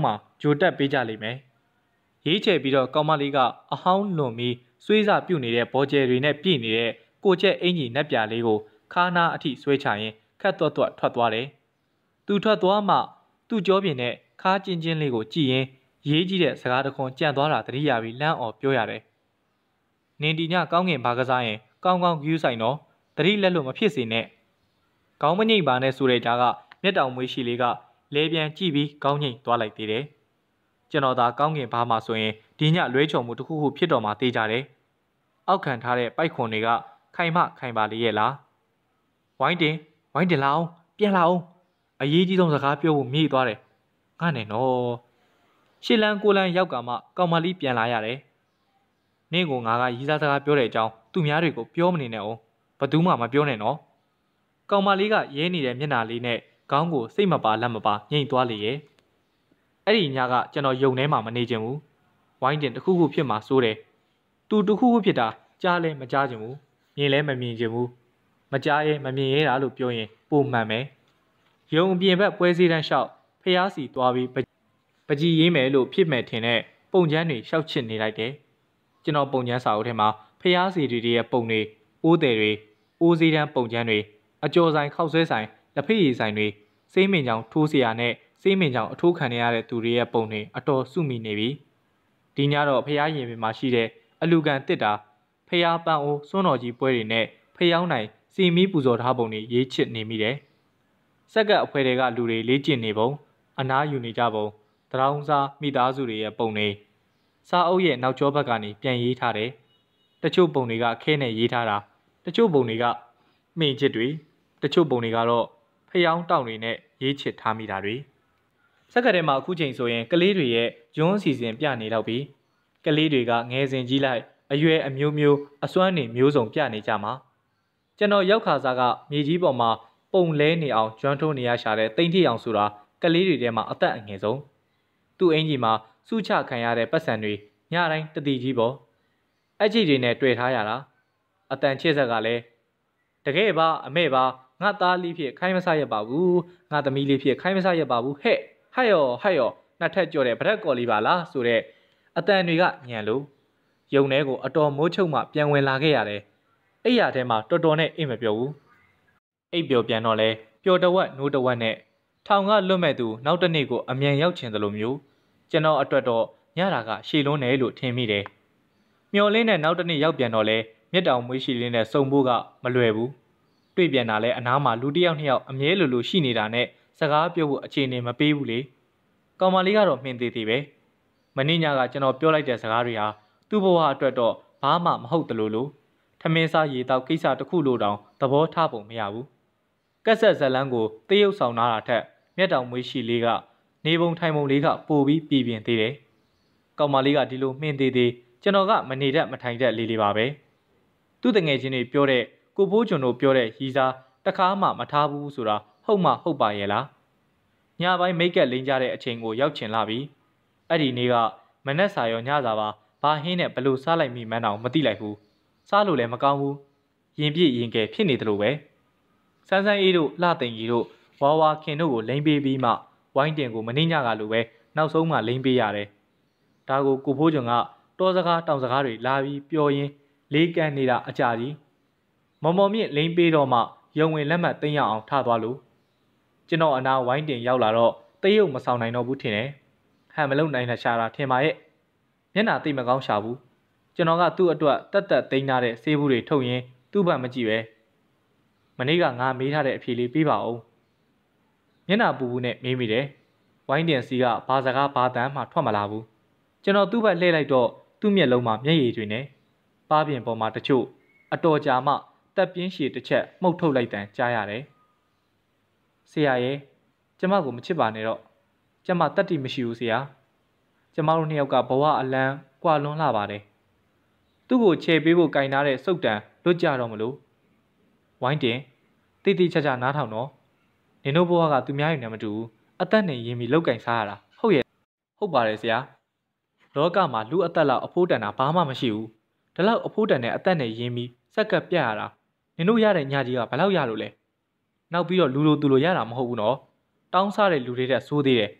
Speaker 1: ဂျိုတက်ပေးကြလိမ့်မယ်ရေးချယ်ပြီးတော့ကောင်မလေးကအဟောင်းလွန်ပြီးဆွေးစားပြုတ်နေတဲ့ဘောကျယ်တွေနဲ့ပြည့်နေတဲ့ကိုကျက်အင်ကြီးနက်ပြလေးကိုခါနာအထိဆွဲချရင်ခက်တော့တော့ထွက်သွားတယ်သူထွက်သွားမှသူ့ကြောပြင်နဲ့ခါချင်းချင်းလေးကိုကြည့်ရင်ရေးကြီးတဲ့စကားတခွန်ကြံသွားတာတတိယပြီးလမ်းအော်ပြောရတယ်နင်ဒီညကောင်းငင်ဘာကစားရင်ကောင်းကောင်းယူဆိုင်တော့တတိလက်လို့မဖြစ်စေနဲ့ခေါင်းမငိမ့်ပါနဲ့ဆိုတဲ့ကြားကမျက်တောင်မွေးရှိလေးကလဲပြန်ကြည့်ပြီးကောင်းငိမ့်သွားလိုက်သေးတယ်ကျွန်တော်သာကောင်းငင်ဘာမှဆိုရင်ဒီညလွဲချော်မှုတစ်ခုခုဖြစ်တော်မှာသိကြတယ်အောက်ခံထားတဲ့ပိုက်ခွန်တွေကခိုင်မခိုင်ပါလေရဲ့လားဝိုင်းတင်ဝိုင်းတင်လာအောင်ပြန်လာအောင်အရေးကြီးဆုံးစကားပြောဖို့မြေ့သွားတယ်ငါနဲ့နော်ရှစ်လန်းကိုလန်းရောက်ကမှကောင်မလေးပြန်လာရတယ်နင့်ကိုငါကရီးစားစကားပြောတဲ့အကြောင်းသူများတွေကိုပြောမနေနဲ့အောင်ဘသူမှမပြောနဲ့နော်ကောင်မလေးကရဲနေတဲ့မျက်နှာလေးနဲ့ခေါင်းကိုစိတ်မပါလက်မပါညှိ့သွားလေရဲ့အဲ့ဒီညကကျွန်တော်ယုံထဲမှာမနေချင်ဘူးဝိုင်းတင်တစ်ခုခုဖြစ်မှာစိုးတယ်သူတစ်ခုခုဖြစ်တာကြားလဲမကြားချင်ဘူးမြင်လဲမမြင်ချင်ဘူးမကြားရဲမမြင်ရဲတာလို့ပြောရင်ပုံမှန်ပဲယုံအပြင်ဘက်ပွဲစည်းတန်းလျှောက်ဖျားစီသွားပြီးပကြီးရေးမယ်လို့ဖြစ်မဲ့ထင်တဲ့ပုံချမ်းတွေရှောက်ချစ်နေလိုက်တယ်ကျွန်တော်ပုံချမ်းစာအုပ်ထဲမှာဖျားစီတွေရဲ့ပုံတွေအိုးတယ်တွေအိုးစည်းတန်းပုံချမ်းတွေအကျော်ဆိုင်ခောက်ဆွဲဆိုင်လက်ဖက်ရည်ဆိုင်တွေစေးမင်ချောင်ထိုးစရာနဲ့စေးမင်ချောင်အထိုးခံရတဲ့သူတွေရဲ့ပုံတွေအတော်စုမိနေပြီဒီညတော့ဖျားရင်ပင်မှာရှိတဲ့အလူကန်တစ်တာဖျားပန်းအိုးစွန်းတော်ကြီးပွဲတွေနဲ့ဖျောင်းနိုင်စီမီပူဇော်ထားပုံတွေရေးချစ်နေမိတယ်စက်ကပ်အဖွဲတွေကလူတွေလေးကျင်နေပုံအနားယူနေကြပုံတရောင်းစားမိသားစုတွေရဲ့ပုံတွေစားအုပ်ရဲ့နောက်ကျောဘက်ကနေပြန်ရေးထားတယ်တချို့ပုံတွေကခဲနဲ့ရေးထားတာတချို့ပုံတွေကမိန်ချစ်တွေတချို့ပုံတွေကတော့ဖျောင်းတောင်တွေနဲ့ရေးချစ်ထားမိတာတွေစက်ကပ်ထဲမှာအခုချိန်ဆိုရင်ကလေးတွေရဲ့ဂျွန်းစီစဉ်ပြနေတော့ပြီကလေးတွေကငယ်စဉ်ကြီးလိုက်အရွယ်အမျိုးမျိုးအစွမ်းနေမျိုးစုံပြနေကြမှာကျွန်တော်ရောက်ခါစားကမြေကြီးပေါ်မှာပုံလဲနေအောင်ကျွမ်းထိုးနေရရှာတဲ့တိမ့်ထီအောင်ဆိုတာကလေးတွေထဲမှာအသက်အငယ်ဆုံးသူ့အင်ကြီးမှာစုချခံရတဲ့ပတ်စံတွေညတိုင်းတတိကြီးပေါ်အကြည့်တွေနဲ့တွေ့ထားရတာအတန်ချစ်ဆက်ကလည်းတကယ်ပါအမေပါငါသားလေးဖြစ်ခိုင်းမဆရပါဘူးငါသမီးလေးဖြစ်ခိုင်းမဆရပါဘူးဟဲ့ဟဲ့ရောဟဲ့ရောနှစ်ထက်ကြော်တဲ့ဗရက်ကော်လေးပါလားဆိုတဲ့အတန်တွေကညံလို့ယုံထဲကိုအတော်မိုးချုပ်မှပြန်ဝင်လာခဲ့ရတယ်အဲ့ရထဲမှာတော်တော်နဲ့အိမ်မပြောဘူးအိပ်ပျော်ပြန်တော့လဲပျော်တဝက်နိုးတဝက်နဲ့ထောင်ကလွတ်မဲ့သူနောက်တစ်နေ့ကိုအမြန်ရောက်ချင်သလိုမျိုးကျွန်တော်အတွက်တော့ညတာကရှည်လွန်းတယ်လို့ထင်မိတယ်မျော်လင်းတဲ့နောက်တစ်နေ့ရောက်ပြန်တော့လဲမျက်တောင်မွေးရှိလေးနဲ့စုံဖို့ကမလွယ်ဘူးတွေ့ပြန်တာလဲအနားမှာလူတစ်ယောက်နှစ်ယောက်အမြဲလိုလိုရှိနေတာနဲ့စကားပြောဖို့အခြေအနေမပေးဘူးလေကောင်မလေးကတော့မှင်သေးသေးပဲမင်းညကကျွန်တော်ပြောလိုက်တဲ့စကားတွေဟာသူ့ဘဝအတွက်တော့ဘာမှမဟုတ်တလို့လို့ထမင်းစားရေတောက်ကိစ္စတစ်ခုလို့တောင်သဘောထားပုံမရဘူးကက်ဆက်ဇလန်းကိုတရုပ်ဆောင်လာတာထက်မျက်တောင်မွေးရှိလေးကနေပုံထိုင်ပုံလေးကပိုပြီးပြည်ပြင်းသေးတယ်ကောင်မလေးကဒီလိုမှင်သေးသေးကျွန်တော်ကမနေတတ်မထိုင်တတ်လေးလေးပါပဲသူ့တငယ်ချင်းတွေပြောတဲ့ကိုဖိုးကျွန်တို့ပြောတဲ့ရီစားတခါမှမထားဘူးဆိုတာဟုတ်မှဟုတ်ပါရဲ့လားညပိုင်းမိတ်ကက်လိန်ကြတဲ့အချိန်ကိုရောက်ချင်လာပြီအဲ့ဒီနေ့ကမနက်စာရောညစာပါဘာဟင်းနဲ့ဘလို့စားလိုက်မိမှန်းတော့မသိလိုက်ဘူးစားလို့လည်းမကောင်းဘူးရင်ပြည့်ရင်ကဲဖြစ်နေတယ်လို့ပဲစန်းစန်းအေးတို့လှသိန်ကြီးတို့ဝါဝါခင်တို့ကိုလိန်ပေးပြီးမှဝိုင်းတင်ကိုမင်းညကလိုပဲနောက်ဆုံးမှလိန်ပေးရတယ်ဒါကိုကိုဖိုးကျွန်ကတောစကားတောင်စကားတွေလာပြီးပြောရင်းလေးကန်နေတာအကြကြီးမော်မော်မြင့်လိန်ပေးတော့မှရုံဝင်လက်မှတ်သိမ်းရအောင်ထားသွားလို့ကျွန်တော်အနာဝိုင်းတင်ရောက်လာတော့တရုပ်မဆောင်နိုင်တော့ဘူးထင်တယ်ဟန်မလုံနိုင်တာရှာတာထင်ပါရဲ့မျက်နှာသိမကောင်းရှာဘူးကျွန်တော်ကသူ့အတွက်တက်တက်သိမ်းထားတဲ့ဆေးဘူးတွေထုတ်ရင်းသူ့ဘက်မကြည့်ပဲမနေ့ကငါမေးထားတဲ့အဖြေလေးပေးပါဦးမျက်နှာပူပူနဲ့မေးမိတယ်ဝိုင်းတင်စီကဘာစကားဘာတန်းမှထွက်မလာဘူးကျွန်တော်သူ့ဘက်လှည့်လိုက်တော့သူ့မျက်လုံးမှာမျက်ရည်တွေနဲ့ပါးပြင်ပေါ်မှာတချို့အတော်ကြာမှတက်ပြင်းရှည်တစ်ချက်မှုတ်ထုတ်လိုက်တန်ကြားရတယ်ဆရာရဲ့ကျမကိုမချစ်ပါနဲ့တော့ကျမတတ်တိမရှိဘူးဆရာကျမတို့နှစ်ယောက်ကဘဝအလန်းကွာလွန်းလာပါတယ်သူ့ကိုချေပေးဖို့ကင်ထားတဲ့စုတ်တံလွတ်ကြတော့မလို့ဝိုင်းတင်တိတိကျကျနားထောင်တော့နင်တို့ဘဝကသူများယူနေမတူဘူးအသက်နဲ့ရင်ပြီးလောက်ကင်စားရတာဟုတ်ရဲ့ဟုတ်ပါတယ်ဆရာလောကမှာလူအသက်လောက်အဖိုးတန်တာဘာမှမရှိဘူးဒါလောက်အဖိုးတန်တဲ့အသက်နဲ့ရင်ပြီးစက်ကပ်ပြတ်ရတာနင်တို့ရတဲ့ညကြီးကဘယ်လောက်ရလို့လဲနောက်ပြီးတော့လူလိုသူလိုရတာမဟုတ်ဘူးနော်တောင်းစားတဲ့လူတွေတဲ့ဆိုးသေးတယ်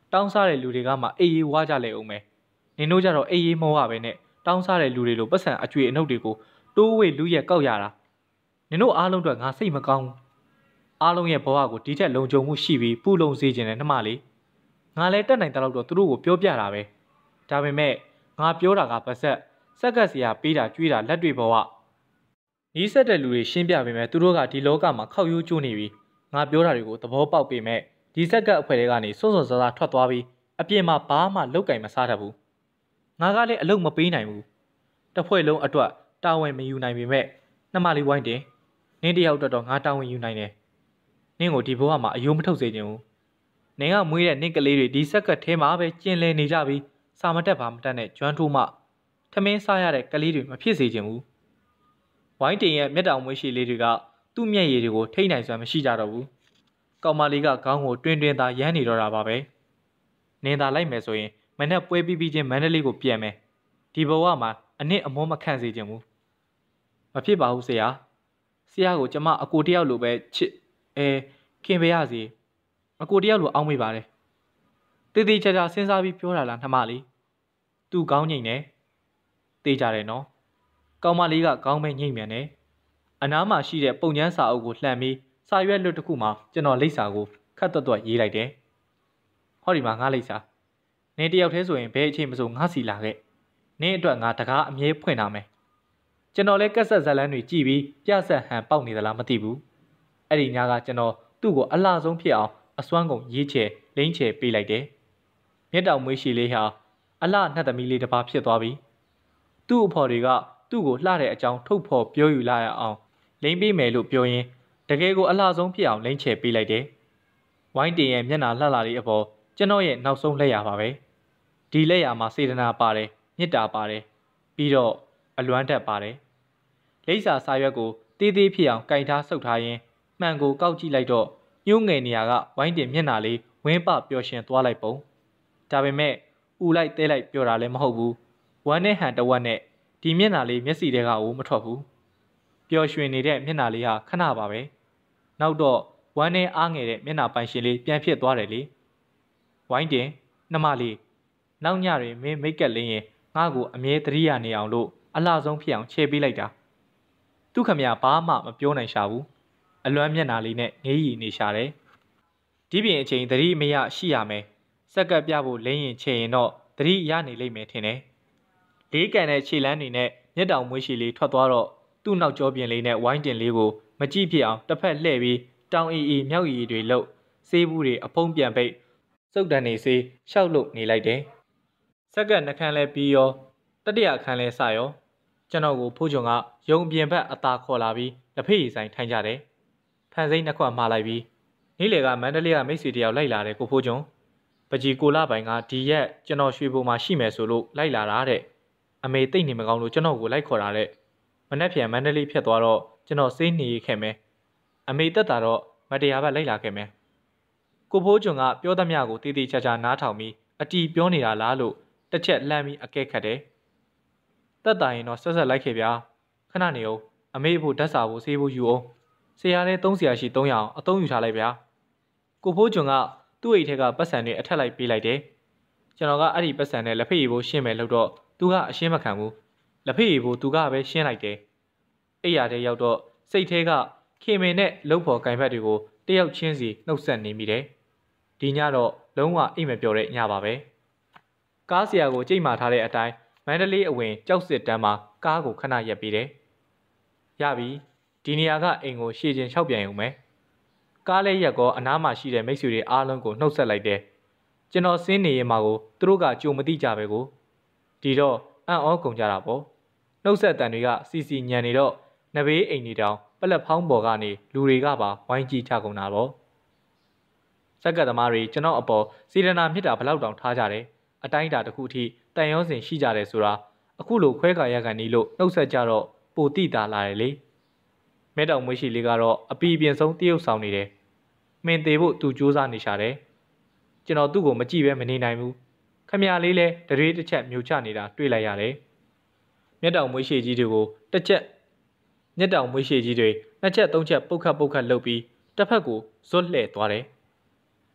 Speaker 1: တောင်းစားတဲ့လူတွေကမှအေးအေးဝါကြလေအောင်မယ်နင်တို့ကြတော့အေးအေးမောရပဲနဲ့တောင်းစားတဲ့လူတွေလိုပတ်စံအကျွေအနှုတ်တွေကိုတိုးဝေလူရက်ကောက်ရတာနင်တို့အားလုံးအတွက်ငါစိတ်မကောင်းဘူးအားလုံးရဲ့ဘဝကိုဒီထက်လုံခြုံမှုရှိပြီးပူလုံစေခြင်းနဲ့နှမလေးငါလည်းတက်နိုင်တဲ့လောက်တော့သူတို့ကိုပြောပြတာပဲဒါပေမဲ့ငါပြောတာကပါဆက်စက်ကက်စရာပေးတာကြွေးတာလက်တွေဘဝနီးစက်တဲ့လူတွေရှင်းပြပေမဲ့သူတို့ကဒီလောကမှာခောက်ရိုးကျိုးနေပြီငါပြောတာတွေကိုသဘောပေါက်ပေမဲ့ဒီစက်ကက်အဖွဲ့တွေကနေစွန့်စွန့်စားစားထွက်သွားပြီးအပြင်မှာဘာမှလောက်ကင်မစားတတ်ဘူးငါကလည်းအလုပ်မပေးနိုင်ဘူးတစ်ဖွဲ့လုံးအတွက်တာဝန်မယူနိုင်ပေမဲ့နှမလေးဝိုင်းတင်နင်းတယောက်အတွက်တော့ငါတာဝန်ယူနိုင်တယ်နင်းကိုဒီဘဝမှာအယိုးမထုတ်စေချင်ဘူးနင်ကမွေးတဲ့နင့်ကလေးတွေဒီစက်ကက်ထဲမှာပဲကျင်လည်နေကြပြီးစာမတက်ပါမတက်နဲ့ကျွမ်းထိုးမှထမင်းစားရတဲ့ကလေးတွေမဖြစ်စေချင်ဘူးဝိုင်းတင်ရဲ့မျက်တောင်မွေးရှိလေးတွေကသူ့မျက်ရည်တွေကိုထိတ်နိုင်စွမ်းမရှိကြတော့ဘူးကောင်မလေးကခေါင်းကိုတွင်တွင်သာရမ်းနေတော့တာပါပဲနင်သာလိုက်မယ်ဆိုရင်မနဲ့ပွဲပြီးပြီးချင်းမန္တလေးကိုပြန်မယ်ဒီဘဝမှာအနစ်အမောမခံစေချင်ဘူးမဖြစ်ပါဘူးဆရာဆရာကိုကျမအကိုတယောက်လိုပဲချစ်အဲခင်ပေးရစီအကိုတယောက်လိုအောင်းမိပါတယ်တည်တည်ချာချာစဉ်းစားပြီးပြောတာလားနှမလေးသူ့ကောင်းငိမ့်နေတေးကြတယ်နော်ကောင်မလေးကခေါင်းပဲငိမ့်မြန်နေအနားမှာရှိတဲ့ပုံချမ်းစာအုပ်ကိုလှန်ပြီးစာရွက်လွတ်တစ်ခုမှကျွန်တော်လိပ်စာကိုခတ်တွတ်တွတ်ရေးလိုက်တယ်ဟောဒီမှာငါလိပ်စာနင်းတယောက်တည်းဆိုရင်ဘယ်အချိန်မှဆိုငါစီလာခဲ့နင်းအတွက်ငါတကားအမြဲဖွင့်ထားမယ်ကျွန်တော်လည်းကက်ဆက်ဇက်လန်းတွေကြည့်ပြီးပြဆက်ဟန်ပေါက်နေသလားမသိဘူးအဲ့ဒီညကကျွန်တော်သူ့ကိုအလှဆုံးဖြစ်အောင်အစွမ်းကုန်ရေးချယ်လိမ့်ချယ်ပေးလိုက်တယ်မျက်တောင်မွေးရှိလေးဟာအလှနှက်သမီးလေးတစ်ပါးဖြစ်သွားပြီသူ့အဖော်တွေကသူ့ကိုလှတဲ့အကြောင်းထုတ်ဖော်ပြောယူလာရအောင်လိမ့်ပေးမယ်လို့ပြောရင်းတကယ်ကိုအလှဆုံးဖြစ်အောင်လိမ့်ချယ်ပေးလိုက်တယ်ဝိုင်းတင်ရဲ့မျက်နှာလှလှလေးအပေါ်ကျွန်တော်ရဲ့နောက်ဆုံးလက်ရပါပဲဒီလက်ရမှာစေတနာပါတယ်မေတ္တာပါတယ်ပြီးတော့အလွမ်းတက်ပါတယ်လိပ်စာစာရွက်ကိုတေးသေးဖြစ်အောင်ကင်ထားဆုပ်ထားရင်းမှန်ကိုကောက်ကြည့်လိုက်တော့ညှိုးငယ်နေရကဝိုင်းတင်မျက်နှာလေးဝင်းပပျော်ရှင်သွားလိုက်ပုံဒါပေမဲ့ဥလိုက်တဲလိုက်ပြောတာလည်းမဟုတ်ဘူးဝမ်းနဲ့ဟန်တဝက်နဲ့ဒီမျက်နှာလေးမျက်စိတွေကအိုးမထွက်ဘူးပျော်ရွှင်နေတဲ့မျက်နှာလေးဟာခဏပါပဲနောက်တော့ဝမ်းနဲ့အားငယ်တဲ့မျက်နှာပိုင်ရှင်လေးပြန်ဖြစ်သွားတယ်လေဝိုင်းတင်နှမလေးနောက်ညတွင်မင်းမိတ်ကက်လင်းရင်ငါ့ကိုအမြဲတရိယာနေအောင်လို့အလှဆုံးဖြစ်အောင်ချေပေးလိုက်တာသူခမရဘာမှမပြောနိုင်ရှာဘူးအလွမ်းမျက်နှာလေးနဲ့ငေးရီနေရှာတယ်ဒီပြင်အချိန်သတိမရရှိရမယ်စက်ကပ်ပြဖို့လင်းရင်ချေရင်တော့သတိရနေလိမ့်မယ်ထင်တယ်လေးကန်တဲ့ခြေလမ်းတွေနဲ့မျက်တောင်မွေးရှိလေးထွက်သွားတော့သူ့နောက်ကျောပြင်လေးနဲ့ဝိုင်းတင်လေးကိုမကြည့်ဖြစ်အောင်တစ်ဖက်လှည့်ပြီးတောင်အီအီမြောက်အီတွေလှုပ်ဆေးဘူးတွေအဖုံးပြန်ပိတ်စုပ်တန်နေစေးရှောက်လို့နေလိုက်တယ်စက်ကပ်နှခမ်းလဲပြီးရောတတိယအခန်းလဲစရောကျွန်တော်ကိုဖိုးချုံကရုံပြင်ဘက်အသာခေါ်လာပြီးလက်ဖေးရီဆိုင်ထိုင်ကြတယ်ဖန်စိမ့်နှစ်ခွမှားလိုက်ပြီးနေ့လေကမန္တလေးကမိတ်ဆွေတယောက်လိုက်လာတယ်ကိုဖိုးချုံပကြီးကိုလာပိုင်ကဒီရက်ကျွန်တော်ရွှေဘုံမှာရှိမယ်ဆိုလို့လိုက်လာတာတဲ့အမေတိတ်နေမကောင်းလို့ကျွန်တော်ကိုလိုက်ခေါ်တာတဲ့မနှက်ပြန်မန္တလေးဖြတ်သွားတော့ကျွန်တော်စိတ်နေခဲ့မယ်အမေတက်တာတော့မတရားဘက်လိုက်လာခဲ့မယ်ကိုဖိုးချုံကပြောသမျှကိုတေးသေးချာချာနားထောင်ပြီးအတီပြောနေတာလားလို့တစ်ချက်လှမ်းပြီးအကဲခတ်တယ်တက်တာရင်တော့ဆက်ဆက်လိုက်ခဲ့ဗျာခဏနေအောင်အမေဖို့ဓာတ်စာဖို့ဆေးဖို့ယူအောင်ဆရာလည်းသုံးဆရာရှိသုံးရအောင်အသုံးယူထားလိုက်ဗျာကိုဖိုးချုံကသူ့အိတ်ထဲကပတ်စံတွေအထက်လိုက်ပေးလိုက်တယ်ကျွန်တော်ကအဲ့ဒီပတ်စံနဲ့လက်ဖေးရီဖို့ရှင်းမယ်လို့တော့သူကအရှင်းမခံဘူးလက်ဖေးရီဖို့သူကပဲရှင်းလိုက်တယ်အိယာတဲ့ရောက်တော့စိတ်ထဲကခေမင်နဲ့လှုပ်ဖို့ကင်ဖက်တွေကိုတယောက်ချင်းစီနှုတ်ဆက်နေမိတယ်ဒီညတော့လုံးဝအိမ်မပြောတဲ့ညပါပဲကားဆရာကိုကြိတ်မာထားတဲ့အတိုင်းမန္တလေးအဝင်ကြောက်စစ်တန်းမှာကားကိုခဏရက်ပြီးတယ်ရပြီဒီနေရာကအိမ်ကိုရှေ့ချင်းလျှောက်ပြန်ရုံပဲကားလဲရက်ကောအနားမှာရှိတဲ့မိတ်ဆွေတွေအားလုံးကိုနှုတ်ဆက်လိုက်တယ်ကျွန်တော်စင်းနေရင်မှာကိုသူတို့ကကြုံမသိကြပဲကိုဒီတော့အံ့ဩကုန်ကြတာပေါ့နှုတ်ဆက်တန်တွေကစီစီညံနေတော့နဘေးအိမ်နေတောင်ပလက်ဖောင်းပေါ်ကနေလူတွေကပါဝိုင်းကြည့်ချကုန်တာပေါ့စက်ကသမားတွေကျွန်တော်အပေါ်စေတနာမြစ်တာဘလောက်တောင်ထားကြတယ်အတိုင်းအတာတစ်ခုအထိတန်ရောစင်ရှိကြတယ်ဆိုတာအခုလိုခွဲခါရက်ကန်နီးလို့နှုတ်ဆက်ကြတော့ပိုတိတာလာတယ်လေမဲတောင်မွေးရှိလေးကတော့အပီအပြင်ဆုံးတရုပ်ဆောင်နေတယ်မင်းသေးဖို့သူစူးစမ်းနေရှာတယ်ကျွန်တော်သူ့ကိုမကြည့်ပဲမနေနိုင်ဘူးခမရလေးလဲတရေတစ်ချက်မြူချနေတာတွေ့လိုက်ရတယ်မျက်တောင်မွေးရှိကြီးတွေကိုတစ်ချက်မျက်တောင်မွေးရှိကြီးတွေနှစ်ချက်သုံးချက်ပုတ်ခတ်ပုတ်ခတ်လှုပ်ပြီးတစ်ဖက်ကိုဇွတ်လှဲ့သွားတယ်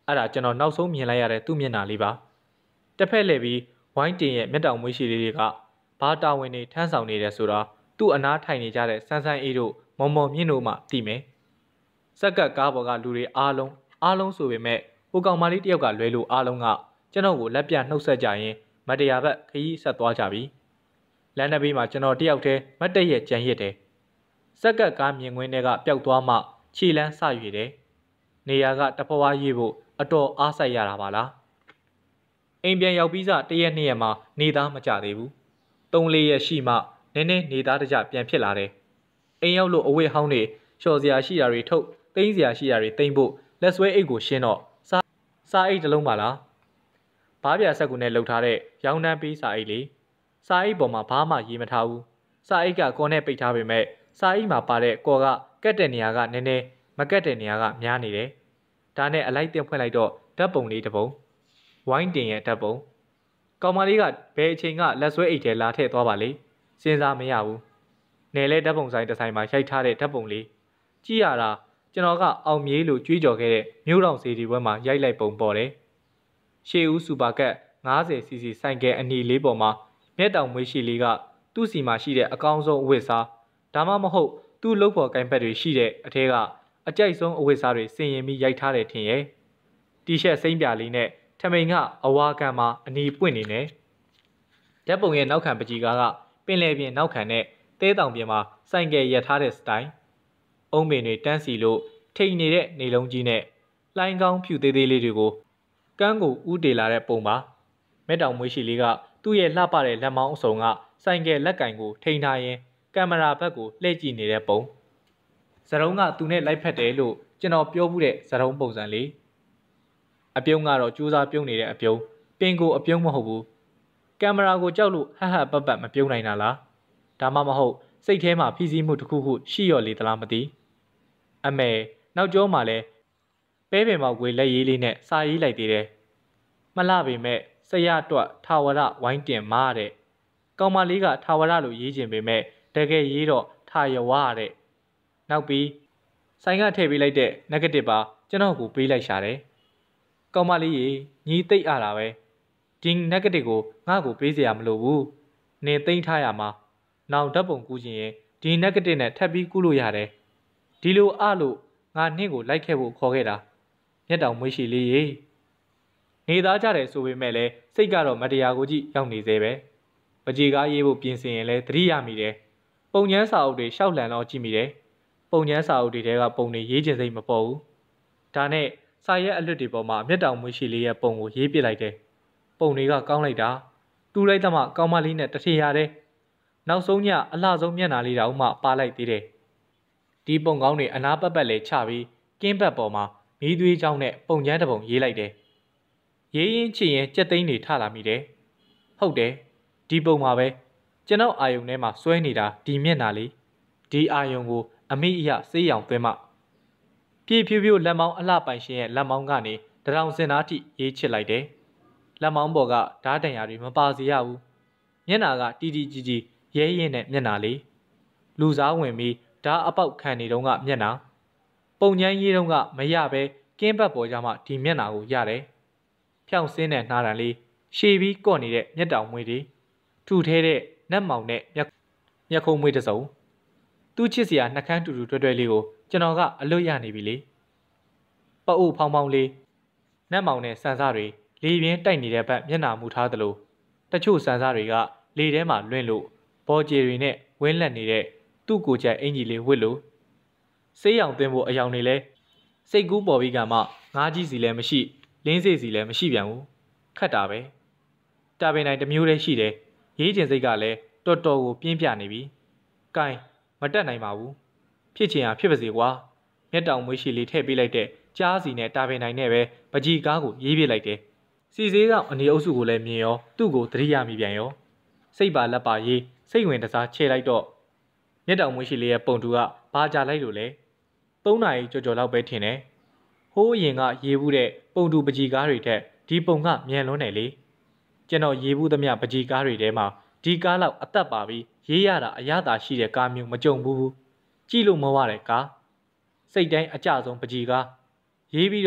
Speaker 1: အဲ့ဒါကျွန်တော်နောက်ဆုံးမြင်လိုက်ရတဲ့သူ့မျက်နှာလေးပါတစ်ဖက်လှည့်ပြီးဝိုင်းတင်ရဲ့မျက်တောင်မွေးရှိလေးတွေကဘာတာဝန်တွေထမ်းဆောင်နေတယ်ဆိုတာသူ့အနားထိုင်နေကြတဲ့ဆန်းဆန်းအေးတို့မော်မော်မြင့်တို့မှသိမယ်စက်ကပ်ကားပေါ်ကလူတွေအားလုံးအားလုံးဆိုပေမဲ့ဟိုကောင်မလေးတယောက်ကလွဲလို့အားလုံးကကျွန်တော်ကိုလက်ပြနှုတ်ဆက်ကြရင်မတရားဘက်ခရီးဆက်သွားကြပြီလမ်းတစ်ဘေးမှာကျွန်တော်တယောက်တည်းမတ်တက်ရဲ့ကြံရစ်တယ်စက်ကပ်ကားမြင်ကွင်းတွေကပျောက်သွားမှခြေလန်းဆရွေတယ်နေရာကတဖွာဖွာရွေဖို့အတော်အားစိုက်ရတာပါလားအိမ်ပြန်ရောက်ပြီးစတရက်နှစ်ရက်မှာနေသားမကြသေးဘူးသုံးလေးရက်ရှိမှနည်းနည်းနေသားတကြပြန်ဖြစ်လာတယ်အိမ်ရောက်လို့အဝတ်ဟောင်းတွေလျှော်စရာရှိတာတွေထုတ်သိမ်းစရာရှိတာတွေသိမ်းဖို့လက်ဆွဲအိတ်ကိုရှင်းတော့စားစားအိတ်တစ်လုံးပါလားဘားပြဆက်ကူနဲ့လှုပ်ထားတဲ့ရောင်းတန်းပေးစာအိတ်လေးစာအိတ်ပေါ်မှာဘာမှရေးမထားဘူးစာအိတ်ကကော်နဲ့ပိတ်ထားပေမဲ့စာအိတ်မှာပါတဲ့ကော်ကကက်တဲ့နေရာကနည်းနည်းမကက်တဲ့နေရာကများနေတယ်ဒါနဲ့အလိုက်တင်ဖွင့်လိုက်တော့ဓာတ်ပုံလေးတစ်ပုံဝိုင်းတင်ရဲ့ဓာတ်ပုံကောင်မလေးကဘယ်အချိန်ကလက်ဆွဲအိတ်ထဲလာထည့်သွားပါလေစဉ်းစားမရဘူးနယ်လဲဓာတ်ပုံဆိုင်တစ်ဆိုင်မှာရိုက်ထားတဲ့ဓာတ်ပုံလေးကြည့်ရတာကျွန်တော်ကအောင်မြေးလို့ကြွေးကြော်ခဲ့တဲ့မြို့တော်စီဒီဘွဲမှာရိုက်လိုက်ပုံပေါ်တယ်ရှေးဦးစူပါကတ်ငါးဆယ်စီစီဆိုင်ကဲအနီလေးပေါ်မှာမျက်တောင်မွေးရှိလေးကသူ့စီမှာရှိတဲ့အကောင်းဆုံးအဝတ်စားဒါမှမဟုတ်သူ့လုပ်ဖော်ကိုင်ဘက်တွေရှိတဲ့အထဲကအကြိုက်ဆုံးအဝတ်စားတွေစင်ရင်ပြီးရိုက်ထားတယ်ထင်ရဲ့တီရှပ်စိမ့်ပြလေးနဲ့ထမိန်ကအဝါကန်မှာအနီပွင့်နေတယ်ဓာတ်ပုံရဲ့နောက်ခံပကြီးကားကပင်လယ်ပြင်နောက်ခံနဲ့တဲတောင်ပြင်မှာဆိုင်ကယ်ရထားတဲ့စတိုင်အုံးပင်တွေတန်းစီလို့ထိန်နေတဲ့နေလုံးကြီးနဲ့လှိုင်းကောင်းဖြူသေးသေးလေးတွေကိုကန်းကိုဥတေလာတဲ့ပုံပါမဲတောင်မွေးရှိလေးကသူ့ရဲ့လှပတဲ့လက်မောင်းအစုံကဆိုင်ကယ်လက်ကင်ကိုထိန်ထားရင်းကင်မရာဘက်ကိုလှည့်ကြည့်နေတဲ့ပုံဇရုံးကသူနဲ့လိုက်ဖက်တယ်လို့ကျွန်တော်ပြောမှုတဲ့ဇရုံးပုံစံလေးအပြုံးကတော့ကြိုးစားပြုံးနေတဲ့အပြုံးပင်ကိုအပြုံးမဟုတ်ဘူးကင်မရာကိုကြောက်လို့ဟဟပတ်ပတ်မပြုံးနိုင်တာလားဒါမှမဟုတ်စိတ်ထဲမှာဖိစီးမှုတစ်ခုခုရှိရော်လေသလားမသိအမေနောက်ကျောမှာလဲပဲပင်မောက်ကွေလက်ရေးလေးနဲ့စာရေးလိုက်သေးတယ်မလှပေမဲ့ဆရာတွက်ထာဝရဝိုင်းတင်မားတဲ့ကောင်မလေးကထာဝရလို့ရေးခြင်းပေမဲ့တကယ်ရေးတော့ထာယဝတဲ့နောက်ပြီးဆိုင်ကထည့်ပေးလိုက်တဲ့ negative ပါကျွန်တော်ကိုပေးလိုက်ရှာတယ်ကောင်မလေးရေညီသိပ်အားတာပဲဒီ negative ကိုငါ့ကိုပေးစရာမလိုဘူးနင်သိမ့်ထားရမှာနောင်ဓာတ်ပုံကူးခြင်းရင်ဒီ negative နဲ့ထပ်ပြီးကူးလို့ရတယ်ဒီလိုအလို့ငါနှင့်ကိုလိုက်ခဲ့ဖို့ခေါ်ခဲ့တာမျက်တောင်မွေးရှိလေးရေနေသားကြတယ်ဆိုပေမဲ့လည်းစိတ်ကတော့မတရားကိုကြည့်ရောက်နေသေးပဲပကြေကားရေးဖို့ပြင်ဆင်ရင်လည်းသတိရမိတယ်ပုံချမ်းစာအုပ်တွေရှောက်လန်တော့ကြည့်မိတယ်ပုံချမ်းစာအုပ်တွေထဲကပုံတွေရေးခြင်းစိတ်မပေါ်ဘူးဒါနဲ့စာရဲအလွတ်တွေပေါ်မှာမျက်တောင်မွေးရှိလေးရဲ့ပုံကိုရေးပစ်လိုက်တယ်ပုံတွေကကောင်းလိုက်တာတူလိုက်သမှကောင်းမလေးနဲ့တထင်ရတယ်နောက်ဆုံးညအလှဆုံးမျက်နှာလေးတောင်မှပါလိုက်သေးတယ်ဒီပုံကောင်းတွေအနားပတ်ပတ်လဲချပြီးကင်းဘက်ပေါ်မှာမီးသွေးချောင်းနဲ့ပုံချမ်းတစ်ပုံရေးလိုက်တယ်ရေးရင်ချစ်ရင်ကြက်သိန်းတွေထလာမိတယ်ဟုတ်တယ်ဒီပုံမှာပဲကျွန်တော်အာယုံထဲမှာစွဲနေတာဒီမျက်နှာလေးဒီအာယုံကိုအမိအယစေးရောင်သွင်းမှပြေဖြူဖြူလက်မောင်းအလှပိုင်ရှင်ရဲ့လက်မောင်းကနေတရောင်စင်သားထိရေးချစ်လိုက်တယ်လက်မောင်းပေါ်ကဓာတ်တံရတွေမပါစေရဘူးမျက်နှာကတီတီကြီးကြီးရဲရဲနဲ့မျက်နှာလေးလူစားဝင်ပြီးဓာတ်အပေါက်ခံနေတုန်းကမျက်နှာပုံချမ်းရေးတုန်းကမရပဲကင်းဘက်ပေါ်ကြမှဒီမျက်နှာကိုရတယ်ဖြောင့်စင်းတဲ့နှာတံလေးရှည်ပြီးကော့နေတဲ့မျက်တောင်မွေးတွေထူထဲတဲ့နက်မောင်နဲ့မျက်မျက်ခုံးမွေးတစ်စုံသူ့ချစ်စရာနှကန်းတူတူတွဲတွဲလေးကိုကျွန်တော်ကအလွတ်ရနေပြီလေပအုပ်ဖောင်းဖောင်းလေးနက်မောင်နဲ့ဆန်စားတွေလေပြင်းတိုက်နေတဲ့ဘက်မျက်နှာမူထားသလိုတချို့ဆန်စားတွေကလေထဲမှာလွင့်လို့ဘော်ကျေတွေနဲ့ဝင်းလက်နေတဲ့သူ့ကိုယ်ကျအင်ကြီးလေးဝစ်လို့ဆေးရောင်သွင်းဖို့အယောင်တွေလဲစိတ်ကူးပေါ်ပြီးကမှငါးကြီးစီလည်းမရှိလင်းစေးစီလည်းမရှိပြန်ဘူးခတ်တာပဲတာပင်တိုင်းတစ်မျိုးတည်းရှိတယ်ရေးကျင်စိတ်ကလည်းတော်တော်ကိုပြင်းပြနေပြီကဲမတက်နိုင်ပါဘူးဖြစ်ချင်ဟာဖြစ်ပါစေကွာမျက်တောင်မွေးရှိလေးထည့်ပေးလိုက်တဲ့ကြားစီနဲ့တာပင်တိုင်းနဲ့ပဲပကြီးကားကိုရေးပြလိုက်တယ်စီစေးကောင်အနေအုပ်စုကိုလည်းမြင်ရောသူ့ကိုသတိရမိပြန်ရောစိတ်ပါလက်ပါရေးစိတ်ဝင်တစားချဲလိုက်တော့မျက်တောင်မွေးရှိလေးရဲ့ပုံတူကဘာကြလိုက်လို့လဲသုံးနာရီကြော်ကြော်လောက်ပဲထင်တယ်ဟိုးအရင်ကရေးဘူးတဲ့ပုံတူပကြီးကားတွေထက်ဒီပုံကမြန်လွန်းတယ်လေကျွန်တော်ရေးဘူးသမျှပကြီးကားတွေထဲမှာဒီကားလောက်အသက်ပါပြီးရေးရတာအရသာရှိတဲ့ကားမျိုးမကြုံဘူးကြည့်လို့မဝတဲ့ကားစိတ်တိုင်းအကြဆုံးပကြီးကားရေးပြီးတော့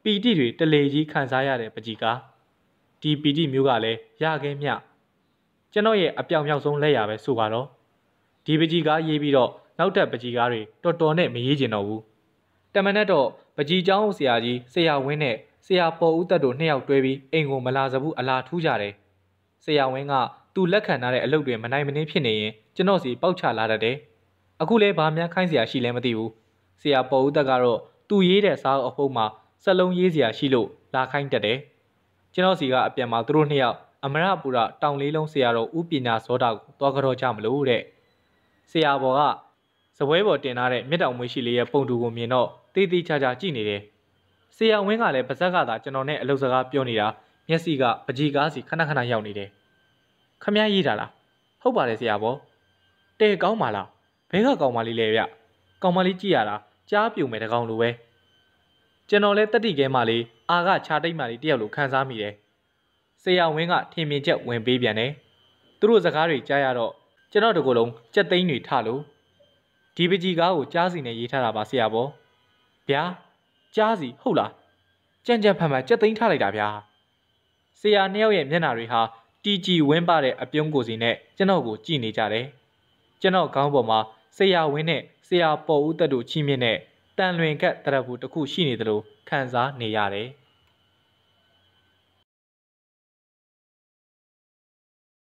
Speaker 1: ပီတိတွေတလေကြီးခံစားရတဲ့ပကြီးကားဒီပီတိမျိုးကလည်းရခဲ့မြကျွန်တော်ရဲ့အပြောင်မြောက်ဆုံးလက်ရပဲဆိုပါတော့ဒီပကြီးကားရေးပြီးတော့နောက်ထပ်ပကြီးကားတွေတော်တော်နဲ့မရေးကျင်တော့ဘူးတမန်နဲ့တော့ပကြီးကျောင်းဆရာကြီးဆရာဝင်းနဲ့ဆရာပေါ်ဦးသက်တို့နှစ်ယောက်တွဲပြီးအိမ်ကိုမလာစဘူးအလားထူးကြတယ်ဆရာဝင်းကသူလက်ခံထားတဲ့အလုပ်တွေမနိုင်မနှင်းဖြစ်နေရင်ကျွန်တော်စီပေါက်ချလာတတ်တယ်အခုလဲဘာများခိုင်းစရာရှိလဲမသိဘူးဆရာပေါ်ဦးသက်ကတော့သူရေးတဲ့စာအုပ်အုပ်မှာစက်လုံးရေးစရာရှိလို့လာခိုင်းတတ်တယ်ကျွန်တော်စီကအပြန်မှာသူတို့နှစ်ယောက်အမရပူရတောင်လေးလုံးဆရာတော်ဦးပညာစောတာကိုတွားကြောကြမလို့တဲ့ဆရာဘော်ကစပွဲပေါ်တင်ထားတဲ့မြစ်တောင်မွေးရှိလေးရဲ့ပုံတူကိုမြင်တော့တေးသေးချာချာကြည့်နေတယ်ဆရာဝင်းကလည်းပါဇက်ကသာကျွန်တော်နဲ့အလုပ်စကားပြောနေတာမျက်စိကပကြီးကားစီခဏခဏရောက်နေတယ်ခမရရေးတာလားဟုတ်ပါတယ်ဆရာဘော်တဲကောင်းပါလားဘဲကကောင်းပါလိမ့်လေဗျကောင်းပါလိကြည့်ရတာကြားပြုံမယ်တကောင်လိုပဲကျွန်တော်လဲတက်တိကဲမှလေးအာကခြာတိတ်မှလေးတယောက်လိုခံစားမိတယ်ဆရာဝင်းကထင်မြင်ချက်ဝင်ပေးပြန်တယ်သူတို့စကားတွေကြားရတော့ကျွန်တော်တကူလုံးကြက်သိန်းတွေထလို့ဒီပကြီးကားကိုကြားစီနဲ့ရေးထားတာပါဆရာဘောဗျာကြားစီဟုတ်လားကြံ့ကြံ့ဖန်ဖန်ကြက်သိန်းထလိုက်တာဗျာဆရာနှစ်ယောက်ရဲ့မျက်နှာတွေဟာတီကြည်ဝင်းပတဲ့အပြုံးကိုစီနဲ့ကျွန်တော်ကိုကြည့်နေကြတယ်ကျွန်တော်ခေါင်းပေါ်မှာဆရာဝင်းနဲ့ဆရာပေါ်ဦးသက်တို့ချီးမြှင့်တဲ့တန်လွင်ကတ်တရဘူးတစ်ခုရှိနေတယ်လို့ခံစားနေရတယ်